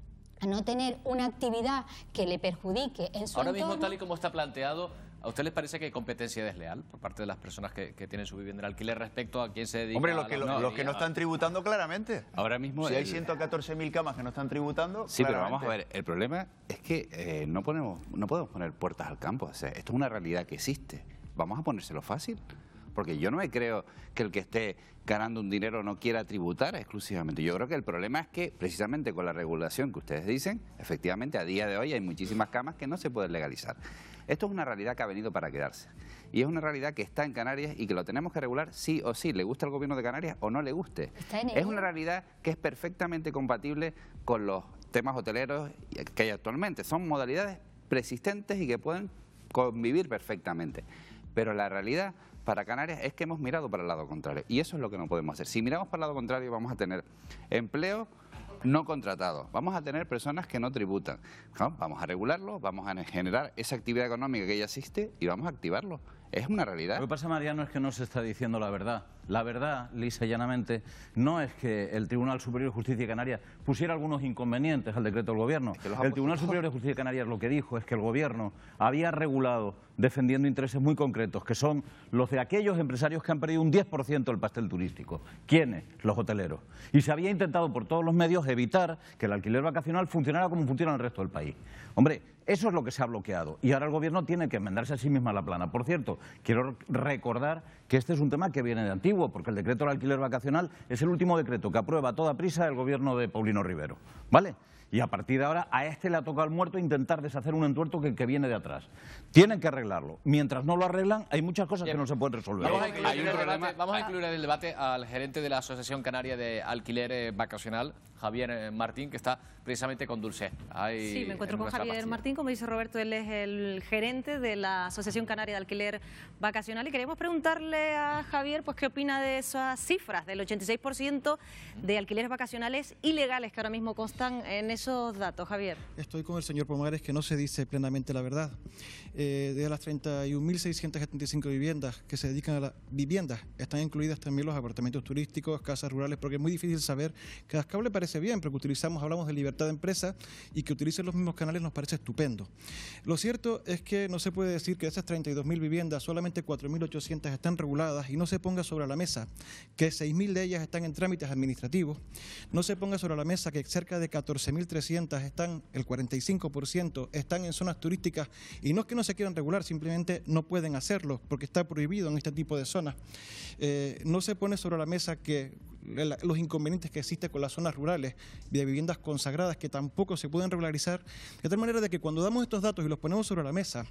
a no tener una actividad que le perjudique en su Ahora entorno. mismo, tal y como está planteado, ¿a usted les parece que hay competencia desleal por parte de las personas que, que tienen su vivienda en alquiler respecto a quién se dedica? Hombre, los a que, la lo, los que no están tributando claramente. Ahora mismo... Si el... hay ciento catorce mil camas que no están tributando, Sí, claramente. pero vamos a ver, el problema es que eh, no, ponemos, no podemos poner puertas al campo. O sea, esto es una realidad que existe. Vamos a ponérselo fácil. Porque yo no me creo que el que esté ganando un dinero no quiera tributar exclusivamente. Yo creo que el problema es que, precisamente con la regulación que ustedes dicen, efectivamente a día de hoy hay muchísimas camas que no se pueden legalizar. Esto es una realidad que ha venido para quedarse. Y es una realidad que está en Canarias y que lo tenemos que regular sí o sí, le guste al Gobierno de Canarias o no le guste. Es una realidad que es perfectamente compatible con los temas hoteleros que hay actualmente. Son modalidades persistentes y que pueden convivir perfectamente. Pero la realidad para Canarias es que hemos mirado para el lado contrario y eso es lo que no podemos hacer. Si miramos para el lado contrario vamos a tener empleo no contratados, vamos a tener personas que no tributan, ¿no? Vamos a regularlo, vamos a generar esa actividad económica que ya existe y vamos a activarlo. Es una realidad. Lo que pasa, Mariano, es que no se está diciendo la verdad. La verdad, lisa y llanamente, no es que el Tribunal Superior de Justicia de Canarias pusiera algunos inconvenientes al decreto del Gobierno. Es que el Tribunal Superior de Justicia de Canarias lo que dijo es que el Gobierno había regulado defendiendo intereses muy concretos, que son los de aquellos empresarios que han perdido un diez por ciento del pastel turístico. ¿Quiénes? Los hoteleros. Y se había intentado por todos los medios evitar que el alquiler vacacional funcionara como funciona en el resto del país. Hombre, eso es lo que se ha bloqueado y ahora el Gobierno tiene que enmendarse a sí misma la plana. Por cierto, quiero recordar que este es un tema que viene de antiguo, porque el decreto del alquiler vacacional es el último decreto que aprueba a toda prisa el Gobierno de Paulino Rivero, ¿vale? Y a partir de ahora a este le ha tocado al muerto intentar deshacer un entuerto que, que viene de atrás. Tienen que arreglarlo. Mientras no lo arreglan, hay muchas cosas Bien. que no se pueden resolver. Vamos a incluir, hay un problema. Debate, vamos a incluir en el debate al gerente de la Asociación Canaria de Alquiler eh, Vacacional, Javier eh, Martín, que está precisamente con Dulce. Ahí sí, me encuentro con Javier pastilla. Martín, como dice Roberto, él es el gerente de la Asociación Canaria de Alquiler Vacacional y queremos preguntarle a Javier pues qué opina de esas cifras, del ochenta y seis por ciento de alquileres vacacionales ilegales que ahora mismo constan en esos datos. Javier. Estoy con el señor Pomares, que no se dice plenamente la verdad. Eh, de las treinta y un mil seiscientas setenta y cinco viviendas que se dedican a las viviendas, están incluidas también los apartamentos turísticos, casas rurales, porque es muy difícil saber. Que a Ascable parece bien, porque utilizamos, hablamos de libertad de empresa y que utilicen los mismos canales nos parece estupendo. Lo cierto es que no se puede decir que de esas treinta y dos mil viviendas solamente cuatro mil ochocientas están reguladas y no se ponga sobre la mesa que seis mil de ellas están en trámites administrativos, no se ponga sobre la mesa que cerca de catorce mil trescientas están, el cuarenta y cinco por ciento están en zonas turísticas y no es que no se quieran regular, simplemente no pueden hacerlo porque está prohibido en este tipo de zonas. Eh, no se pone sobre la mesa que los inconvenientes que existen con las zonas rurales de viviendas consagradas que tampoco se pueden regularizar, de tal manera de que cuando damos estos datos y los ponemos sobre la mesa,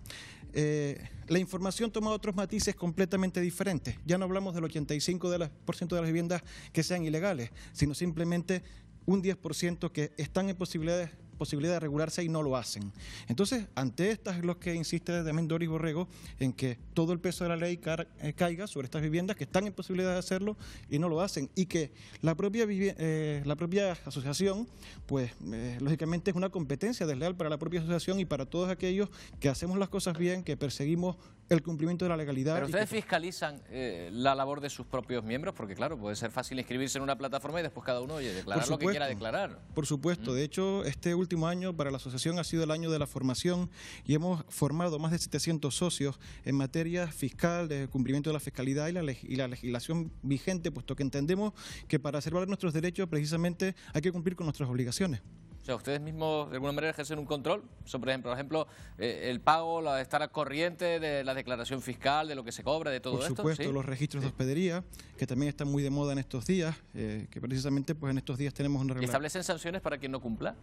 eh, la información toma otros matices completamente diferentes. Ya no hablamos del ochenta y cinco por ciento de las viviendas que sean ilegales, sino simplemente un diez por ciento que están en posibilidades posibilidad de regularse y no lo hacen. Entonces, ante estas es lo que insiste también Doris Borrego, en que todo el peso de la ley caiga sobre estas viviendas que están en posibilidad de hacerlo y no lo hacen, y que la propia, eh, la propia asociación, pues, eh, lógicamente es una competencia desleal para la propia asociación y para todos aquellos que hacemos las cosas bien, que perseguimos el cumplimiento de la legalidad. ¿Pero ustedes que... fiscalizan eh, la labor de sus propios miembros? Porque claro, puede ser fácil inscribirse en una plataforma y después cada uno oye, declarar lo que quiera declarar. Por supuesto. Mm. De hecho, este último año para la asociación ha sido el año de la formación y hemos formado más de setecientos socios en materia fiscal, de cumplimiento de la fiscalidad y la, y la legislación vigente, puesto que entendemos que para hacer valer nuestros derechos precisamente hay que cumplir con nuestras obligaciones. O sea, ¿ustedes mismos de alguna manera ejercen un control? Sobre, por ejemplo, por ejemplo eh, el pago, la, estar al corriente de la declaración fiscal, de lo que se cobra, de todo esto. Por supuesto, ¿sí? Los registros de hospedería, que también están muy de moda en estos días, eh, que precisamente pues en estos días tenemos una regla. ¿Y establecen sanciones para quien no cumpla?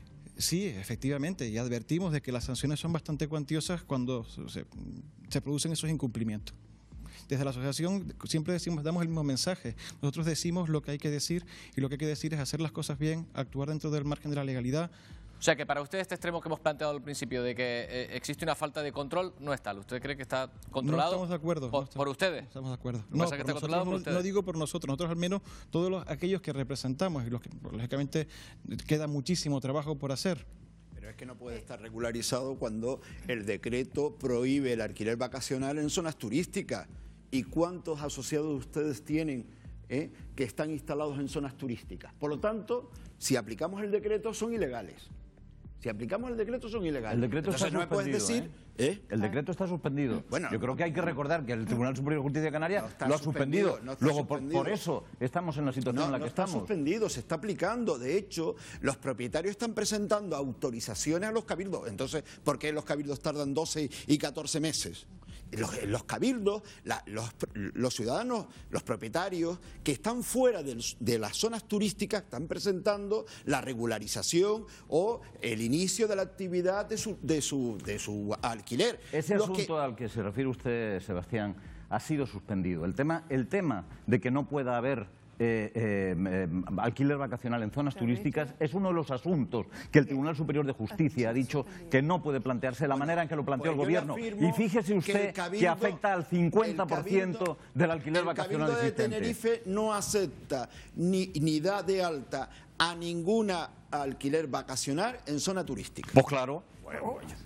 Sí, efectivamente, y advertimos de que las sanciones son bastante cuantiosas cuando se, se producen esos incumplimientos. Desde la asociación siempre decimos, damos el mismo mensaje. Nosotros decimos lo que hay que decir y lo que hay que decir es hacer las cosas bien, actuar dentro del margen de la legalidad. O sea que para usted este extremo que hemos planteado al principio de que eh, existe una falta de control no es tal. ¿Usted cree que está controlado? No estamos de acuerdo. ¿Por, no estamos, por ustedes? No estamos de acuerdo. No, no, que por está controlado por no, ustedes. No digo por nosotros, nosotros al menos todos los, aquellos que representamos y los que lógicamente queda muchísimo trabajo por hacer. Pero es que no puede estar regularizado cuando el decreto prohíbe el alquiler vacacional en zonas turísticas. ¿Y cuántos asociados ustedes tienen eh, que están instalados en zonas turísticas? Por lo tanto, si aplicamos el decreto, son ilegales. Si aplicamos el decreto, son ilegales. El decreto Entonces, está no me puedes suspendido, decir... ¿eh? El decreto está suspendido. Bueno, yo creo que hay que recordar que el Tribunal Superior de Justicia de Canarias no lo ha suspendido. suspendido no está Luego, por, suspendido. por eso estamos en la situación no, en la no que está estamos. suspendido, se está aplicando. De hecho, los propietarios están presentando autorizaciones a los cabildos. Entonces, ¿por qué los cabildos tardan doce y catorce meses? Los, los cabildos, la, los, los ciudadanos, los propietarios que están fuera de, de las zonas turísticas están presentando la regularización o el inicio de la actividad de su, de su, de su alquiler. Ese Los asunto que... al que se refiere usted, Sebastián, ha sido suspendido. El tema, el tema de que no pueda haber Eh, eh, eh, alquiler vacacional en zonas turísticas es uno de los asuntos que el Tribunal Superior de Justicia ha dicho que no puede plantearse la manera en que lo planteó el Gobierno. Y fíjese usted que, que afecta al cincuenta por ciento del alquiler vacacional existente. El Cabildo de Tenerife no acepta ni, ni da de alta a ninguna alquiler vacacional en zona turística. Pues claro. Bueno, pues ya está.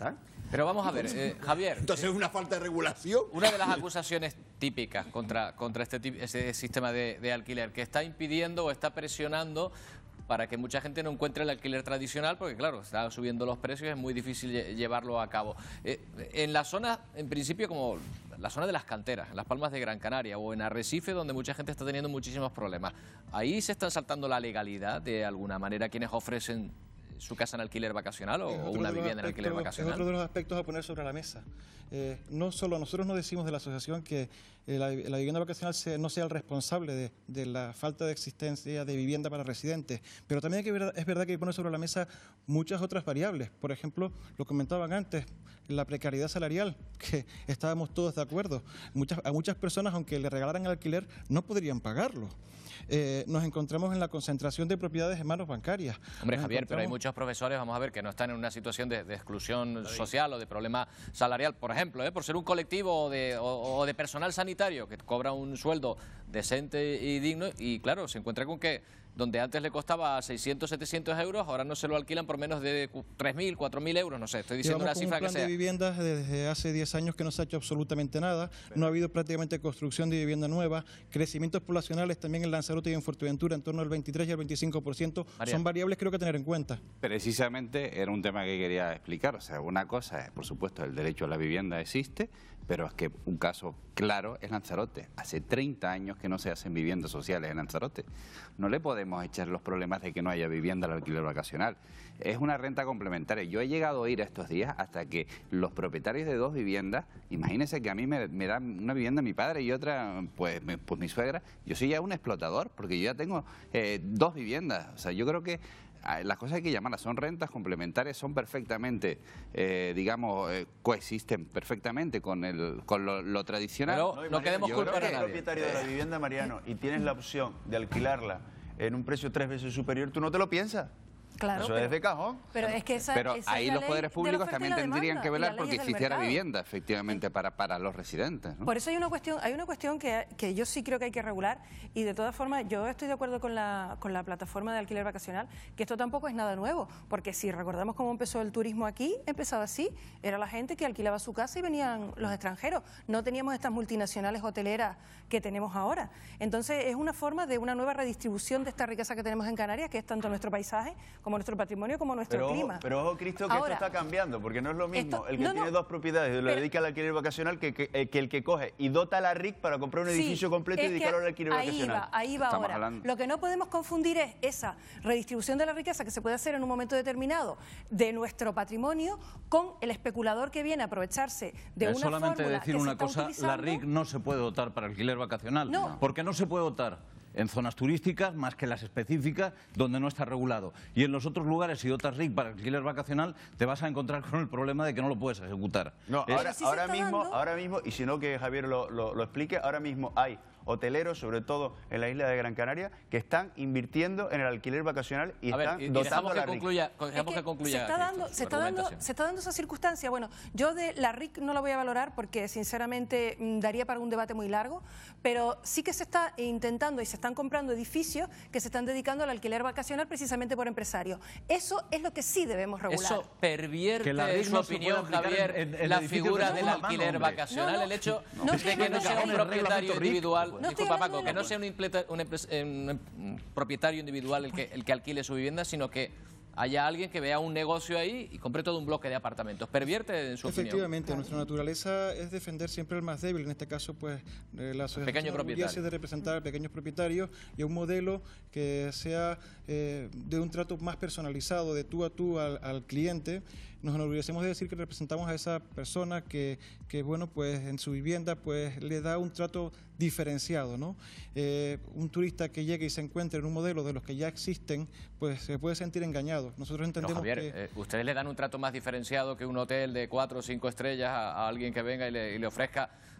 Pero vamos a ver, eh, Javier. Entonces es una falta de regulación. Una de las acusaciones típicas contra, contra este, este sistema de, de alquiler, que está impidiendo o está presionando para que mucha gente no encuentre el alquiler tradicional, porque claro, está subiendo los precios, es muy difícil llevarlo a cabo. Eh, en la zona, en principio, como la zona de las canteras, en Las Palmas de Gran Canaria o en Arrecife, donde mucha gente está teniendo muchísimos problemas, ¿ahí se están saltando la legalidad de alguna manera quienes ofrecen su casa en alquiler vacacional o, o una vivienda en alquiler vacacional? Es otro de los aspectos a poner sobre la mesa. Eh, no solo nosotros nos decimos de la asociación que eh, la, la vivienda vacacional se, no sea el responsable de, de la falta de existencia de vivienda para residentes, pero también hay que ver, es verdad que hay que poner sobre la mesa muchas otras variables. Por ejemplo, lo comentaban antes, la precariedad salarial, que estábamos todos de acuerdo. Muchas, a muchas personas, aunque le regalaran el alquiler, no podrían pagarlo. Eh, nos encontramos en la concentración de propiedades en manos bancarias. Hombre, nos Javier, pero hay muchos profesores, vamos a ver, que no están en una situación de, de exclusión social o de problema salarial, por ejemplo, ¿eh? por ser un colectivo o de, o, o de personal sanitario que cobra un sueldo decente y digno y, claro, se encuentra con que donde antes le costaba seiscientos, setecientos euros, ahora no se lo alquilan por menos de tres mil, cuatro mil euros, no sé, estoy diciendo Llevamos una cifra un plan que sea. de viviendas desde hace diez años que no se ha hecho absolutamente nada, no ha habido prácticamente construcción de vivienda nueva, crecimientos poblacionales también en Lanzarote y en Fuerteventura en torno al veintitrés y al veinticinco por ciento, María. son variables que creo que tener en cuenta. Precisamente era un tema que quería explicar, o sea, una cosa es, por supuesto, el derecho a la vivienda existe, pero es que un caso claro es Lanzarote. Hace treinta años que no se hacen viviendas sociales en Lanzarote. No le podemos echar los problemas de que no haya vivienda al alquiler vacacional. Es una renta complementaria. Yo he llegado a oír estos días hasta que los propietarios de dos viviendas, imagínense que a mí me, me dan una vivienda mi padre y otra, pues, me, pues mi suegra, yo soy ya un explotador porque yo ya tengo eh, dos viviendas. O sea, yo creo que las cosas hay que llamarlas, son rentas complementarias, son perfectamente, eh, digamos, eh, coexisten perfectamente con el con lo, lo tradicional. Pero no, no queremos culpar a nadie. Si eres propietario de la Eh, vivienda, Mariano, y tienes la opción de alquilarla en un precio tres veces superior, ¿tú no te lo piensas? Claro, Eso pero, es de cajón. Pero es que esa, Pero esa ahí es la los ley poderes de la públicos oferta y también la tendrían demanda, que y velar las porque leyes del existiera mercado. vivienda, efectivamente, para, para los residentes, ¿no? Por eso hay una cuestión, hay una cuestión que, que yo sí creo que hay que regular y de todas formas yo estoy de acuerdo con la, con la plataforma de alquiler vacacional, que esto tampoco es nada nuevo, porque si recordamos cómo empezó el turismo aquí, empezaba así, era la gente que alquilaba su casa y venían los extranjeros, no teníamos estas multinacionales hoteleras que tenemos ahora. Entonces es una forma de una nueva redistribución de esta riqueza que tenemos en Canarias, que es tanto nuestro paisaje como nuestro patrimonio como nuestro Pero, clima. pero ojo, Cristo, que Ahora, esto está cambiando, porque no es lo mismo esto- el que no, tiene no, dos propiedades y lo pero- dedica al alquiler vacacional que, que, eh, que el que coge y dota la R I C para comprar un Sí, edificio completo y es que dedicarlo al alquiler ahí vacacional. va, ahí va Estamos ahora. hablando- Lo que no podemos confundir es esa redistribución de la riqueza que se puede hacer en un momento determinado de nuestro patrimonio con el especulador que viene a aprovecharse de Es una solamente fórmula decir que se una está cosa, la utilizando. R I C no se puede dotar para alquiler vacacional. No. ¿Por qué no se puede dotar? En zonas turísticas, más que las específicas, donde no está regulado. Y en los otros lugares, si dotas R I C para alquiler vacacional, te vas a encontrar con el problema de que no lo puedes ejecutar. No, Es- ahora, ahora mismo, ahora mismo, y si no que Javier lo, lo- lo explique, ahora mismo hay hoteleros, sobre todo en la isla de Gran Canaria, que están invirtiendo en el alquiler vacacional y A ver, están y- y dotando dejamos la que R I C. concluya, dejamos que Se concluya está, Cristo, dando, su se, está dando, argumentación. se está dando esa circunstancia. Bueno, yo de la R I C no la voy a valorar porque sinceramente mm, daría para un debate muy largo, pero sí que se está intentando y se están comprando edificios que se están dedicando al alquiler vacacional precisamente por empresarios. Eso es lo que sí debemos regular. Eso pervierte, Que la R I en C su no se opinión, puede aplicar Javier, en- en el la edificio figura de del segunda alquiler mano, hombre. vacacional, No, no. el hecho No, de estoy que no hablando sea de un ahí. propietario Reglamento R I C. individual, No estoy disculpa hablando Paco, de que no lo- sea un, impleta- un empres- un- un propietario individual el que, el que alquile su vivienda, sino que haya alguien que vea un negocio ahí y compre todo un bloque de apartamentos. Pervierte en su opinión. Efectivamente, nuestra naturaleza es defender siempre el más débil. En este caso, pues, eh, la asociación pequeño orgullece propietario. de representar a pequeños propietarios y a un modelo que sea eh, de un trato más personalizado, de tú a tú al, al cliente. Nos enorgullecemos de decir que representamos a esa persona que, que, bueno, pues en su vivienda pues le da un trato diferenciado, ¿no? Eh, un turista que llegue y se encuentre en un modelo de los que ya existen, pues se puede sentir engañado. Nosotros Pero, entendemos Javier, que... eh, ustedes le dan un trato más diferenciado que un hotel de cuatro o cinco estrellas a, a alguien que venga y le, y le ofrezca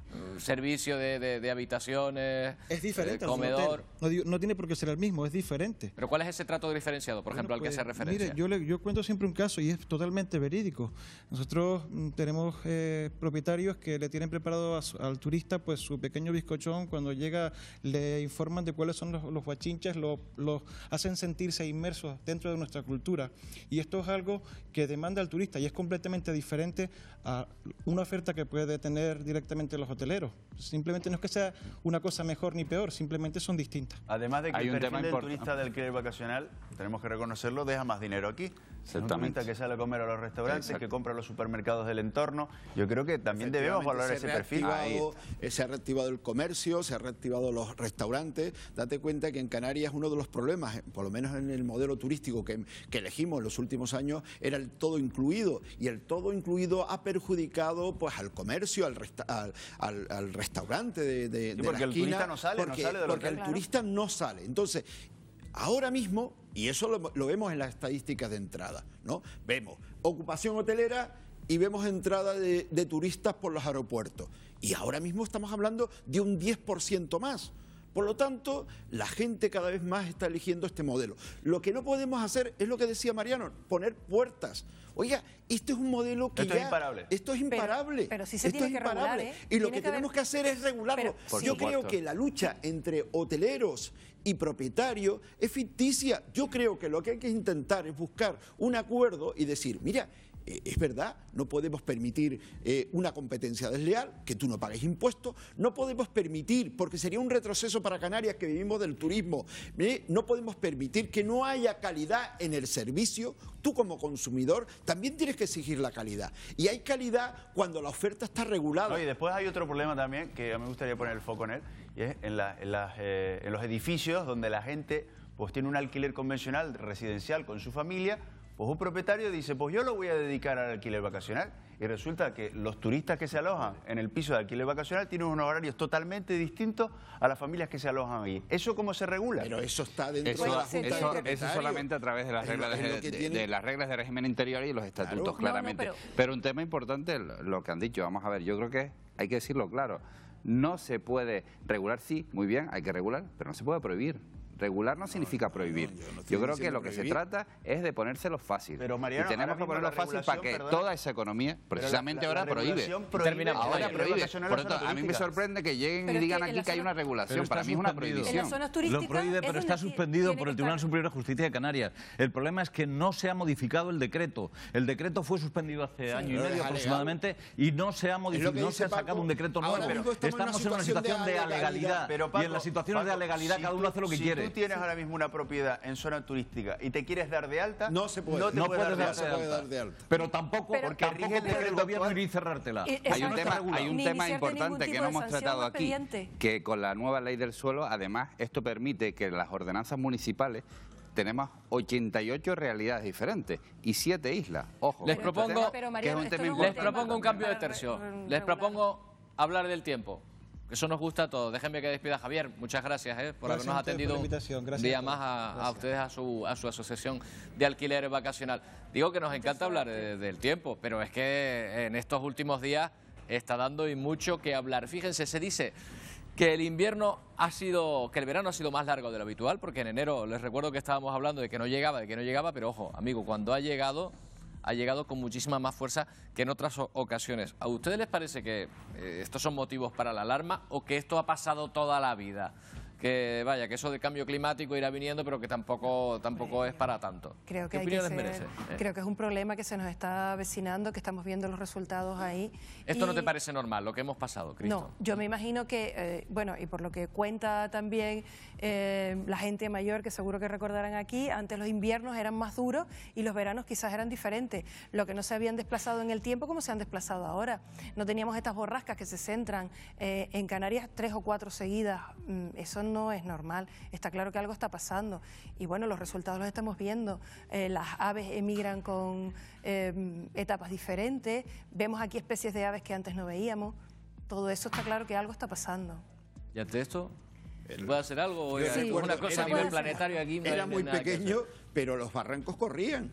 servicio de, de, de habitaciones, es diferente, de comedor. No, digo, no tiene por qué ser el mismo, es diferente. Pero ¿cuál es ese trato diferenciado, por ejemplo, bueno, pues, al que se referencia? Mire, yo, le, yo cuento siempre un caso y es totalmente verídico. Nosotros mm, tenemos eh, propietarios que le tienen preparado a su, al turista pues su pequeño bizcochón. Cuando llega le informan de cuáles son los, los guachinches, los lo hacen sentirse inmersos dentro de nuestra cultura. Y esto es algo que demanda al turista y es completamente diferente a una oferta que puede tener directamente los hoteleros. Simplemente no es que sea una cosa mejor ni peor, simplemente son distintas. Además de que Hay el un perfil tema del import- turista del alquiler vacacional, tenemos que reconocerlo, deja más dinero aquí. Es un turista que sale a comer a los restaurantes, Exacto. que compra a los supermercados del entorno. Yo creo que también debemos valorar ese se ha perfil. reactivado, eh, se ha reactivado el comercio, se ha reactivado los restaurantes. Date cuenta que en Canarias uno de los problemas, eh, por lo menos en el modelo turístico que, que elegimos en los últimos años, era el todo incluido. Y el todo incluido ha perjudicado pues al comercio, al, resta al, al, al restaurante de, de, Sí, de porque la el esquina, turista no sale, no porque, sale del porque hotel. el Claro. turista no sale. Entonces, ahora mismo, y eso lo, lo vemos en las estadísticas de entrada, ¿no? Vemos ocupación hotelera y vemos entrada de, de turistas por los aeropuertos. Y ahora mismo estamos hablando de un diez por ciento más. Por lo tanto, la gente cada vez más está eligiendo este modelo. Lo que no podemos hacer es lo que decía Mariano, poner puertas. Oiga, este es un modelo que Esto ya... es imparable. Esto es imparable. Pero, pero sí se Esto tiene es que regular, imparable. ¿eh? Y lo Tiene que, que haber- tenemos que hacer es regularlo. Pero, Yo sí. creo que la lucha entre hoteleros y propietarios es ficticia. Yo creo que lo que hay que intentar es buscar un acuerdo y decir, mira, eh, es verdad, no podemos permitir eh, una competencia desleal, que tú no pagues impuestos, no podemos permitir, porque sería un retroceso para Canarias que vivimos del turismo, eh, no podemos permitir que no haya calidad en el servicio. Tú como consumidor también tienes que exigir la calidad. Y hay calidad cuando la oferta está regulada. No, y después hay otro problema también, que a mí me gustaría poner el foco en él, y es en, la- en las, eh, en los edificios donde la gente pues tiene un alquiler convencional residencial con su familia. Pues un propietario dice, pues yo lo voy a dedicar al alquiler vacacional. Y resulta que los turistas que se alojan en el piso de alquiler vacacional tienen unos horarios totalmente distintos a las familias que se alojan ahí. ¿Eso cómo se regula? Pero eso está dentro Eso, de la Junta de eso, eso Propietarios. solamente a través de las, Es lo- reglas es lo de, que de- tiene- de las reglas de régimen interior y los estatutos, Claro. claramente. No, no, pero- pero... un tema importante, lo lo que han dicho, vamos a ver, yo creo que hay que decirlo claro. No se puede regular, sí, muy bien, hay que regular, pero no se puede prohibir. Regular no significa prohibir. yo no estoy Yo creo que diciendo lo que se prohibir. trata es de ponérselo fácil. Pero, Mariano, y tenemos ahora que mismo ponerlo la fácil para regulación, que perdona, toda esa economía, pero la- precisamente la- ahora, la prohíbe. regulación prohíbe Terminamos. Ahora alquiler prohíbe. vacacional Por en lo tanto, zona a mí me turística. sorprende que lleguen Pero y es digan que en aquí la que hay zona- una regulación. Pero está Para mí es una suspendido. prohibición. En las zonas turísticas Lo prohíbe, es pero donde está ti- suspendido tiene por que el Tribunal estar. Superior de Justicia de Canarias. El problema es que no se ha modificado el decreto. El decreto fue suspendido hace año y pero es medio alegal. aproximadamente y no se ha modificado, que no dice se ha sacado Paco, un decreto ahora nuevo. mismo estamos en una Estamos en una situación de situación de alegalidad. alegalidad. Pero, y Paco, en las situaciones de Paco, alegalidad si cada tú- uno hace lo que si quiere. tú tienes ahora mismo una propiedad en zona turística y te quieres dar de alta, No se puede. no te No puedes puedes dar de darse se alta. puede dar de alta. Pero tampoco, Pero- porque tampoco rige el puede el decreto gobierno actual. ir y cerrártela. Eh, Hay un Exacto. tema, hay un Ni tema iniciarte ningún importante que tipo no de hemos sanción tratado o aquí, expediente. que con la nueva ley del suelo, además, esto permite que las ordenanzas municipales tenemos ochenta y ocho realidades diferentes y siete islas. Ojo, Les este propongo- tema, Pero, que es Mariano, un esto tema no es un Les importante. propongo un cambio de Para re- tercio. re- Les regular. propongo hablar del tiempo. Que eso nos gusta a todos. Déjenme que despida Javier. Muchas gracias eh, por Gracias habernos a ustedes por atendido la un invitación. Gracias día a todos. más a, a Gracias. ustedes, a su, a su asociación de alquiler vacacional. Digo que nos encanta hablar de- del tiempo, pero es que en estos últimos días está dando y mucho que hablar. Fíjense, se dice que el invierno ha sido, que el verano ha sido más largo de lo habitual, porque en enero les recuerdo que estábamos hablando de que no llegaba, de que no llegaba, pero ojo, amigo, cuando ha llegado, ha llegado con muchísima más fuerza que en otras o- ocasiones. ¿A ustedes les parece que eh, estos son motivos para la alarma o que esto ha pasado toda la vida? Que vaya, que eso del cambio climático irá viniendo, pero que tampoco, tampoco es para tanto. Creo que, ¿Qué hay que opinión les ser- merece? Eh, creo que es un problema que se nos está avecinando, que estamos viendo los resultados ahí. ¿Esto no Y- te parece normal, lo que hemos pasado, Cristo? No, yo me imagino que, eh, bueno, y por lo que cuenta también eh, la gente mayor, que seguro que recordarán aquí, antes los inviernos eran más duros y los veranos quizás eran diferentes. Lo que no se habían desplazado en el tiempo como se han desplazado ahora. No teníamos estas borrascas que se centran eh, en Canarias tres o cuatro seguidas. Mm, Eso no es normal. Está claro que algo está pasando. Y bueno, los resultados los estamos viendo. Eh, las aves emigran con eh, etapas diferentes. Vemos aquí especies de aves que antes no veíamos. Todo eso está claro que algo está pasando. ¿Y ante esto? ¿Se puede hacer algo? Yo ¿Es recuerdo, una cosa a era nivel muy- planetario aquí? No Era hay muy nada que pequeño, pero los barrancos corrían.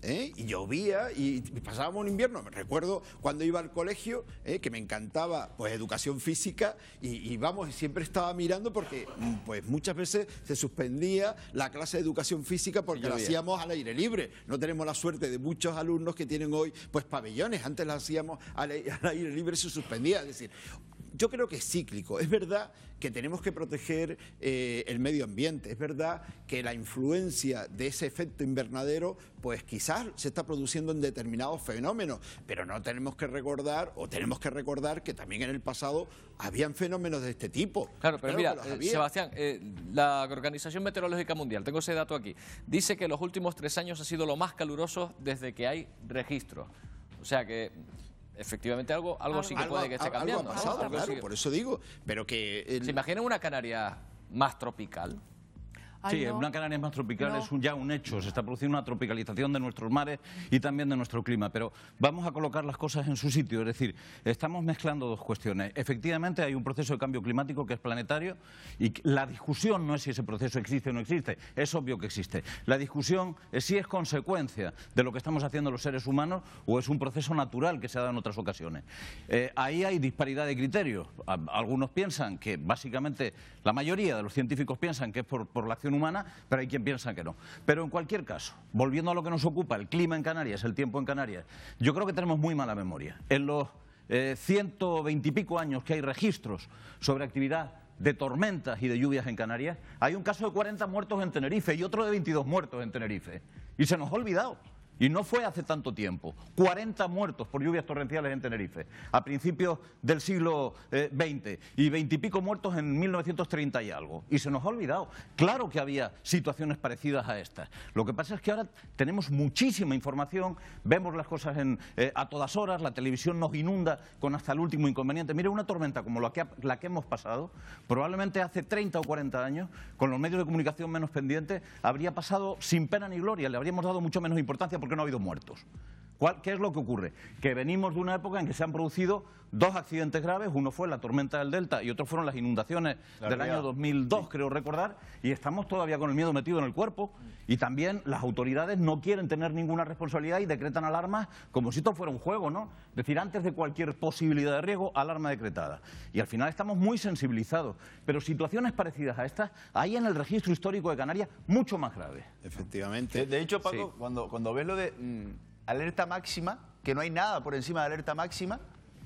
¿eh? Y llovía y pasábamos un invierno. Me recuerdo cuando iba al colegio, ¿eh? que me encantaba pues educación física y, y vamos, siempre estaba mirando porque pues muchas veces se suspendía la clase de educación física porque la hacíamos al aire libre. No tenemos la suerte de muchos alumnos que tienen hoy pues pabellones. Antes la hacíamos al, al aire libre y se suspendía. Es decir, yo creo que es cíclico. Es verdad que tenemos que proteger eh, el medio ambiente. Es verdad que la influencia de ese efecto invernadero, pues quizás se está produciendo en determinados fenómenos, pero no tenemos que recordar, o tenemos que recordar que también en el pasado habían fenómenos de este tipo. Claro, pero mira, eh, Sebastián, eh, la Organización Meteorológica Mundial, tengo ese dato aquí, dice que los últimos tres años ha sido lo más caluroso desde que hay registros. O sea que efectivamente algo, algo, algo sí que algo, puede que esté algo cambiando. Ha pasado, ¿no? claro, por eso digo. Pero que el... ¿Se imaginan una Canaria más tropical? Sí, una Canarias más tropical no. es un, ya un hecho. Se está produciendo una tropicalización de nuestros mares y también de nuestro clima. Pero vamos a colocar las cosas en su sitio. Es decir, estamos mezclando dos cuestiones. Efectivamente, hay un proceso de cambio climático que es planetario y la discusión no es si ese proceso existe o no existe. Es obvio que existe. La discusión es si es consecuencia de lo que estamos haciendo los seres humanos o es un proceso natural que se ha dado en otras ocasiones. Eh, ahí hay disparidad de criterios. Algunos piensan que, básicamente, la mayoría de los científicos piensan que es por, por la acción humana, pero hay quien piensa que no. Pero en cualquier caso, volviendo a lo que nos ocupa, el clima en Canarias, el tiempo en Canarias, yo creo que tenemos muy mala memoria. En los eh, ciento veinte y pico años que hay registros sobre actividad de tormentas y de lluvias en Canarias, hay un caso de cuarenta muertos en Tenerife y otro de veintidós muertos en Tenerife. Y se nos ha olvidado. Y no fue hace tanto tiempo. cuarenta muertos por lluvias torrenciales en Tenerife, a principios del siglo veinte, y veintipico muertos en mil novecientos treinta y algo. Y se nos ha olvidado. Claro que había situaciones parecidas a estas. Lo que pasa es que ahora tenemos muchísima información, vemos las cosas en, eh, a todas horas, la televisión nos inunda con hasta el último inconveniente. Mire, una tormenta como la que, ha, la que hemos pasado, probablemente hace treinta o cuarenta años, con los medios de comunicación menos pendientes, habría pasado sin pena ni gloria, le habríamos dado mucho menos importancia porque no ha habido muertos. ¿Cuál, ¿Qué es lo que ocurre? Que venimos de una época en que se han producido dos accidentes graves, uno fue la tormenta del Delta y otro fueron las inundaciones la del año dos mil dos, sí. creo recordar, y estamos todavía con el miedo metido en el cuerpo, y también las autoridades no quieren tener ninguna responsabilidad y decretan alarmas como si esto fuera un juego, ¿no? Es decir, antes de cualquier posibilidad de riesgo, alarma decretada. Y al final estamos muy sensibilizados, pero situaciones parecidas a estas hay en el registro histórico de Canarias mucho más graves. Efectivamente. De, de hecho, Paco, sí. cuando, cuando ves lo de mmm, alerta máxima, que no hay nada por encima de alerta máxima,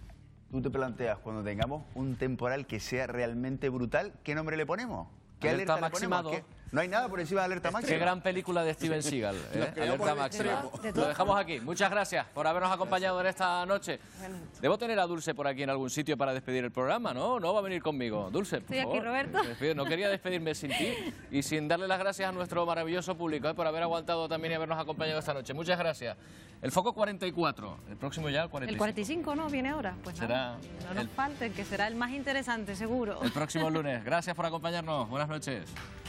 tú te planteas, cuando tengamos un temporal que sea realmente brutal, ¿qué nombre le ponemos? ¿Qué alerta, alerta máxima le ponemos? ¿Qué? No hay nada por encima de alerta máxima. Qué gran película de Steven Seagal, ¿eh? Alerta máxima. Lo dejamos aquí. Muchas gracias por habernos acompañado en esta noche. Debo tener a Dulce por aquí en algún sitio para despedir el programa, ¿no? No va a venir conmigo. Dulce, por Estoy favor. aquí, Roberto. No quería despedirme sin ti y sin darle las gracias a nuestro maravilloso público, ¿eh? por haber aguantado también y habernos acompañado esta noche. Muchas gracias. El foco cuarenta y cuatro, el próximo ya el cuarenta y cinco. El cuarenta y cinco, ¿no? Viene ahora. Pues será no nos el... falten, que será el más interesante, seguro. El próximo lunes. Gracias por acompañarnos. Buenas noches.